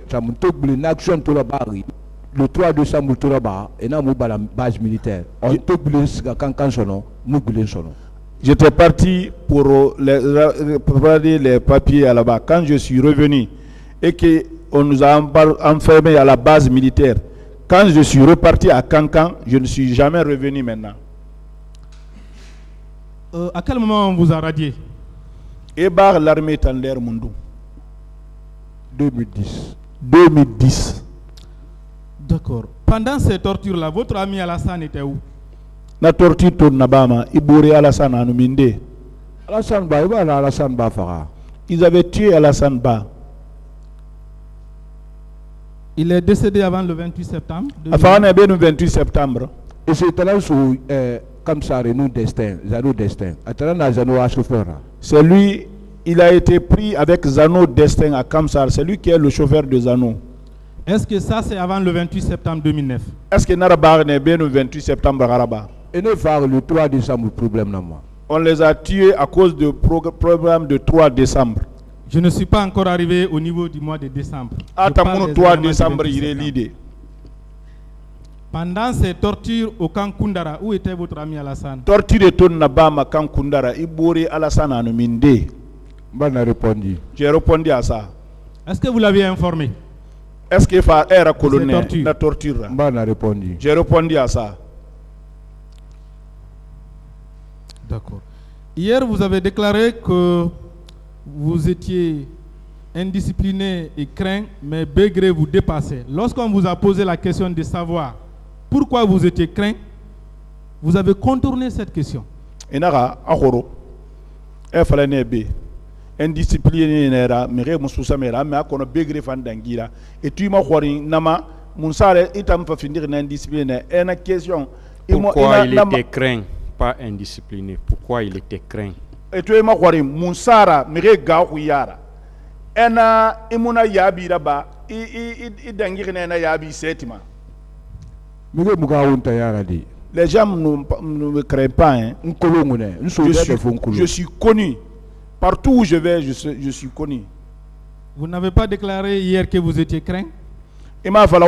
le 3 décembre, et là, la base militaire. J'étais parti pour préparer les papiers à là-bas. Quand je suis revenu et qu'on nous a enfermés à la base militaire, quand je suis reparti à Kankan, je ne suis jamais revenu maintenant. À quel moment on vous a radié? Et bar l'armée Tandler Mundu. 2010. D'accord. Pendant ces tortures-là, votre ami Alassane était où? La torture tourne Nabama, Ibouré Alassane Anouminde. Alassane Ba, Alassane Ba Farah. Ils avaient tué Alassane Ba. Il est décédé avant le 28 septembre. Avant le 28 septembre. Et c'est là où, comme ça, nous destin, Zano destin. C'est lui, il a été pris avec Zano destin à Kamsar. C'est lui qui est le chauffeur de Zano. Est-ce que ça c'est avant le 28 septembre 2009? Est-ce que Narabar n'est bien le 28 septembre Araba? Et ne faire le 3 décembre problème là moi. On les a tués à cause du programme de 3 décembre. Je ne suis pas encore arrivé au niveau du mois de décembre. Attends, 3 décembre, il est l'idée. Pendant ces tortures au camp Koundara, où était votre ami Alassane? Torture de ton Nabama camp Koundara, Ibouré Alassane Anouminde. Répondu. J'ai répondu à ça. Est-ce que vous l'aviez informé? Est-ce qu'il faut être colonel la torture? Répondu. J'ai répondu à ça. D'accord. Hier, vous avez déclaré que vous étiez indiscipliné et craint, mais Bégré vous dépassait. Lorsqu'on vous a posé la question de savoir pourquoi vous étiez craint, vous avez contourné cette question. Indiscipliné nera mere mususa mera me akono Bégré fandangira et tu m'as khori nama munsare itam fa finir na indiscipliné une question. Pourquoi il était craint, pas indiscipliné? Pourquoi il était craint? Et tu m'as khori munsara mere ga khuyara ena imuna yabi raba i dangir na yabi setima mere muka unta yara di. Les gens ne me craignent pas hein. Je suis connu. Partout où je vais, je suis connu. Vous n'avez pas déclaré hier que vous étiez craint? Les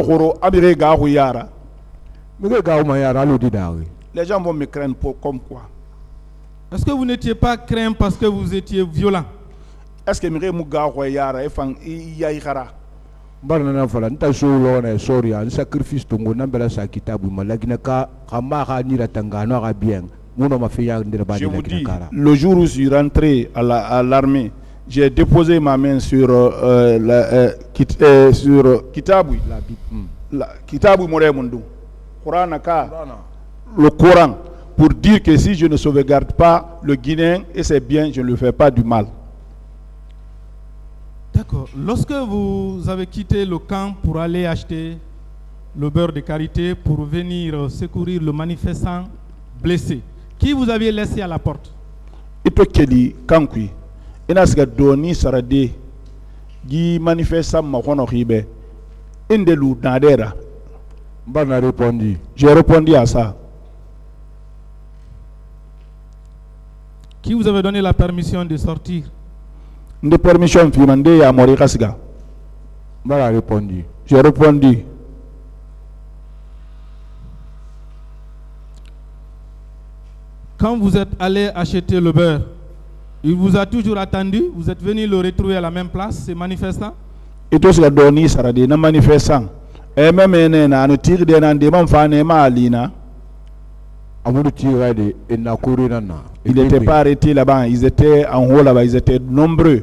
gens vont me craindre comme quoi? Est-ce que vous n'étiez pas craint parce que vous étiez violent? Est-ce que je vous dis, le jour où je suis rentré à l'armée, j'ai déposé ma main sur Kitabu. Kitabu Moremundu. Le Coran. Pour dire que si je ne sauvegarde pas le Guinéen et ses biens, je ne le fais pas du mal. D'accord. Lorsque vous avez quitté le camp pour aller acheter le beurre de karité pour venir secourir le manifestant blessé, qui vous aviez laissé à la porte? Itokeli kankui inasga doni sarade gi manifestant makono ribe indelu nadera. Répondu. J'ai répondu à ça. Qui vous avait donné la permission de sortir? De permission Fimande ya Mori Kasiga. Voilà, répondu. J'ai répondu. Quand vous êtes allé acheter le beurre, il vous a toujours attendu? Vous êtes venu le retrouver à la même place, ces manifestants? Et tout ce que Doni Saradi, na manifestant. Et même na ne tire de nan demande fanema alina. Ils n'étaient pas arrêtés là-bas, ils étaient en haut là-bas, ils étaient nombreux.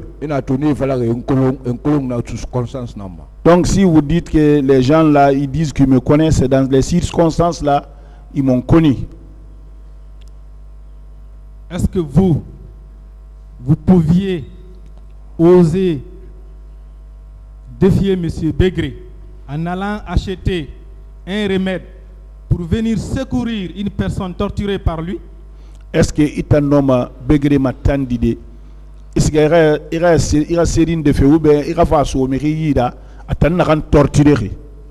Donc si vous dites que les gens là, ils disent qu'ils me connaissent, dans les circonstances là, ils m'ont connu. Est-ce que vous pouviez oser défier M. Begré en allant acheter un remède pour venir secourir une personne torturée par lui? Est-ce que Itanoma Begré m'a tendide? Est-ce qu'il y a série de feu ou bien il y a face au mérida à t'en torturer?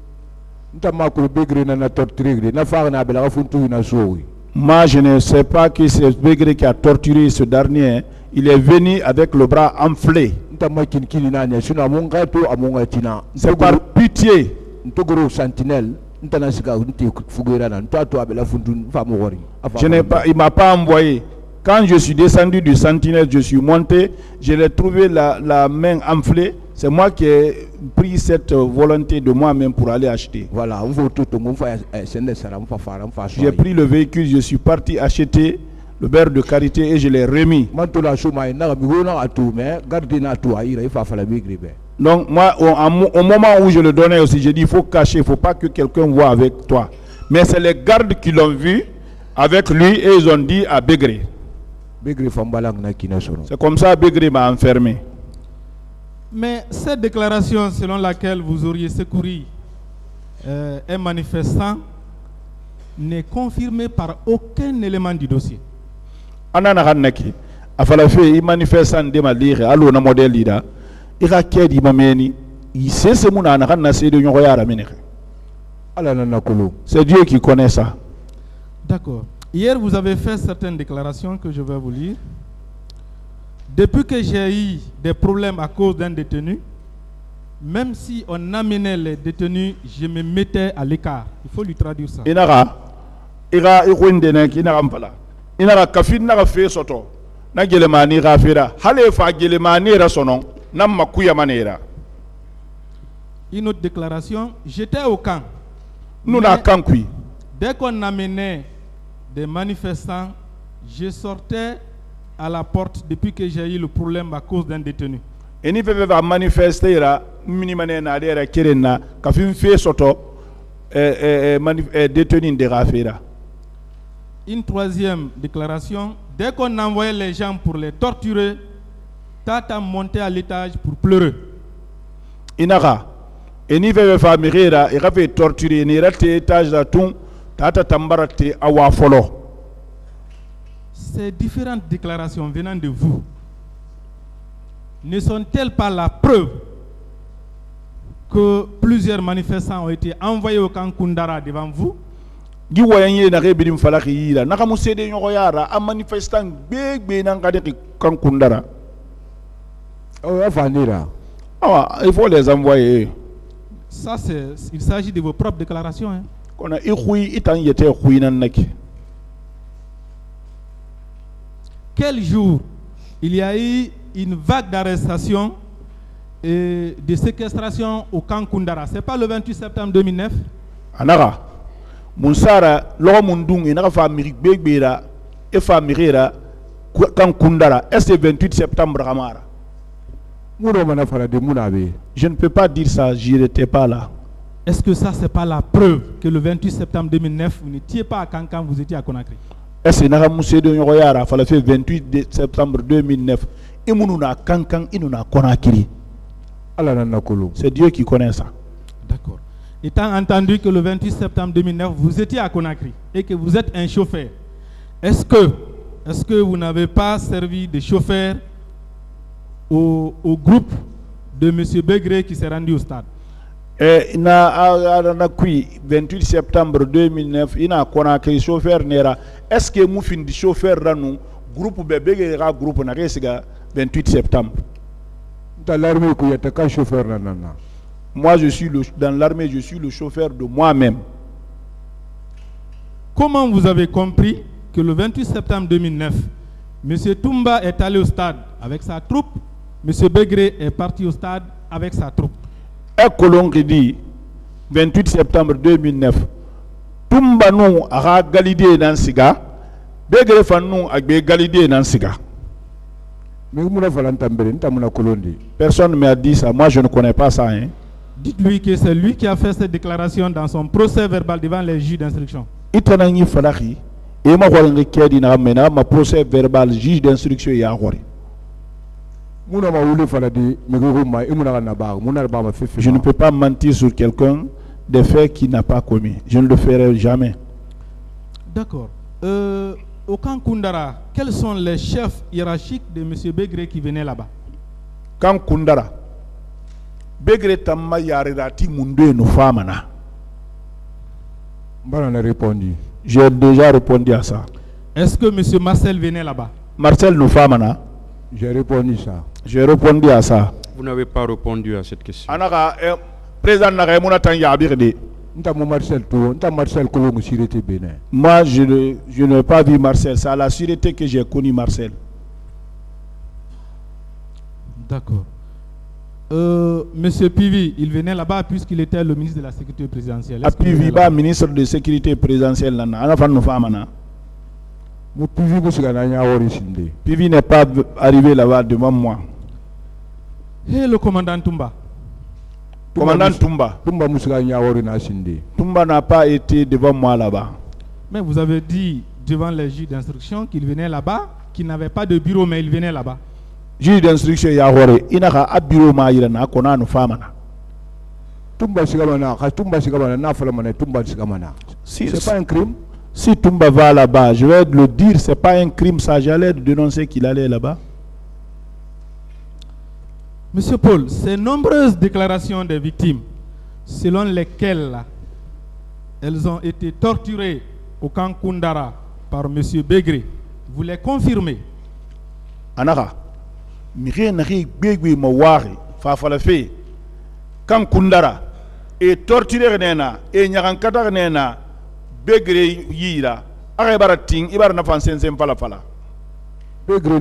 Moi, je ne sais pas que c'est Begré qui a torturé ce dernier. Il est venu avec le bras enflé. C'est par pitié. Je n'ai pas, il m'a pas envoyé. Quand je suis descendu du sentinelle, je suis monté, je l'ai trouvé la main enflée. C'est moi qui ai pris cette volonté de moi-même pour aller acheter. Voilà. J'ai pris le véhicule, je suis parti acheter le beurre de karité et je l'ai remis. Donc moi, au moment où je le donnais aussi, j'ai dit il faut cacher, il ne faut pas que quelqu'un voit avec toi. Mais c'est les gardes qui l'ont vu avec lui et ils ont dit à Begré. C'est comme ça Begré m'a enfermé. Mais cette déclaration selon laquelle vous auriez secouru un manifestant n'est confirmée par aucun élément du dossier. Il manifestant de ma lire, allo na modèle lida. C'est Dieu qui connaît ça. D'accord. Hier, vous avez fait certaines déclarations que je vais vous lire. Depuis que j'ai eu des problèmes à cause d'un détenu, même si on amenait les détenus, je me mettais à l'écart. Il faut lui traduire ça. Une autre déclaration, j'étais au camp. Dès qu'on amenait des manifestants, je sortais à la porte depuis que j'ai eu le problème à cause d'un détenu. Une troisième déclaration, dès qu'on envoyait les gens pour les torturer, Tata montait à l'étage pour pleurer. Inara, eni veut famira, il avait torturé, ni raté étage da tout, Tata tambarate awa folo. Ces différentes déclarations venant de vous ne sont-elles pas la preuve que plusieurs manifestants ont été envoyés au camp Koundara devant vous? Giwoyanye na rebirim falaki yira nakamusede nyoyara a manifestant big nan kade camp Koundara. Il faut les envoyer. Ça, il s'agit de vos propres déclarations. Hein. Quel jour il y a eu une vague d'arrestations et de séquestration au camp Koundara? Ce n'est pas le 28 septembre 2009? Anara, Moussara, l'homme et n'a pas Begbera et Famirera, camp Koundara. Est-ce le 28 septembre Ramara? Je ne peux pas dire ça, je n'étais pas là. Est-ce que ça, ce n'est pas la preuve que le 28 septembre 2009, vous n'étiez pas à Kankan, vous étiez à Conakry? Est-ce que le 28 septembre 2009, il y a Kankan, il y a Conakry? C'est Dieu qui connaît ça. D'accord. Étant entendu que le 28 septembre 2009, vous étiez à Conakry et que vous êtes un chauffeur, est-ce que vous n'avez pas servi de chauffeur au groupe de M. Begré qui s'est rendu au stade? 28 septembre 2009, il y a un chauffeur. Est-ce que vous finissez chauffeur ranou groupe bébé groupe na resiga 28 septembre. Dans l'armée il y a un chauffeur nanana. Moi dans l'armée je suis le chauffeur de moi-même. Comment vous avez compris que le 28 septembre 2009, M. Toumba est allé au stade avec sa troupe, M. Begré est parti au stade avec sa troupe? Un colon qui dit 28 septembre 2009, Toumba nous a galidé dans Siga, Begré Fanou a galidé dans Siga. Personne ne m'a dit ça, moi je ne connais pas ça. Hein. Dites-lui que c'est lui qui a fait cette déclaration dans son procès verbal devant les juges d'instruction. Itanangi Falaki, et ma voix qui na mena ma procès verbal juge d'instruction ya hori. Je ne peux pas mentir sur quelqu'un des faits qu'il n'a pas commis. Je ne le ferai jamais. D'accord. Au camp Koundara, quels sont les chefs hiérarchiques de M. Begré qui venaient là-bas? Camp Koundara. Begré tamma yarirati munde no famana. J'ai déjà répondu à ça. Est-ce que M. Marcel venait là-bas? Marcel nous famana. J'ai répondu ça. J'ai répondu à ça. Vous n'avez pas répondu à cette question. Président moi, je n'ai pas vu Marcel. C'est à la sûreté que j'ai connu Marcel. D'accord. Monsieur Pivi, il venait là-bas puisqu'il était le ministre de la Sécurité présidentielle. Pivi, ministre de la Sécurité présidentielle. Pivi n'est pas arrivé là-bas devant moi. Et le commandant Toumba? Commandant Toumba n'a pas été devant moi là-bas. Mais vous avez dit devant les juges d'instruction qu'il venait là-bas, qu'il n'avait pas de bureau, mais il venait là-bas. Juge d'instruction Yahore, il n'a pas de bureau, mais il n'a pas de femme. C'est pas un crime. Si Toumba va là-bas, je vais le dire, c'est pas un crime, ça j'allais dénoncer qu'il allait là-bas. Monsieur Paul, ces nombreuses déclarations des victimes, selon lesquelles elles ont été torturées au camp Koundara par Monsieur Begré, vous les confirmez? Anara, mire nari Begré mawari, fafalafe, camp Koundara, et torturé nena, et nyarankata nena, Begré yira, arebarating, ibar na fansen fala fala. Begré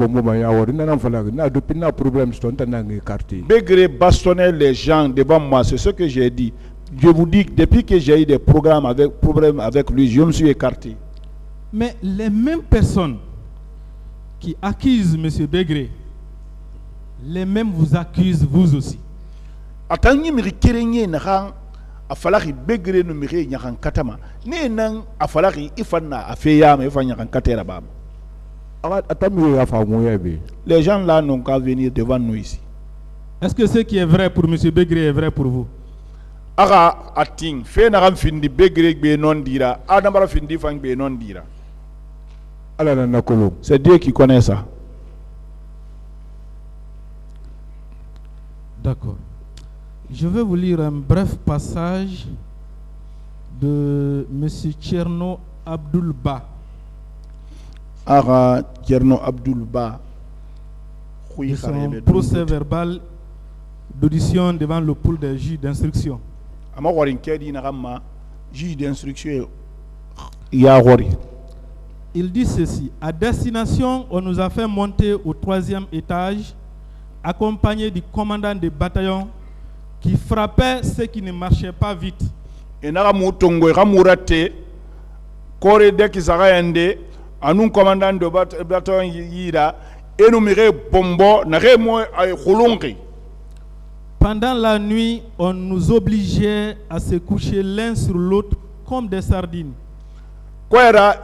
bastonnait les gens devant moi, c'est ce que j'ai dit. Je vous dis que depuis que j'ai eu des problèmes avec lui, je me suis écarté. Mais les mêmes personnes qui accusent M. Begré, les mêmes vous accusent vous aussi. Attendez, mais afalaki Begré no mire nyakan katama. Ne nan afalaki ifana afeya me ifanya kan katera bam. Les gens là n'ont qu'à venir devant nous ici. Est-ce que ce qui est vrai pour M. Begré est vrai pour vous? C'est Dieu qui connaît ça. D'accord. Je vais vous lire un bref passage de M. Tcherno Abdoulba. Ara Tcherno Abdoulba. De son procès verbal d'audition devant le pool des juges d'instruction. Il dit ceci: à destination, on nous a fait monter au 3e étage, accompagné du commandant de bataillon qui frappait ceux qui ne marchaient pas vite. Un commandant de bataillon yira énuméré bombo n'arrête moi à Rolongi. Pendant la nuit, on nous obligeait à se coucher l'un sur l'autre comme des sardines. Pour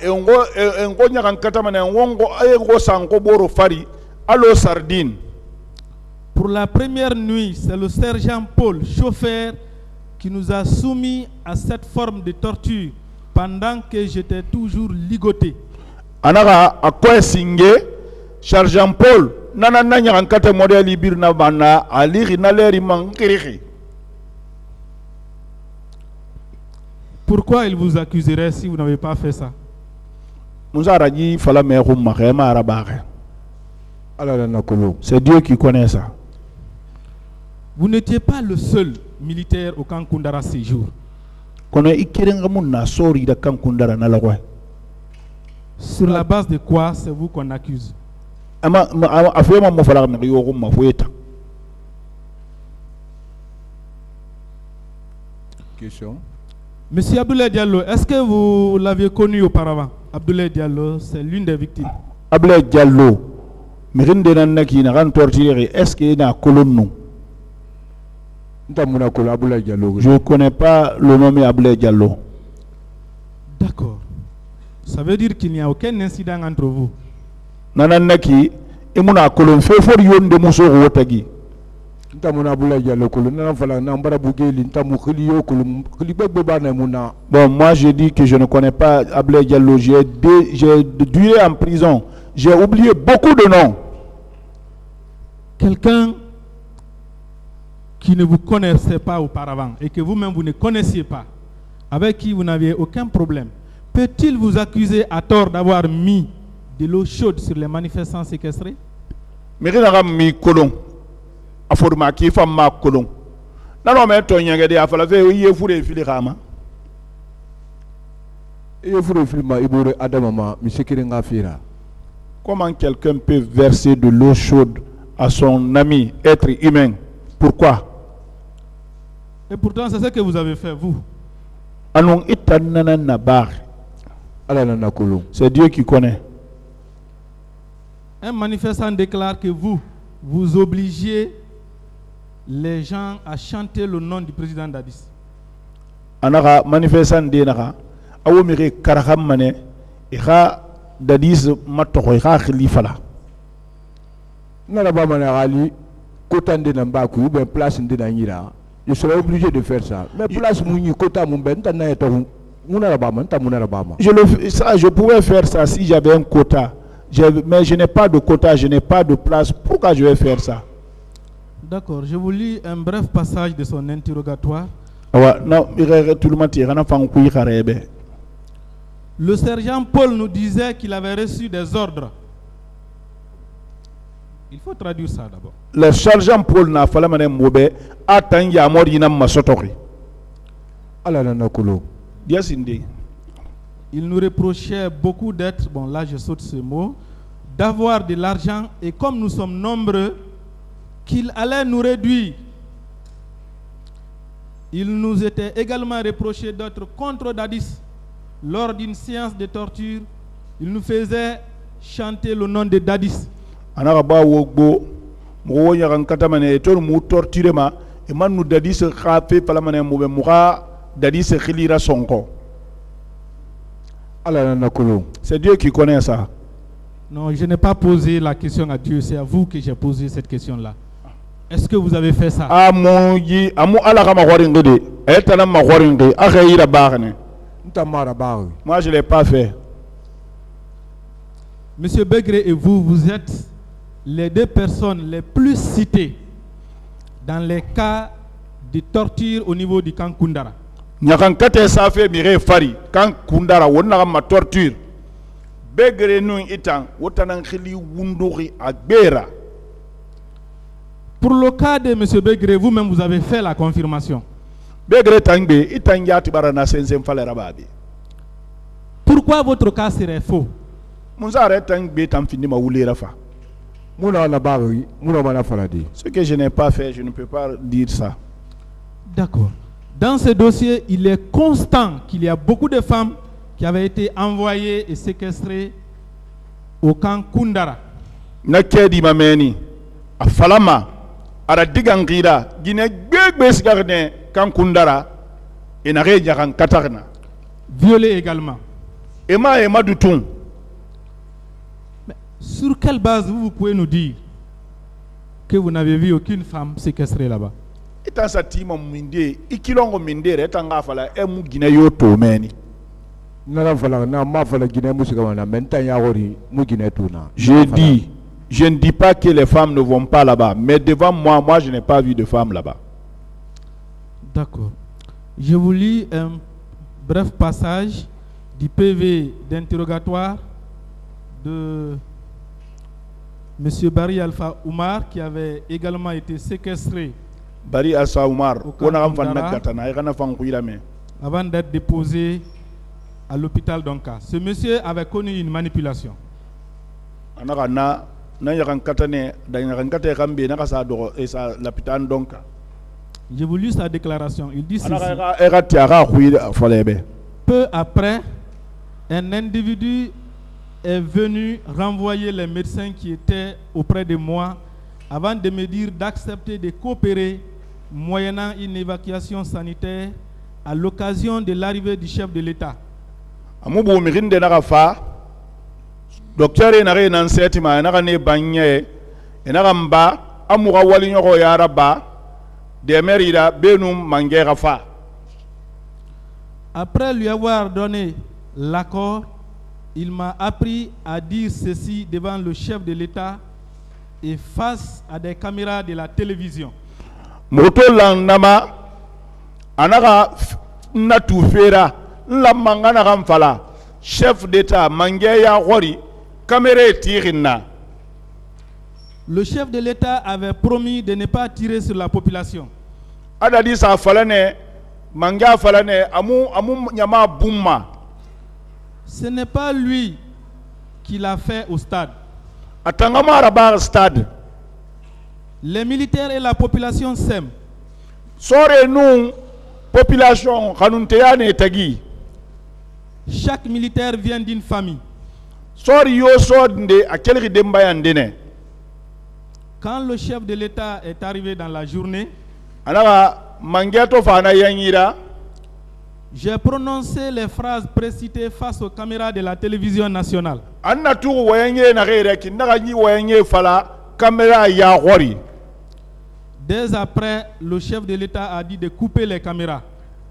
la première nuit, c'est le sergent Paul, chauffeur, qui nous a soumis à cette forme de torture pendant que j'étais toujours ligoté. Anara a quoi singé sergent Paul nana nanya ankate modèle ibirna bana aliri naleri mankiri. Pourquoi il vous accuserait si vous n'avez pas fait ça? C'est Dieu qui connaît ça. Vous n'étiez pas le seul militaire au camp Koundara ces jours. Sur la base de quoi c'est vous qu'on accuse? Question. Monsieur Abdoulaye Diallo, est-ce que vous l'aviez connu auparavant? Abdoulaye Diallo, c'est l'une des victimes. Abdoulaye Diallo, est-ce qu'il y a un colonne? Je ne connais pas le nom Abdoulaye Diallo. D'accord. Ça veut dire qu'il n'y a aucun incident entre vous. Nananaki, imuna kolon fe for yonde muso wotagi. Bon, moi je dis que je ne connais pas Abdoulaye Diallo. J'ai duré en prison. J'ai oublié beaucoup de noms. Quelqu'un qui ne vous connaissait pas auparavant et que vous-même vous ne connaissiez pas, avec qui vous n'aviez aucun problème, peut-il vous accuser à tort d'avoir mis de l'eau chaude sur les manifestants séquestrés? Mais mi kolon. Aforma ki fama kolon. Nano me to nyangede afala fe ye fure fili kama. Ye fure filma ibore adamama misekere ngafira. Comment quelqu'un peut verser de l'eau chaude à son ami, être humain? Pourquoi? Et pourtant c'est ce que vous avez fait vous. Anon itanana nabar. Alana kolon. C'est Dieu qui connaît. Un manifestant déclare que vous obligiez les gens à chanter le nom du président Dadis. Anaka manifestant denaka awo mire karakam mané ira Dadis matoko ira khilifala. Nala ba mané ali kotande nambaku ben place ndina ngira. Je serais obligé de faire ça. Mais place mouni kota mumben tana eto munara ba man ta munara ba ma. Je pouvais faire ça si j'avais un quota. Mais je n'ai pas de quota, je n'ai pas de place. Pourquoi je vais faire ça? D'accord, je vous lis un bref passage de son interrogatoire. Le sergent Paul nous disait qu'il avait reçu des ordres. Il faut traduire ça d'abord. Le sergent Paul n'a pas fait moube attend ya mort yina masotori. Ala na kolo. Yes indeed. Il nous reprochait beaucoup d'être, bon là je saute ce mot, d'avoir de l'argent et comme nous sommes nombreux, qu'il allait nous réduire. Il nous était également reproché d'être contre Dadis. Lors d'une séance de torture, il nous faisait chanter le nom de Dadis. Anaraba wogbo mo yaran katamane tor mu torture ma e man nu Dadis khafe palamane mo be muka Dadis khilira sonko. C'est Dieu qui connaît ça. Non, je n'ai pas posé la question à Dieu, c'est à vous que j'ai posé cette question-là. Est-ce que vous avez fait ça? Moi, je ne l'ai pas fait. Monsieur Begré et vous, vous êtes les deux personnes les plus citées dans les cas de torture au niveau du camp Koundara. Nyakan kate safe mire fari kan Koundara wonna ma torture Begré nu itan wotanan khili wunduri agbera. Pour le cas de M. Begré, vous-même vous avez fait la confirmation. Begré tangbe itan yati barana sensem falera babi. Pourquoi votre cas serait faux? Munzare tangbe tamfini ma wulera fa. Muna na babi, muna mana faladi. Ce que je n'ai pas fait, je ne peux pas dire ça. D'accord. Dans ce dossier, il est constant qu'il y a beaucoup de femmes qui avaient été envoyées et séquestrées au camp Koundara. Nakedi mameni afalama ara digangira gine gbegbe sigarne camp Koundara et na reja kan katarna. Violées également. Ema dutun. Sur quelle base vous pouvez nous dire que vous n'avez vu aucune femme séquestrée là-bas? Je dis, je ne dis pas que les femmes ne vont pas là-bas, mais devant moi, je n'ai pas vu de femmes là-bas. D'accord. Je vous lis un bref passage du PV d'interrogatoire de M. Barry Alpha Oumar qui avait également été séquestré Barry Alpha Oumar avant d'être déposé à l'hôpital d'Onka. Ce monsieur avait connu une manipulation. J'ai voulu sa déclaration. Il dit ceci. Peu après, un individu est venu renvoyer les médecins qui étaient auprès de moi avant de me dire d'accepter de coopérer moyennant une évacuation sanitaire à l'occasion de l'arrivée du chef de l'État. Après lui avoir donné l'accord, il m'a appris à dire ceci devant le chef de l'État et face à des caméras de la télévision. Chef d'État, le chef de l'État avait promis de ne pas tirer sur la population. Ce n'est pas lui qui l'a fait au stade. Les militaires et la population s'aiment. Chaque militaire vient d'une famille. Quand le chef de l'État est arrivé dans la journée, j'ai prononcé les phrases précitées face aux caméras de la télévision nationale. Dès après, le chef de l'État a dit de couper les caméras.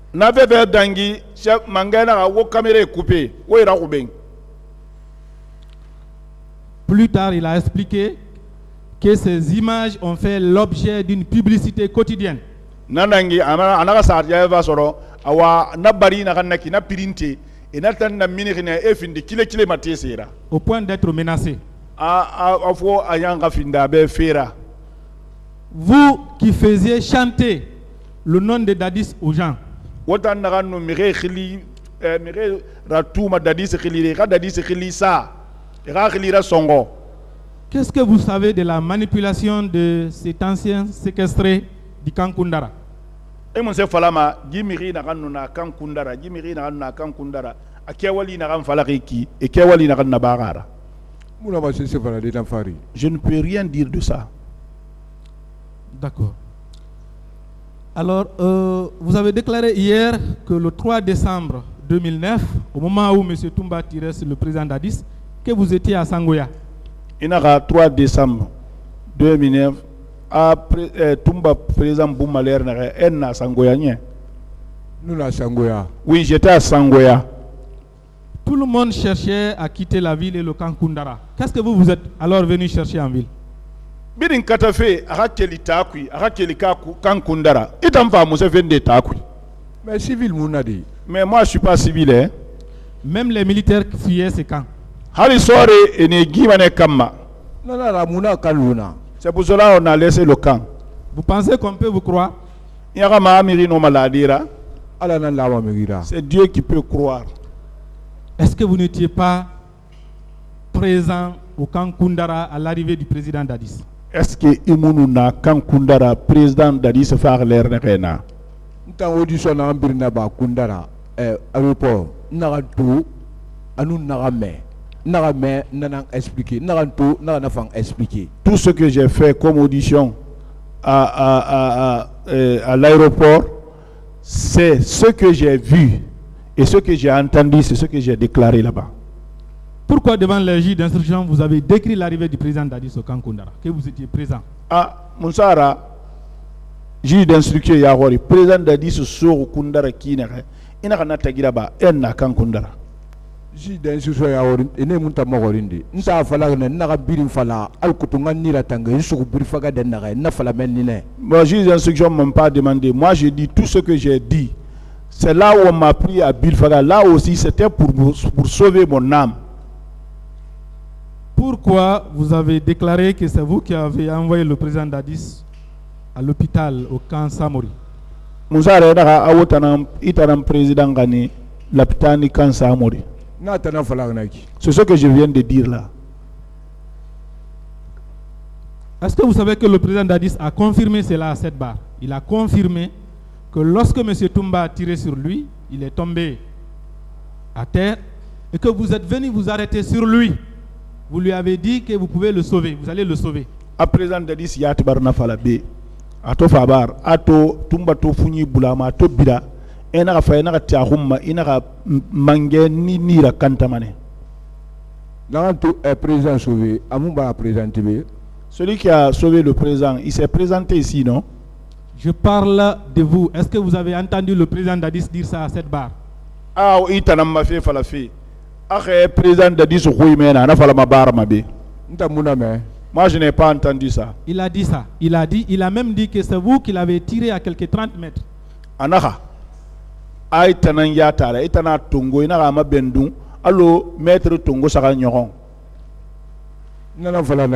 Plus tard, il a expliqué que ces images ont fait l'objet d'une publicité quotidienne. Au point d'être menacé. Vous qui faisiez chanter le nom de Dadis aux gens, qu'est-ce que vous savez de la manipulation de cet ancien séquestré du camp Koundara? Je ne peux rien dire de ça. D'accord. Alors, vous avez déclaré hier que le 3 décembre 2009, au moment où M. Toumba tirait sur le président Dadis, que vous étiez à Sangoya. Il y a 3 décembre 2009, après Toumba président Boumaler n'a à Sangoya. Nous à Sangoya. Oui, j'étais à Sangoya. Tout le monde cherchait à quitter la ville et le camp Koundara. Qu'est-ce que vous êtes alors venu chercher en ville? Bidin katafe akakeli takui akakeli kan Koundara itam fa musa vende takui. Mais civil mounadi. Mais moi je suis pas civil hein. Même les militaires qui fuyaient ces camps. Hali sore ene gimane kamma. Non la mouna kaluna. C'est pour cela on a laissé le camp. Vous pensez qu'on peut vous croire? Yagama amiri no maladira. Ala nan lawa megira. C'est Dieu qui peut croire. Est-ce que vous n'étiez pas présent au camp Koundara à l'arrivée du président Dadis? Est-ce que Imounou na camp Koundara président Dadis faire l'air n'rena? Ntan audition na ambirina ba Koundara aéroport naratou anu narame nanang expliquer narantou naranafang expliquer. Tout ce que j'ai fait comme audition à l'aéroport, c'est ce que j'ai vu et ce que j'ai entendu, c'est ce que j'ai déclaré là-bas. Pourquoi devant les juges d'instruction vous avez décrit l'arrivée du président Dadis au camp Koundara, que vous étiez présent? Moussara, juge d'instruction Yahori, président Dadis sur Koundara qui n'a pas tagiraba en camp Koundara. Juge d'instruction Yahori, et ne munta mogorindi. Nta fala ne naga birin fala al kutunga nira tanga yusuku birifaga de naga na fala menine. Bon, juge d'instruction m'ont pas demandé. Moi j'ai dit tout ce que j'ai dit. C'est là où on m'a pris à Bilfaga. Là aussi c'était pour sauver mon âme. pourquoi vous avez déclaré que c'est vous qui avez envoyé le président Dadis à l'hôpital au camp Samori? Président Gani, l'hôpital camp Samori. C'est ce que je viens de dire là. Est-ce que vous savez que le président Dadis a confirmé cela à cette barre? Il a confirmé que lorsque M. Toumba a tiré sur lui, il est tombé à terre et que vous êtes venu vous arrêter sur lui. Vous lui avez dit que vous pouvez le sauver, vous allez le sauver. A président Dadis yati barna falabe. Ato fabar, ato Toumba to funi bulama, ato bida. Ena fa ena tia humma, ena mange ni ra kantamane. Dans tout est président sauvé, Amouba a présenté. Celui qui a sauvé le président, il s'est présenté ici, non? Je parle de vous. Est-ce que vous avez entendu le président Dadis dire ça à cette barre? Ah, oui, tu as fait falafi. Ah, président Dadis, oui, mais na fala ma barre ma bé. Moi, je n'ai pas entendu ça. Il a dit ça. Il a même dit que c'est vous qui l'avez tiré à quelques 30 mètres. Anaha. Aïe, tanan yatara, itana tongo, inara ma bendou, allo, maître tongo sara nyoron. Bon,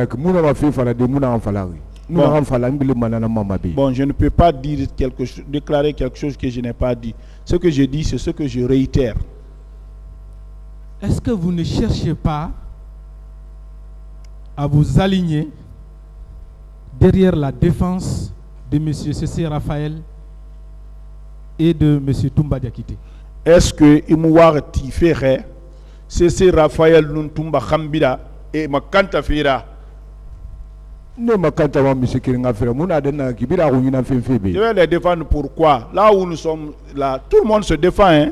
je ne peux pas dire déclarer quelque chose que je n'ai pas dit. Ce que je dis, c'est ce que je réitère. Est-ce que vous ne cherchez pas à vous aligner derrière la défense de M. Cessé Raphaël et de M. Toumba Diakité? Est-ce que Imouar Tifere, Cessé Raphaël Nuntumba Khambida et Makanta Fira? Je vais les défendre pourquoi? Là où nous sommes, là, tout le monde se défend. Hein?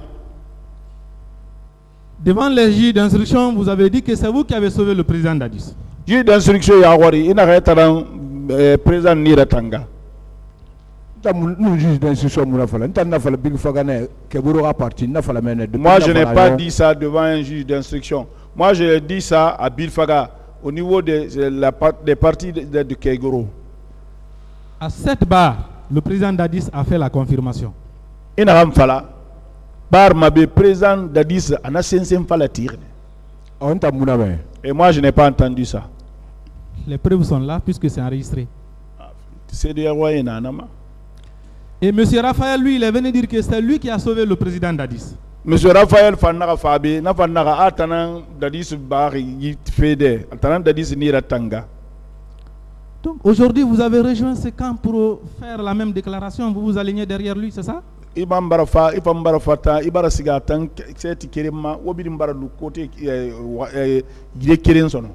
Devant les juges d'instruction, vous avez dit que c'est vous qui avez sauvé le président Dadis. Juge d'instruction, il n'a pas président Niratanga. Moi, je n'ai pas dit ça devant un juge d'instruction. Moi, je dis ça à Bilfaga, au niveau des parties de Kegoro. À cette barre, le président Dadis a fait la confirmation. Et moi, je n'ai pas entendu ça. Les preuves sont là puisque c'est enregistré. Et M. Raphaël, lui, il est venu dire que c'est lui qui a sauvé le président Dadis. M. Raphaël Fanara Fabi, Nafanara Atanan Dadis Bari Fede, Atanan Dadis Niratanga. Donc aujourd'hui, vous avez rejoint ce camp pour faire la même déclaration. Vous vous alignez derrière lui, c'est ça? Ibam Barafa, Ibam Barafata, Ibarasigatang, Seti Kerema, Obidim Baradou, côté Girekirenson.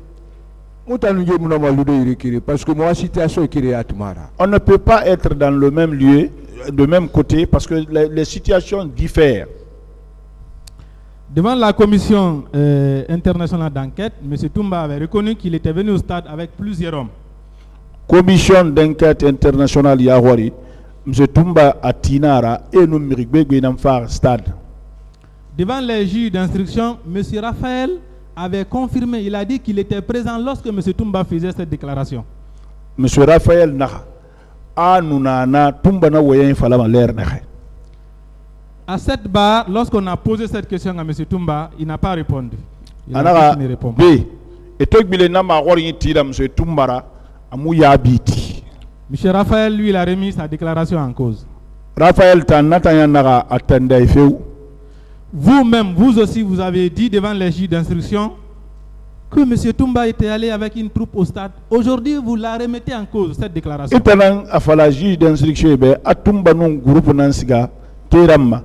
Parce que moi, situation est à Toumara. On ne peut pas être dans le même lieu, de même côté, parce que les situations diffèrent. Devant la commission internationale d'enquête, M. Toumba avait reconnu qu'il était venu au stade avec plusieurs hommes. Commission d'enquête internationale Yahwari, M. Toumba à Tinara et nous Mirigbe dans le stade. Devant les juges d'instruction, M. Raphaël avait confirmé, il a dit qu'il était présent lorsque M. Toumba faisait cette déclaration. M. Raphaël Naha, a Nunana Toumba na Wayen Falama l'air Naha. À cette barre, lorsqu'on a posé cette question à M. Toumba, il n'a pas répondu. Il ne répond pas. Et toi, M. Toumbara, Amouyabiti. M. Raphaël, lui, il a remis sa déclaration en cause. Raphaël Tanatayanaga attendait Feu. Vous-même, vous aussi, vous avez dit devant les juges d'instruction que M. Toumba était allé avec une troupe au stade. Aujourd'hui, vous la remettez en cause, cette déclaration. Et pendant la juge d'instruction, à Toumba, non, groupe Nansiga, Kéramma.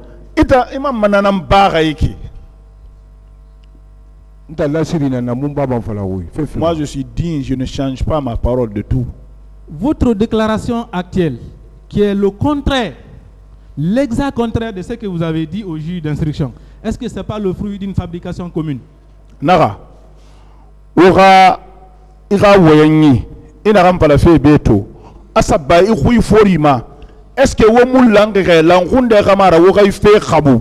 Moi je suis digne, je ne change pas ma parole de tout. Votre déclaration actuelle, qui est le contraire, l'exact contraire de ce que vous avez dit au juge d'instruction, est-ce que ce n'est pas le fruit d'une fabrication commune? Nara, ira woyenni, inaram pala fe beto, asaba ihui forima. Est-ce que vous moulez l'angoune de Ramara ou fait Rabou?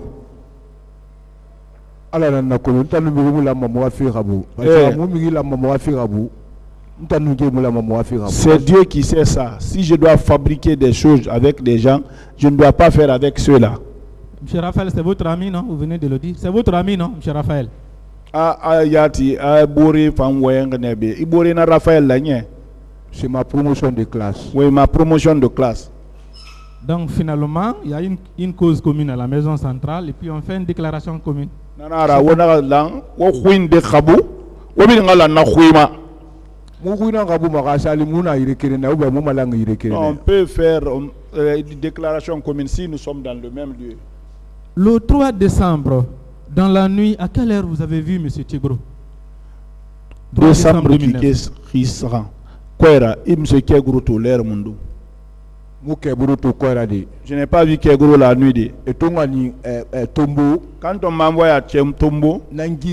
C'est Dieu qui sait ça. Si je dois fabriquer des choses avec des gens, je ne dois pas faire avec ceux-là. M. Raphaël, c'est votre ami, non? Vous venez de le dire. C'est votre ami, non, M. Raphaël? Yati, Bori, Fanwenge, Ibori na Raphaël Lagné. C'est ma promotion de classe. Oui, ma promotion de classe. Donc finalement, il y a une cause commune à la maison centrale et puis on fait une déclaration commune. On peut faire une déclaration commune si nous sommes dans le même lieu. Le 3 décembre, dans la nuit, à quelle heure vous avez vu M. Tchegro? Décembre 2009. Je n'ai pas vu Kegro la nuit. Quand on m'a envoyé à Tombo,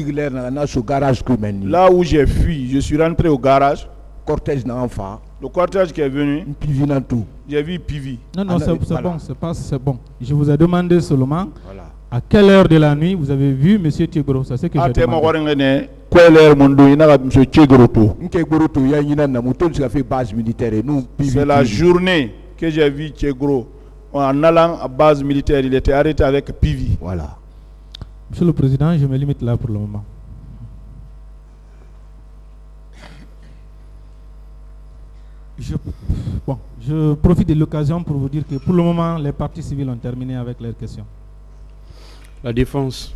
là où j'ai fui, je suis rentré au garage. Le cortège qui est venu, j'ai vu Pivi. Non, c'est bon. Je vous ai demandé seulement à quelle heure de la nuit vous avez vu M. Tchegro. C'est ce que j'ai demandé. C'est la journée que j'ai vu Tchegro. En allant à base militaire, il était arrêté avec Pivi. Voilà. Monsieur le Président, je me limite là pour le moment. Je profite de l'occasion pour vous dire que pour le moment, les partis civils ont terminé avec leurs questions. La défense.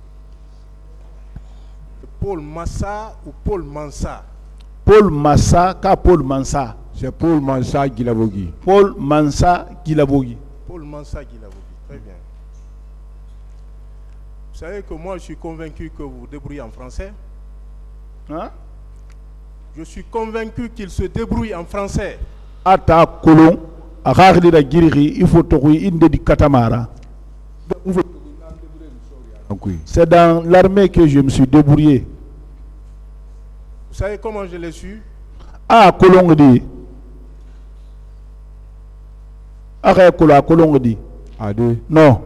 Paul Massa ou Paul Mansa? Paul Massa, Paul Mansa. C'est Paul Mansa Guilavogi. Paul Mansa Guilavogi. Paul Mansa Guilavogi, très bien. Vous savez que moi je suis convaincu que vous vous débrouillez en français. Hein? Je suis convaincu qu'il se débrouille en français. Ata Kolon, Aragli la Giriri, il faut trouver une de Katamara. C'est dans l'armée que je me suis débrouillé. Vous savez comment je l'ai su? Ah, Kolongdi. Arrête Kolongdi. Non.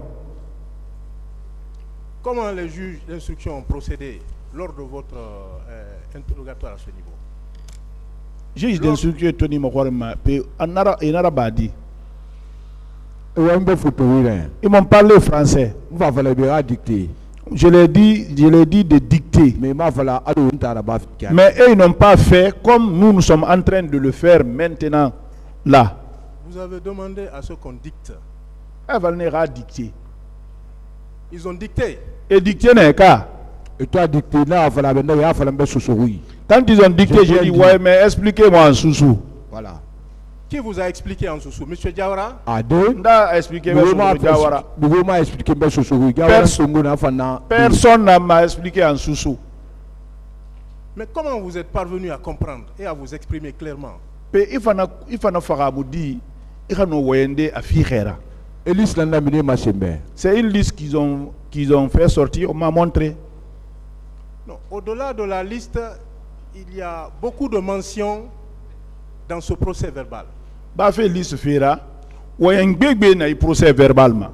Comment les juges d'instruction ont procédé lors de votre interrogatoire à ce niveau? Juge d'instruction Tony Mokorema, en Arabadi. Ils m'ont parlé français. Je l'ai dit de dicter. Mais eux, ils n'ont pas fait comme nous sommes en train de le faire maintenant, là. Vous avez demandé à ce qu'on dicte. Ils ont dicté. Et dicté n'est qu'à. Et toi, dicté là, quand ils ont dicté, j'ai dit, ouais, mais expliquez-moi en sous-sous. Voilà. Qui vous a expliqué en sous-sous? Monsieur Diawara? Personne n'a m'a expliqué en sous-sous. Mais comment vous êtes parvenu à comprendre et à vous exprimer clairement? C'est une liste qu'ils ont fait sortir, on m'a montré. Au-delà de la liste, il y a beaucoup de mentions dans ce procès verbal. Fait liste fera, ou un bébé n'a procès verbalement.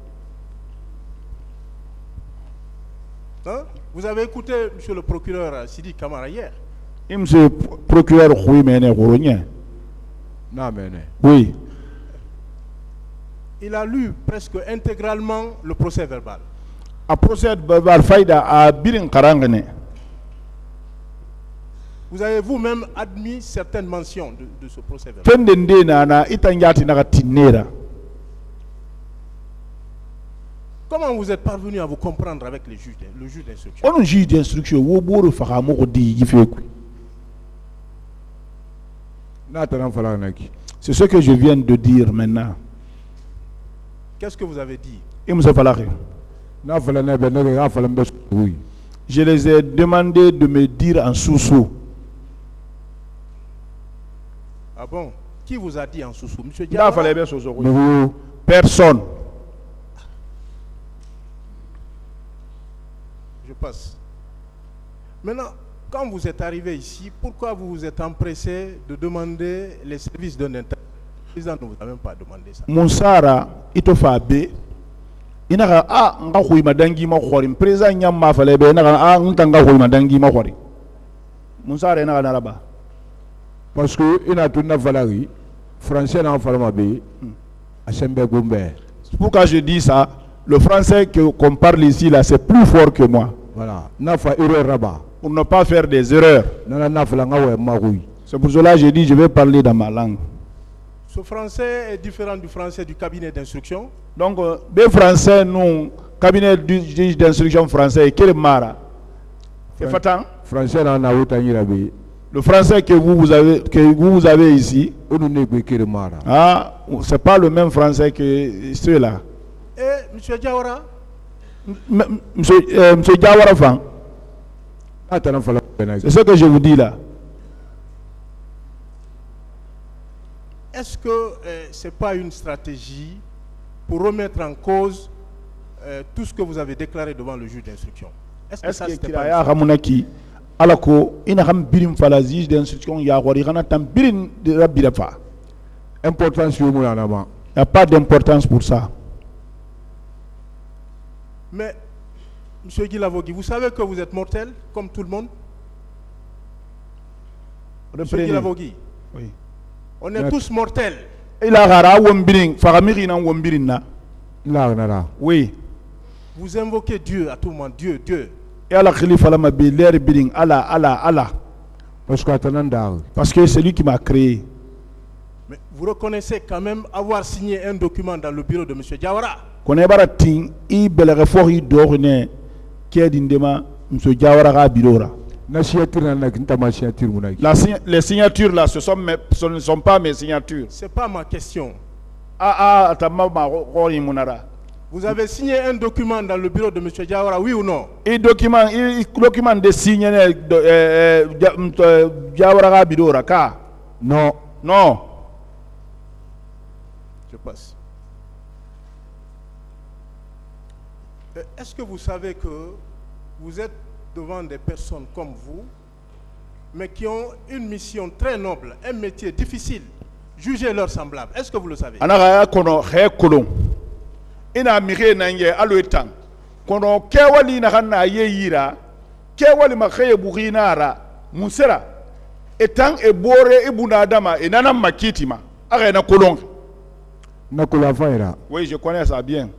Vous avez écouté monsieur le procureur Sidi Kamara hier? Monsieur le procureur, oui, mais oui. Il a lu presque intégralement le procès verbal. A procès verbal faïda a birin karangane. Vous avez vous-même admis certaines mentions de ce procès verbal. Comment vous êtes parvenu à vous comprendre avec le juge d'instruction? On juge d'instruction. C'est ce que je viens de dire maintenant. Qu'est-ce que vous avez dit? Je les ai demandé de me dire en sous-sous. Ah bon? Qui vous a dit en sous-sous? Monsieur Diawara? Personne. Je passe. Maintenant, quand vous êtes arrivé ici, pourquoi vous vous êtes empressé de demander les services d'un interprète? Le président ne vous a même pas demandé ça. Monsara, itofabe. Inaka nga hui madangi makhori. Président nyamma falebe inaka nga hui madangi makhori. Monsara inaka naraba. Parce que il a tout na valari français n'a pas mal à Pourquoi je dis ça? Le français qu'on parle ici là, c'est plus fort que moi. Voilà. Erreur pour ne pas faire des erreurs. C'est pour cela que j'ai dit je vais parler dans ma langue. Ce français est différent du français du cabinet d'instruction. Donc, les français, nous, cabinet du juge d'instruction français, quel est Mara? C'est Fatan? Français, le français que vous avez ici, ah, c'est pas le même français que ceux-là. Et M. Diawara? Monsieur Diawara Fan. C'est ce que je vous dis là. Est-ce que ce n'est pas une stratégie pour remettre en cause tout ce que vous avez déclaré devant le juge d'instruction? Est-ce que ça c'était pas alako ina ham birim fala juge d'instruction ya wari kana tam birim de rabira fa importance yo mona ma y a pas d'importance pour ça. Mais monsieur Guy Lavogui, vous savez que vous êtes mortel comme tout le monde? Monsieur Guy Lavogui, oui. On est tous mortels. Il a rara wombiring fagamiri na wombiring na la nara. Oui. Vous invoquez Dieu à tout moment, Dieu, Dieu. Et Allah khalifa la mabi l'air biring Allah. Parce que c'est lui qui m'a créé. Mais vous reconnaissez quand même avoir signé un document dans le bureau de M. Diawara. Qu'on est baratin, il belge fort il dorne qui est d'indema M. Diawara bureau. Les signatures là, ce ne sont pas mes signatures. Ce n'est pas ma question. Vous avez signé un document dans le bureau de M. Diawara, oui ou non? Un document de signé Diawara bureau. Non. Non. Je passe. Est-ce que vous savez que vous êtes devant des personnes comme vous, mais qui ont une mission très noble, un métier difficile, juger leurs semblables? Est-ce que vous le savez? Ina mire nange aloetan kono kewali na hanna yeyira kewali makhaye buginara musera etan ebore ibuna adama enana makitima aga na kolong na kolafaira. Oui, je connais ça bien.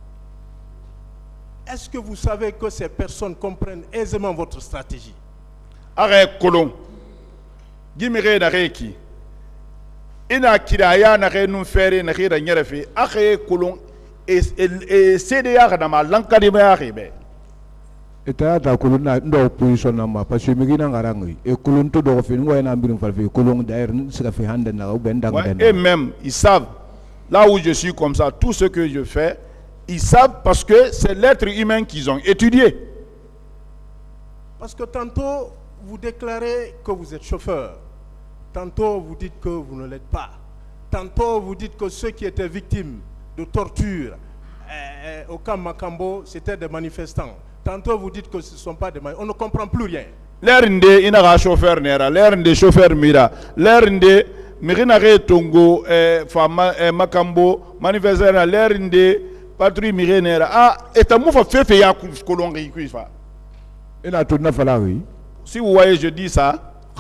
Est-ce que vous savez que ces personnes comprennent aisément votre stratégie? Aga kolong gimire na reki ina kiraya na renu fere na rira nyerefe aga kolong et CDA dans ma l'encadrement arrivé. Et tu as ta colonne d'opposition parce que Mégina Garangi et colonne tout d'offre nous en ambulance fait colonne d'ailleurs ça fait hand na benda. Et même ils savent là où je suis comme ça tout ce que je fais ils savent parce que c'est l'être humain qu'ils ont étudié. Parce que tantôt vous déclarez que vous êtes chauffeur, tantôt vous dites que vous ne l'êtes pas, tantôt vous dites que ceux qui étaient victimes de torture au camp Makambo, c'était des manifestants. Tantôt vous dites que ce ne sont pas des manifestants. On ne comprend plus rien. L'air de inara chauffeur nera, l'air de chauffeur mira, l'air de mirinare tongo fama Makambo manifestant, l'air de patrouille mirinera. Ah, et à moufa fait ya kolongi kuifa. Il a tout na falari. Si vous voyez, je dis ça.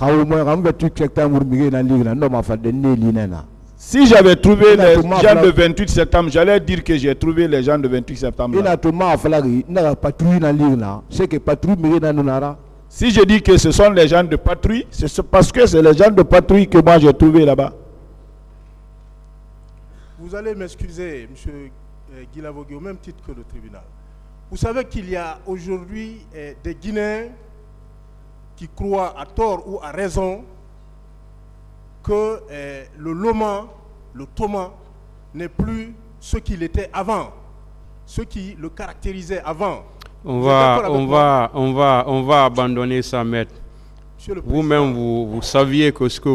Si j'avais trouvé les gens de 28 septembre, j'allais dire que j'ai trouvé les gens de 28 septembre. Si je dis que ce sont les gens de patrouille, c'est parce que c'est les gens de patrouille que moi j'ai trouvé là-bas. Vous allez m'excuser, M. Guy Lavogui, au même titre que le tribunal. Vous savez qu'il y a aujourd'hui des Guinéens qui croient à tort ou à raison que le Loma, le Toma, n'est plus ce qu'il était avant, ce qui le caractérisait avant. On va abandonner ça, maître. Vous-même, vous saviez que ce que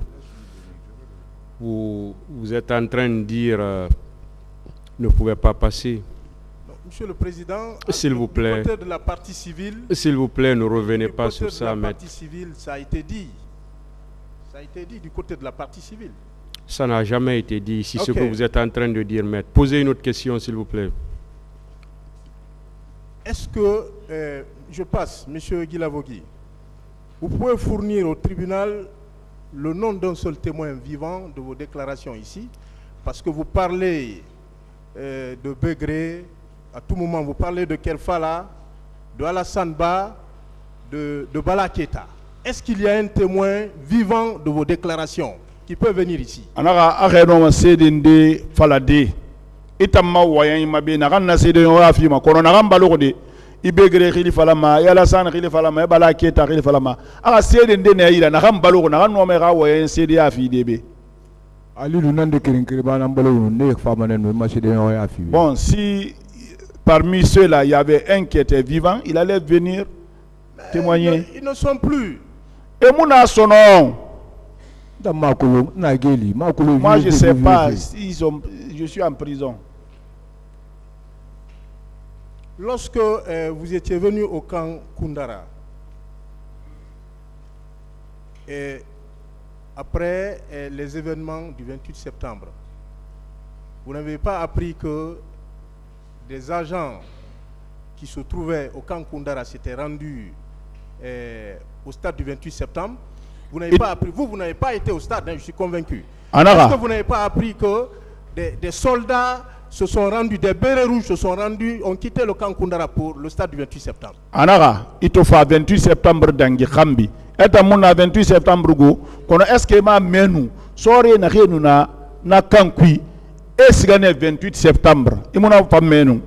vous êtes en train de dire ne pouvait pas passer. Monsieur le Président, s'il vous plaît, du côté de la partie civile, s'il vous plaît, ne revenez pas sur ça, maître. Du côté de la partie civile, ça a été dit. Ça a été dit du côté de la partie civile. Ça n'a jamais été dit ici, ce que vous êtes en train de dire, maître. Posez une autre question, s'il vous plaît. Est-ce que, je passe, Monsieur Guy Lavogui, vous pouvez fournir au tribunal le nom d'un seul témoin vivant de vos déclarations ici, parce que vous parlez de Begré, à tout moment vous parlez de Kerfala, de Alassane Ba, de Bala Keita. Est-ce qu'il y a un témoin vivant de vos déclarations qui peut venir ici? Anara areno sedinde falade. Itamma wayan mabe na ganna sedin wa fi ma kono na gamba lokode. Ibegre khilifa lama ya Alassane khilifa lama ya Bala Keita khilifa lama. Aga sedinde ne ira na gamba lokode na ganno me ga wayan sedi ya fi debe. Bon, si parmi ceux-là il y avait un qui était vivant, il allait venir témoigner. Ils ne sont plus. Et Mouna son nom. Moi, je ne sais pas. Je suis en prison. Lorsque vous étiez venu au camp Koundara, et après les événements du 28 septembre, vous n'avez pas appris que des agents qui se trouvaient au camp Koundara s'étaient rendus au stade du 28 septembre. Vous n'avez pas appris, vous n'avez pas été au stade, hein, je suis convaincu. Est-ce que vous n'avez pas appris que des soldats se sont rendus, des bérets rouges se sont rendus, ont quitté le camp Koundara pour le stade du 28 septembre? Anara, il te faut 28 septembre dans Khambi. Et à mon 28 septembre, est-ce que ma menu, sorry na rien na kankui, est-ce que le 28 septembre, il m'a pas menu.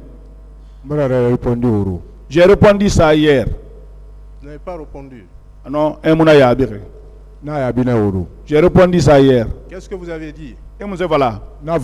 J'ai répondu ça hier. Vous n'avez pas répondu? Non, j'ai répondu ça hier. Qu'est-ce que vous avez dit? Et moi, voilà.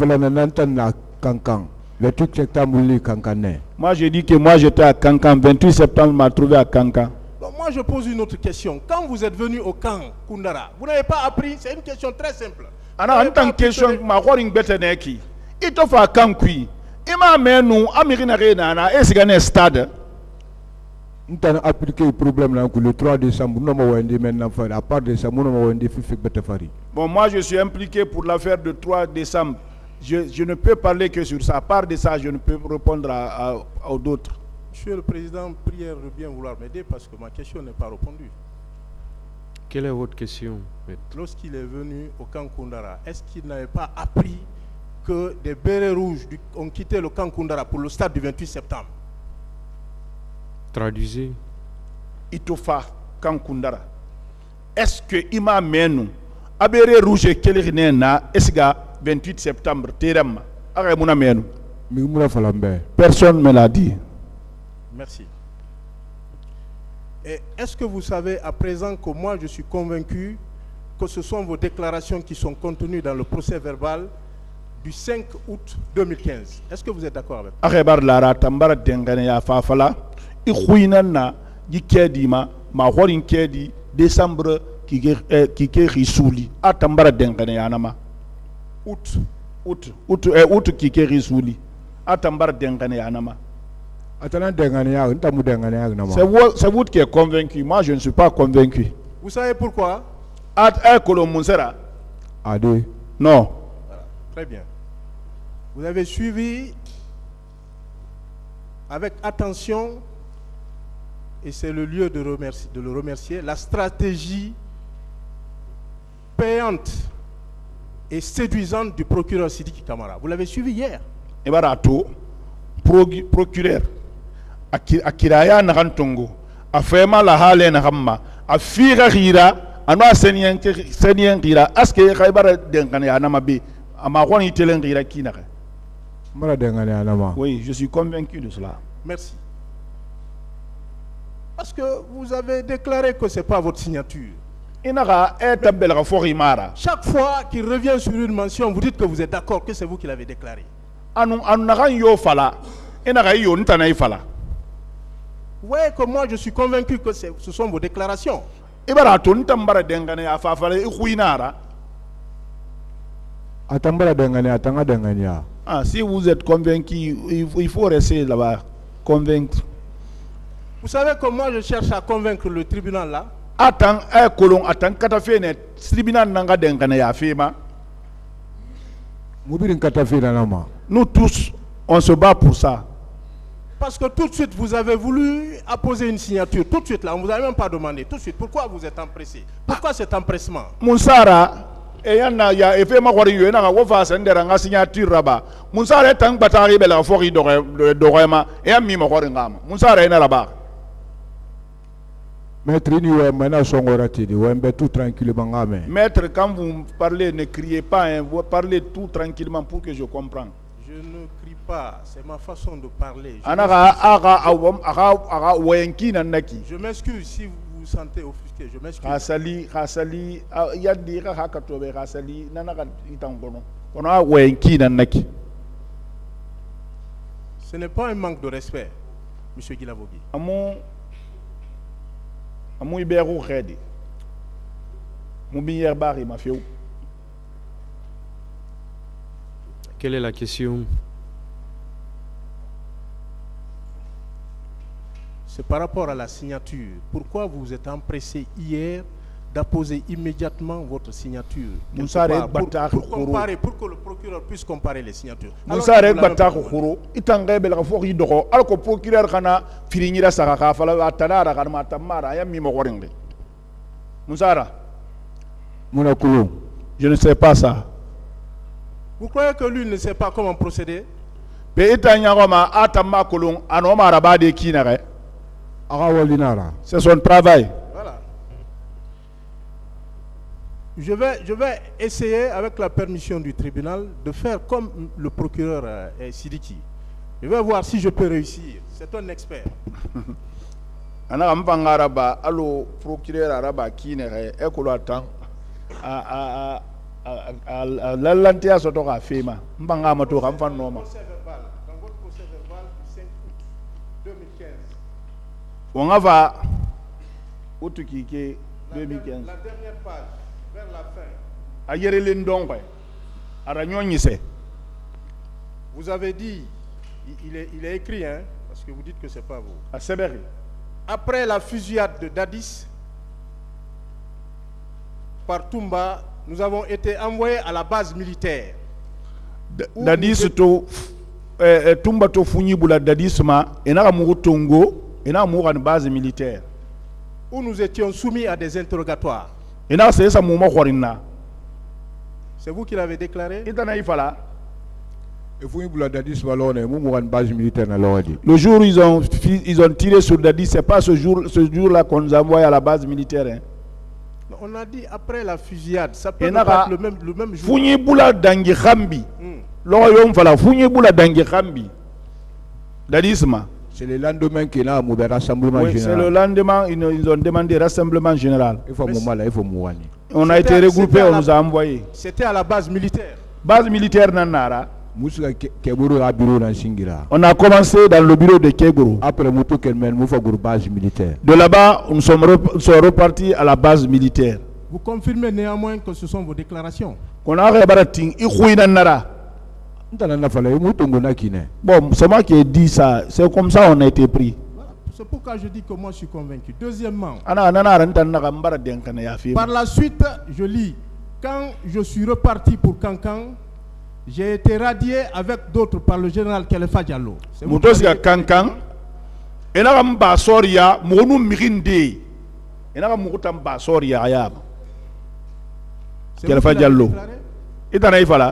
Moi, j'ai dit que moi, j'étais à Kankan. 28 septembre, m'a trouvé à Kankan. Bon, moi, je pose une autre question. Quand vous êtes venu au camp Koundara, vous n'avez pas appris? C'est une question très simple. En tant que question, ma voix est il te fait Kankui. Il m'a mené à Mirina, et c'est un stade. Nous avons appliqué le problème le 3 décembre. Nous avons maintenant fait à part de ça, nous avons fait. Bon, moi je suis impliqué pour l'affaire de 3 décembre. Je ne peux parler que sur ça. À part de ça, je ne peux répondre aux d'autres. Monsieur le Président, prière de bien vouloir m'aider parce que ma question n'est pas répondue. Quelle est votre question, maître? Lorsqu'il est venu au camp Koundara, est-ce qu'il n'avait pas appris que des bérets rouges ont quitté le camp Koundara pour le stade du 28 septembre? Traduisez. Itofa Kankundara. Est-ce que Ima Menu Abere Rouge Kelirina Esga 28 septembre Terem Aremuna Menu? Personne ne me l'a dit. Merci. Et est-ce que vous savez à présent que moi je suis convaincu que ce sont vos déclarations qui sont contenues dans le procès verbal du 5 août 2015? Est-ce que vous êtes d'accord avec moi? Arebar Lara Tambara Dengane ya Fafala. Na Yikedima, ma horin kedi, décembre qui risouli, atambara dengane yanama. Out qui risouli, atambara dengane yanama. C'est vous qui êtes convaincu, moi je ne suis pas convaincu. Vous savez pourquoi? Non. Voilà. Très bien. Vous avez suivi avec attention, et c'est le lieu de le remercier, la stratégie payante et séduisante du procureur Sidiki Kamara. Vous l'avez suivi hier. Et barato, procureur, Akiraya Narantongo, a fait mal à Hale Naramma, a Fira Hira, a Noa Senien Hira, Aske Raibara Dengane Anamabe, a Marwan Itelen Hira Kinare. Oui, je suis convaincu de cela. Merci. Parce que vous avez déclaré que ce n'est pas votre signature. Chaque fois qu'il revient sur une mention, vous dites que vous êtes d'accord, que c'est vous qui l'avez déclaré. Vous voyez que moi je suis convaincu que ce sont vos déclarations. Ah, si vous êtes convaincu, il faut rester là-bas, convaincre. Vous savez que moi je cherche à convaincre le tribunal là. Nous tous, on se bat pour ça. Parce que tout de suite vous avez voulu apposer une signature. Tout de suite là, on ne vous a même pas demandé. Tout de suite, pourquoi vous êtes empressé? Pourquoi cet empressement? Moussara, et y a effet ma warrior, n'a pas fait une signature là-bas. Moussara est un bataille de la forêt d'Orema et un mimo Moussara est là-bas. Maître, tout tranquillement. Maître, quand vous parlez, ne criez pas, hein, vous parlez tout tranquillement pour que je comprenne. Je ne crie pas, c'est ma façon de parler. Je m'excuse si vous vous sentez offusqué, je m'excuse. Ce n'est pas un manque de respect, M. Guilavogui. Quelle est la question? C'est par rapport à la signature. Pourquoi vous vous êtes empressé hier d'apposer immédiatement votre signature pour que le procureur puisse comparer les signatures? Je ne sais pas ça. Vous croyez que lui ne sait pas comment procéder? C'est son travail. Voilà. Je vais essayer, avec la permission du tribunal, de faire comme le procureur Sidiki. Je vais voir si je peux réussir. C'est un expert. On va au Tukike 2015. La dernière page, vers la fin. Vous avez dit, il est écrit, hein, parce que vous dites que ce n'est pas vous. Après la fusillade de Dadis, par Toumba, nous avons été envoyés à la base militaire. Dadis Toumba to Funibula Dadisma, et Tongo. Et là, on a une base militaire. Où nous étions soumis à des interrogatoires. Et là, c'est ça, c'est vous qui l'avez déclaré? Le jour où ils ont tiré sur Dadis, ce n'est pas ce jour-là qu'on nous a envoyé à la base militaire. Hein. On a dit après la fusillade, ça peut être le même jour. Funibula Dangi Khambi. L'Oyom Fala, Funibula Dangi Khambi. Dadisma. C'est le lendemain qu'il y a un rassemblement général. C'est le lendemain, ils ont demandé rassemblement général. On a été regroupés, on nous a envoyés. C'était à la base militaire. Base militaire Nanara. On a commencé dans le bureau de Keguru. De là-bas, nous sommes repartis à la base militaire. Vous confirmez néanmoins que ce sont vos déclarations? Bon, c'est moi qui ai dit ça. C'est comme ça qu'on a été pris. Voilà. C'est pourquoi je dis que moi je suis convaincu. Deuxièmement, par la suite, je lis. Quand je suis reparti pour Kankan, j'ai été radié avec d'autres par le général Kelefa Diallo. C'est vous qui avez Kankan. Et là, Mbasoria, Mounou Mirinde. Et là, Mouroutam Basoria. Kelefa Diallo. Et dans la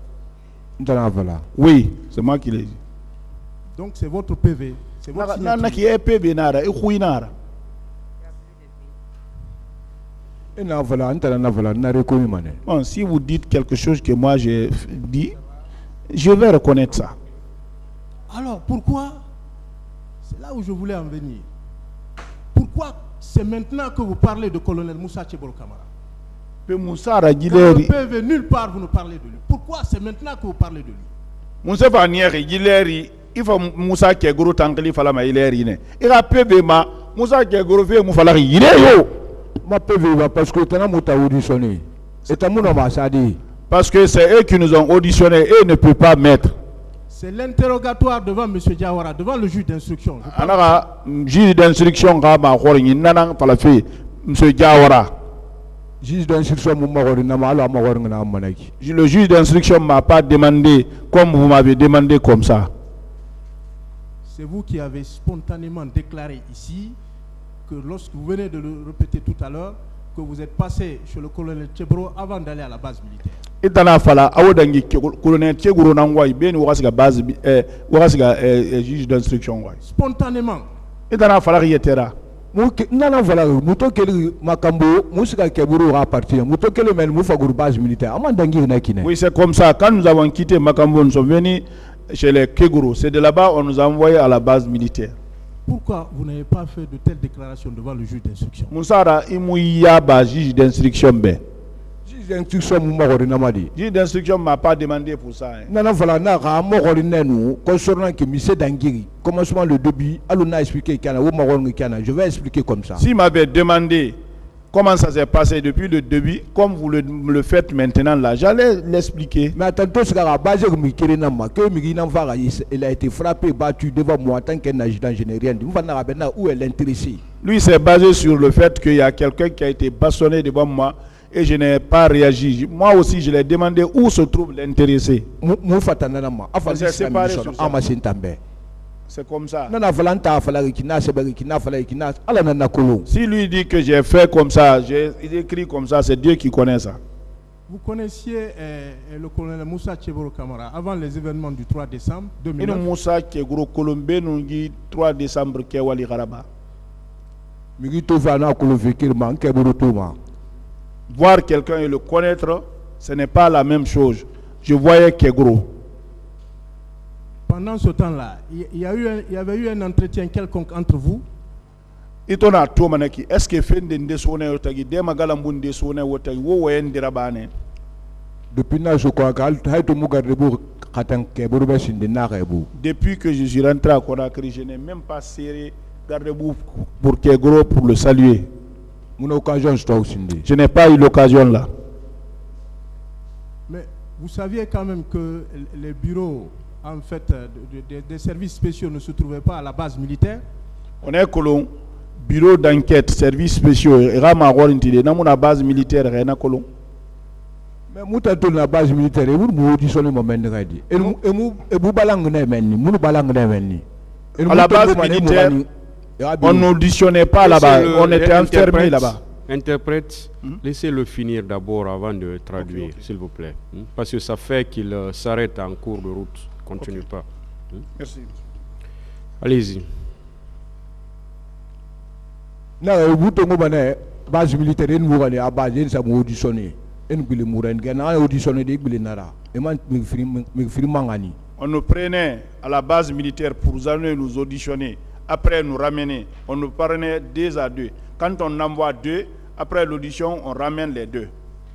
oui, c'est moi qui l'ai dit. Donc c'est votre PV. C'est votre bon, si vous dites quelque chose que moi j'ai dit, je vais reconnaître ça. Alors pourquoi? C'est là où je voulais en venir. Pourquoi c'est maintenant que vous parlez de colonel Moussa Tchebolo Kamara? Moussa PV, nulle part vous ne parlez de lui. Pourquoi c'est maintenant que vous parlez de lui? Moussa Vanieri, Gileri, il faut Moussa Keguru Tankeli Falama Ileri. Il a PV ma Moussa Keguru fait Moufalari. Il est yo. Ma PV parce que tu as auditionné. C'est un ambassade. Parce que c'est eux qui nous ont auditionné et ne peut pas mettre. C'est l'interrogatoire devant M. Diawara, devant le juge d'instruction. Le juge d'instruction, M. Diawara. Le juge d'instruction ne m'a pas demandé comme vous m'avez demandé comme ça. C'est vous qui avez spontanément déclaré ici que lorsque vous venez de le répéter tout à l'heure, que vous êtes passé chez le colonel Tchebro avant d'aller à la base militaire. Et dans la fala, colonel Tchebro n'envoie bien ou base juge d'instruction. Spontanément. Et dans la fala, nana voilà muto kele makambo musika keburu appartient muto kele men mu fagour base militaire amandangi na kine. Oui, c'est comme ça. Quand nous avons quitté Makambo, nous sommes venus chez les Keguru. C'est de là-bas on nous a envoyés à la base militaire. Pourquoi vous n'avez pas fait de telles déclarations devant le juge d'instruction? Moussara imouya ba juge d'instruction be. Juge d'instruction mu magori namadi. Juge d'instruction m'a pas demandé pour ça. Nana voilà na ka magori nenu concernant que monsieur Dangiri commencement le début aluna expliquer kana ou magori kana je vais expliquer comme ça. S'il m'avait demandé comment ça s'est passé depuis le début, comme vous le faites maintenant là, j'allais l'expliquer. Mais attends, ce gars basé comme il a été frappé, battu devant moi en tant qu'un agent, je n'ai rien dit. Où est l'intéressé? Lui, c'est basé sur le fait qu'il y a quelqu'un qui a été bastonné devant moi et je n'ai pas réagi. Moi aussi, je l'ai demandé où se trouve l'intéressé. C'est comme ça. Si lui dit que j'ai fait comme ça, j'ai écrit comme ça, c'est Dieu qui connaît ça. Vous connaissiez le colonel Moussa Tcheboro Kamara avant les événements du 3 décembre 2009. Moussa Tcheboro Colombe nous dit 3 décembre Kewali Garaba. Voir quelqu'un et le connaître, ce n'est pas la même chose. Je voyais Kegro. Pendant ce temps-là, il y avait eu un entretien quelconque entre vous? Est-ce que depuis que je suis rentré à Conakry, je n'ai même pas serré garde-boue pour Kegro pour le saluer. Je n'ai pas eu l'occasion là. Mais vous saviez quand même que les bureaux en fait des services spéciaux ne se trouvaient pas à la base militaire? On est colon bureau d'enquête services spéciaux et dans la base militaire rien colon. Mais mutato na base militaire et vous auditionner moment ngadi et vous balang na menni munu balang na menni à la base militaire on n'auditionnait pas là-bas, on était enfermés là-bas. Interprète, laissez-le finir d'abord avant de traduire, s'il vous plaît. Parce que ça fait qu'il s'arrête en cours de route. Continue pas. Merci. Allez-y. Non, vous avez base militaire, vous avez à base, vous avez auditionné. On nous prenait à la base militaire pour nous auditionner. Après nous ramener, on nous prenait 2 à 2. Quand on envoie 2, après l'audition, on ramène les 2.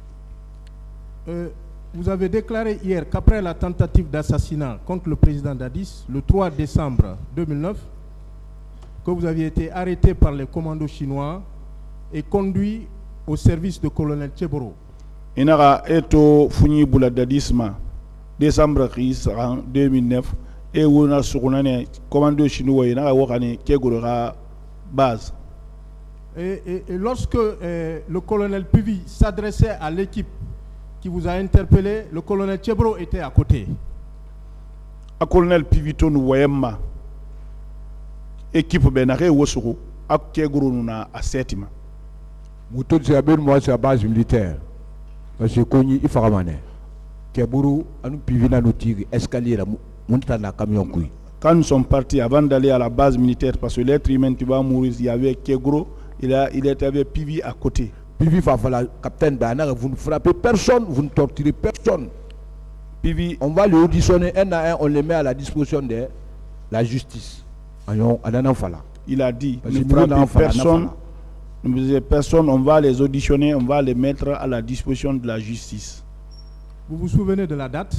Vous avez déclaré hier qu'après la tentative d'assassinat contre le président Dadis, le 3 décembre 2009, que vous aviez été arrêté par les commandos chinois et conduit au service de colonel Tcheboro. Inara eto funi bula dadisma décembre 2009 et on a surnommé commando chinois inara wakani kegura base. Et lorsque le colonel Pivi s'adressait à l'équipe qui vous a interpellé, le colonel Tcheboro était à côté. Le colonel Pivi nous voyema équipe benare wosuru ak keguru na asetima. Muto Tcheboro moi c'est la base militaire. Parce que Koni Ifaramane, Keburu, nous pivina nous tire escalier la monta na camion kui. Quand nous sommes partis avant d'aller à la base militaire, parce que l'être humain qui va mourir, il y avait Kegro, il était avec Pivi à côté. Pivi va falloir, capitaine Bana, vous ne frappez personne, vous ne torturez personne. Pivi, on va le auditionner un à un, on le met à la disposition de la justice. Il a dit, ne frappez personne. Personne, on va les auditionner, on va les mettre à la disposition de la justice. Vous vous souvenez de la date?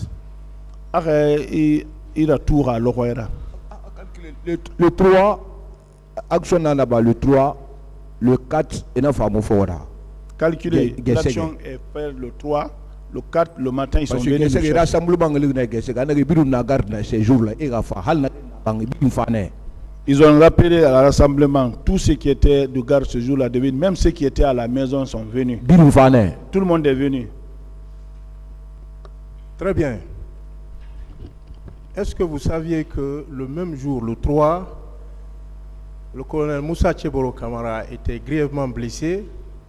Il a tout à l'Oroera. Le 3, action là-bas, le 3, le 4, et non, calculez, l'action est faite le 3, le 4, le matin, ils sont venus. Ils ont rappelé à rassemblement tous ceux qui étaient de garde ce jour-là, même ceux qui étaient à la maison sont venus. Tout le monde est venu. Très bien. Est-ce que vous saviez que le même jour, le 3, le colonel Moussa Tcheboro Kamara était grièvement blessé,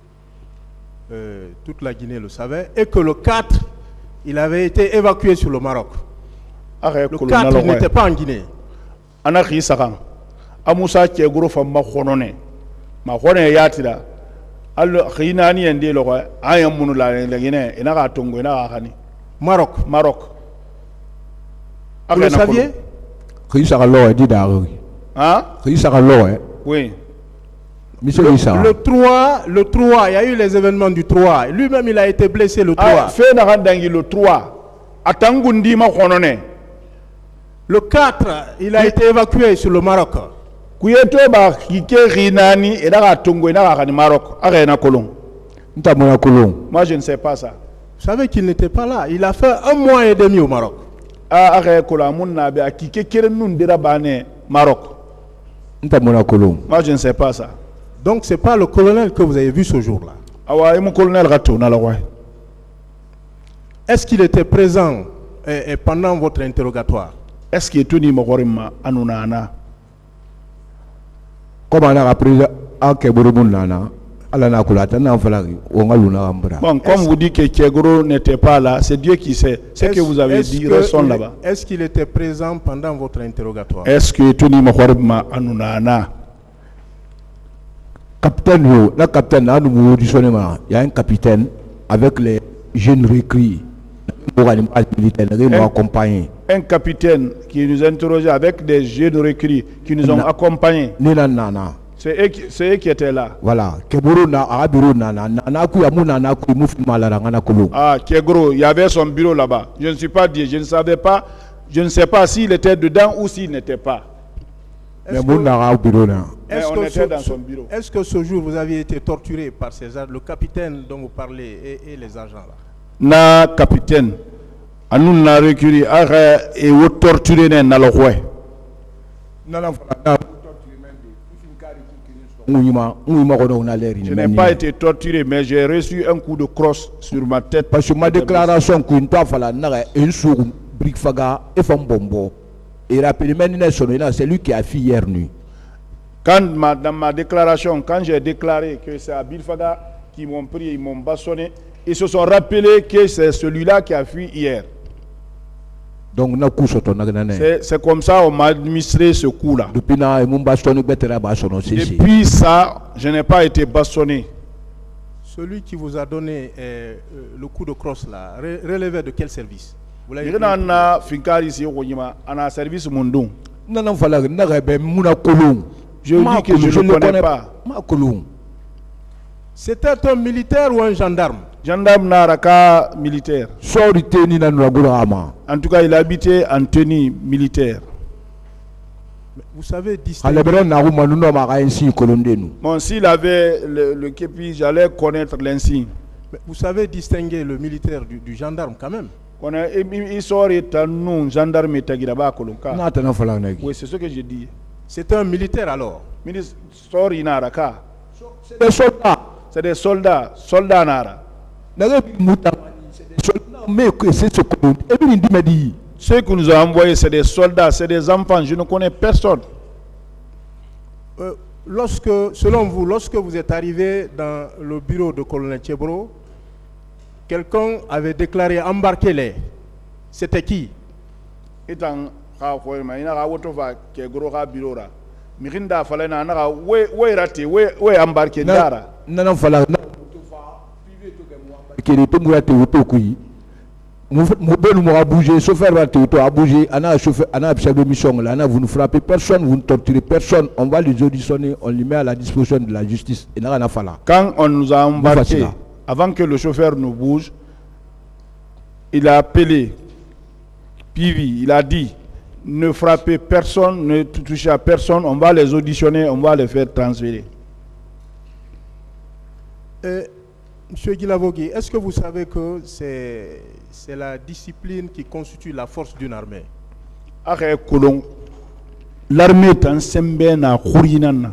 toute la Guinée le savait, et que le 4, il avait été évacué sur le Maroc. Le 4, il n'était pas en Guinée. Amoussa Tchegoro Famba Khonone. ma khone yatira allo khinani ende lo ayam munu la ngene ina ga tongo ina ga khani Maroc vous le saviez hein oui le 3 il y a eu les événements du 3 lui-même il a été blessé le 3 fait na randangi le 3 atangundi ma khonone le 4 il a été évacué sur le Maroc kuyeto ba kike rinani ina ga tongo ina ga khani Maroc arena kolon ntamona kolon moi je ne sais pas ça. Vous savez qu'il n'était pas là. Il a fait 1 mois et demi au Maroc. Maroc. Moi, je ne sais pas ça. Donc, ce n'est pas le colonel que vous avez vu ce jour-là. Est-ce qu'il était présent pendant votre interrogatoire? Est-ce qu'il était présent? Comment on a appris à Keburunana? Bon, comme vous dites que Kegoro n'était pas là, c'est Dieu qui sait. Ce que vous avez dit restons là-bas. Est-ce qu'il était présent pendant votre interrogatoire? Est-ce que tu n'y m'as capitaine, la capitaine, il y a un capitaine avec les jeunes recrues pour animer militaire, accompagné. Un capitaine qui nous interrogeait avec des jeunes recrues qui nous ont accompagnés. C'est eux qui étaient là. Voilà. Ah, Kegro, il y avait son bureau là-bas. Je ne suis pas dit, je ne savais pas, je ne sais pas s'il était dedans ou s'il n'était pas. Mais on était dans son bureau. Est-ce que ce jour vous aviez été torturé par ces agents, le capitaine dont vous parlez et les agents là? Na capitaine, nous n'a reculé et vous torturé dans le roi. Je n'ai pas été torturé, mais j'ai reçu un coup de crosse sur ma tête. Parce que ma déclaration c'est lui qui a fait hier nuit. Dans ma déclaration, quand j'ai déclaré que c'est à Bilfaga qui m'ont pris, ils m'ont bâtonné, ils se sont rappelés que c'est celui-là qui a fui hier. Donc, c'est comme ça qu'on m'a administré ce coup-là. Depuis ça, je n'ai pas été bastonné. Celui qui vous a donné le coup de crosse là, relevait de quel service? Vous l'avez dit? Service Mondon. Je dis que je ne connais pas. C'était un militaire ou un gendarme? Gendarme Naraka militaire. En tout cas, il habitait en tenue militaire. Vous savez distinguer. Bon, s'il avait le képi, j'allais connaître l'insigne. Vous savez distinguer le militaire du gendarme quand même. Il sort un gendarme. Oui, c'est ce que je dis. C'est un militaire alors. C'est des soldats. C'est des soldats. Soldats Nara. Ceux que nous avons envoyés, c'est des soldats, c'est des enfants. Je ne connais personne. Selon vous, lorsque vous êtes arrivé dans le bureau de colonel Tchebro, quelqu'un avait déclaré embarquez-les. C'était qui? Vous ne frappez personne, vous ne torturez personne, on va les auditionner, on les met à la disposition de la justice. Quand on nous a embarqués, avant que le chauffeur nous bouge, il a appelé Pivi, il a dit ne frappez personne, ne touchez à personne, on va les auditionner, on va les faire transférer. Monsieur Guilavogui, est-ce que vous savez que c'est la discipline qui constitue la force d'une armée? L'armée est en sembe na khourinana.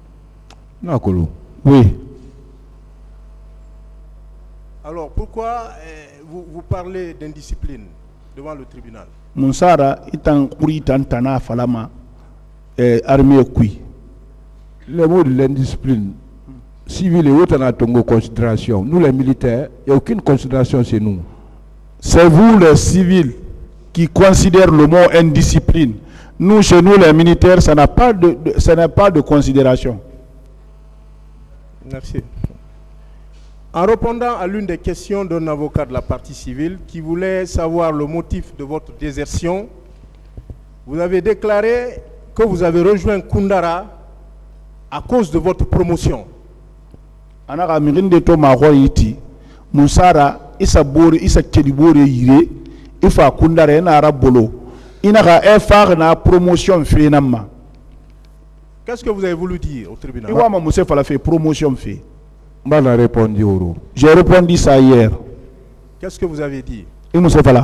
Oui. Alors pourquoi vous parlez d'indiscipline devant le tribunal? Monsara itan khouri tantana falama armée kui. Le mot de l'indiscipline civile et autres en considération. Nous les militaires, il n'y a aucune considération chez nous. C'est vous les civils qui considèrent le mot indiscipline. Nous, chez nous les militaires, ça n'a pas de considération. Merci. En répondant à l'une des questions d'un avocat de la partie civile qui voulait savoir le motif de votre désertion, vous avez déclaré que vous avez rejoint Koundara à cause de votre promotion. Anaka mirinde to mahoiti musara isa bore isa kedibore yire ifa Koundara ena arabolo inaka efar na promotion fe namma. Qu'est-ce que vous avez voulu dire au tribunal? Iwa ma Moussa fala fait promotion fait. J'ai répondu ça hier. Qu'est-ce que vous avez dit? Et Moussa fala.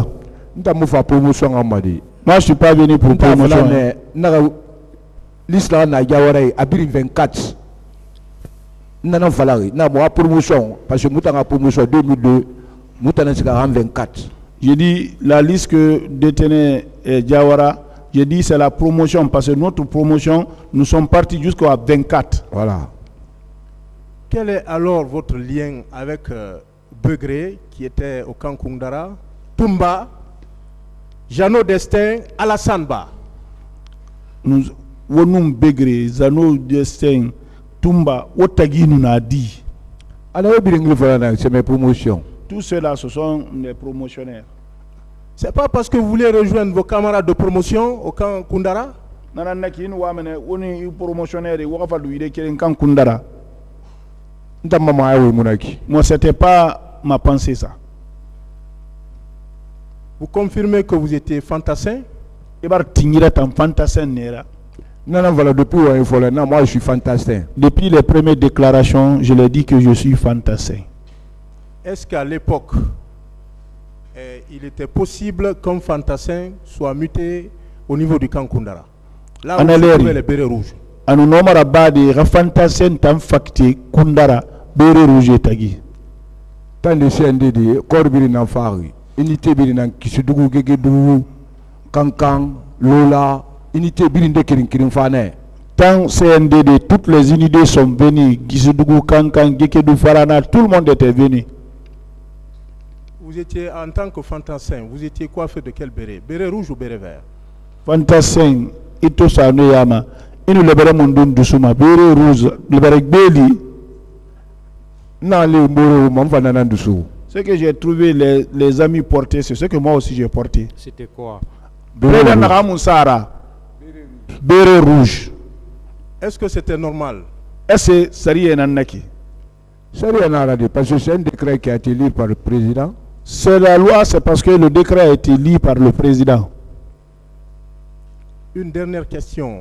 Moi je suis pas venu pour promotion. L'islam na yawara abiri 24. Nana falari na moi promotion parce que mutanga promotion 2002 mutana sika 24. J'ai dit la liste que détenait Diawara, j'ai dit c'est la promotion parce que notre promotion nous sommes partis jusqu'à 24. Voilà. Quel est alors votre lien avec Begré, qui était au camp Koundara, Toumba, Jeannot Destin, Alassane Ba? Nous, Begré, Jeannot Destin, Toumba, Otagi nous a dit. Alors, c'est mes promotions. Tous ceux-là, ce sont des promotionnaires. C'est pas parce que vous voulez rejoindre vos camarades de promotion au camp Koundara? Moi, c'était pas ma pensée, ça. Vous confirmez que vous étiez fantassin? Non, voilà, depuis moi je suis fantassin. Depuis les premières déclarations, je l'ai dit que je suis fantassin. Est-ce qu'à l'époque, il était possible qu'un fantassin soit muté au niveau du camp Koundara? Là où se trouvaient les bérets rouges. Anu nomara badi rafantasen tam fakti Koundara bere rouge tagi. Tant de CNDD korbiri na fari unité biri na kisudugu gegedu kankan lola unité biri de kirin fane. Tant CNDD toutes les unités sont venues kisudugu kankan gegedu farana tout le monde était venu. Vous étiez en tant que fantassin, vous étiez coiffé de quel béret? Béret rouge ou béret vert? Fantassin ito sanu yama. Inu lebere mundun dusuma bere rouge lebere beli na le mboro mamfana na dusu. Ce que j'ai trouvé les amis portés, c'est ce que moi aussi j'ai porté. C'était quoi? Bere na musara bere rouge. Est-ce que c'était normal? Est-ce que sari enanaki? Sari enaradi parce que c'est un décret qui a été lu par le président. C'est la loi, c'est parce que le décret a été lu par le président. Une dernière question.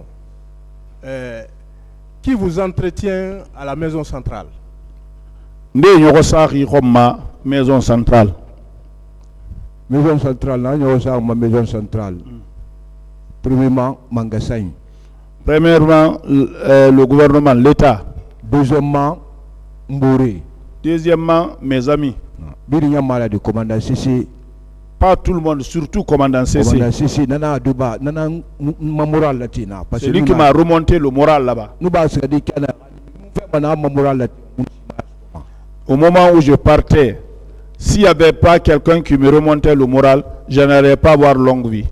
Qui vous entretient à la maison centrale? Maison centrale. Maison centrale, ma maison centrale. Premièrement, Mangassaï. Premièrement, le gouvernement, l'État. Deuxièmement, Mbouré. Deuxièmement, mes amis. Birinya malade, commandant CC. Pas tout le monde, surtout commandant CC. Commandant CC, nana Duba, nana ma morale latina. C'est lui qui m'a remonté le moral là-bas. Au moment où je partais, s'il n'y avait pas quelqu'un qui me remontait le moral, je n'allais pas avoir longue vie.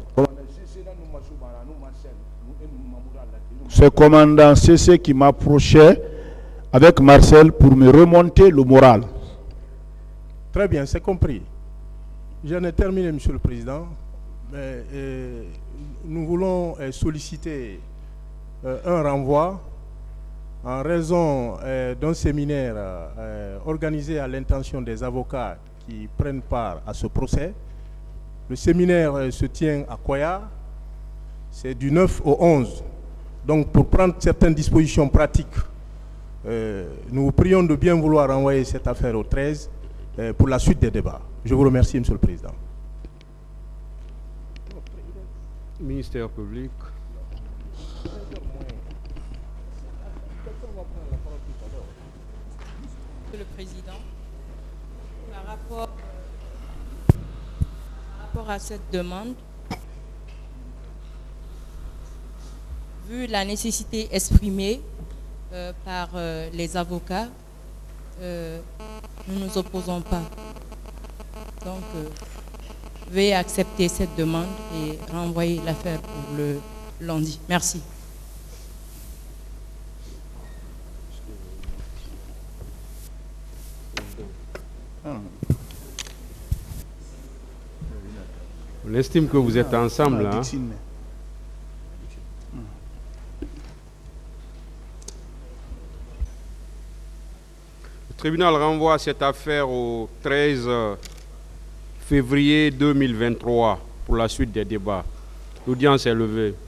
C'est commandant CC qui m'approchait avec Marcel pour me remonter le moral. Très bien, c'est compris. J'en ai terminé, Monsieur le Président. Nous voulons solliciter un renvoi en raison d'un séminaire organisé à l'intention des avocats qui prennent part à ce procès. Le séminaire se tient à Koya, c'est du 9 au 11. Donc pour prendre certaines dispositions pratiques, nous vous prions de bien vouloir renvoyer cette affaire au 13 pour la suite des débats. Je vous remercie, Monsieur le Président. Ministère public. Monsieur le Président, par rapport à cette demande, vu la nécessité exprimée par les avocats, nous ne nous opposons pas. Donc, veuillez accepter cette demande et renvoyer l'affaire pour le lundi. Merci. On estime que vous êtes ensemble. Hein? Le tribunal renvoie cette affaire au 13 février 2023 pour la suite des débats. L'audience est levée.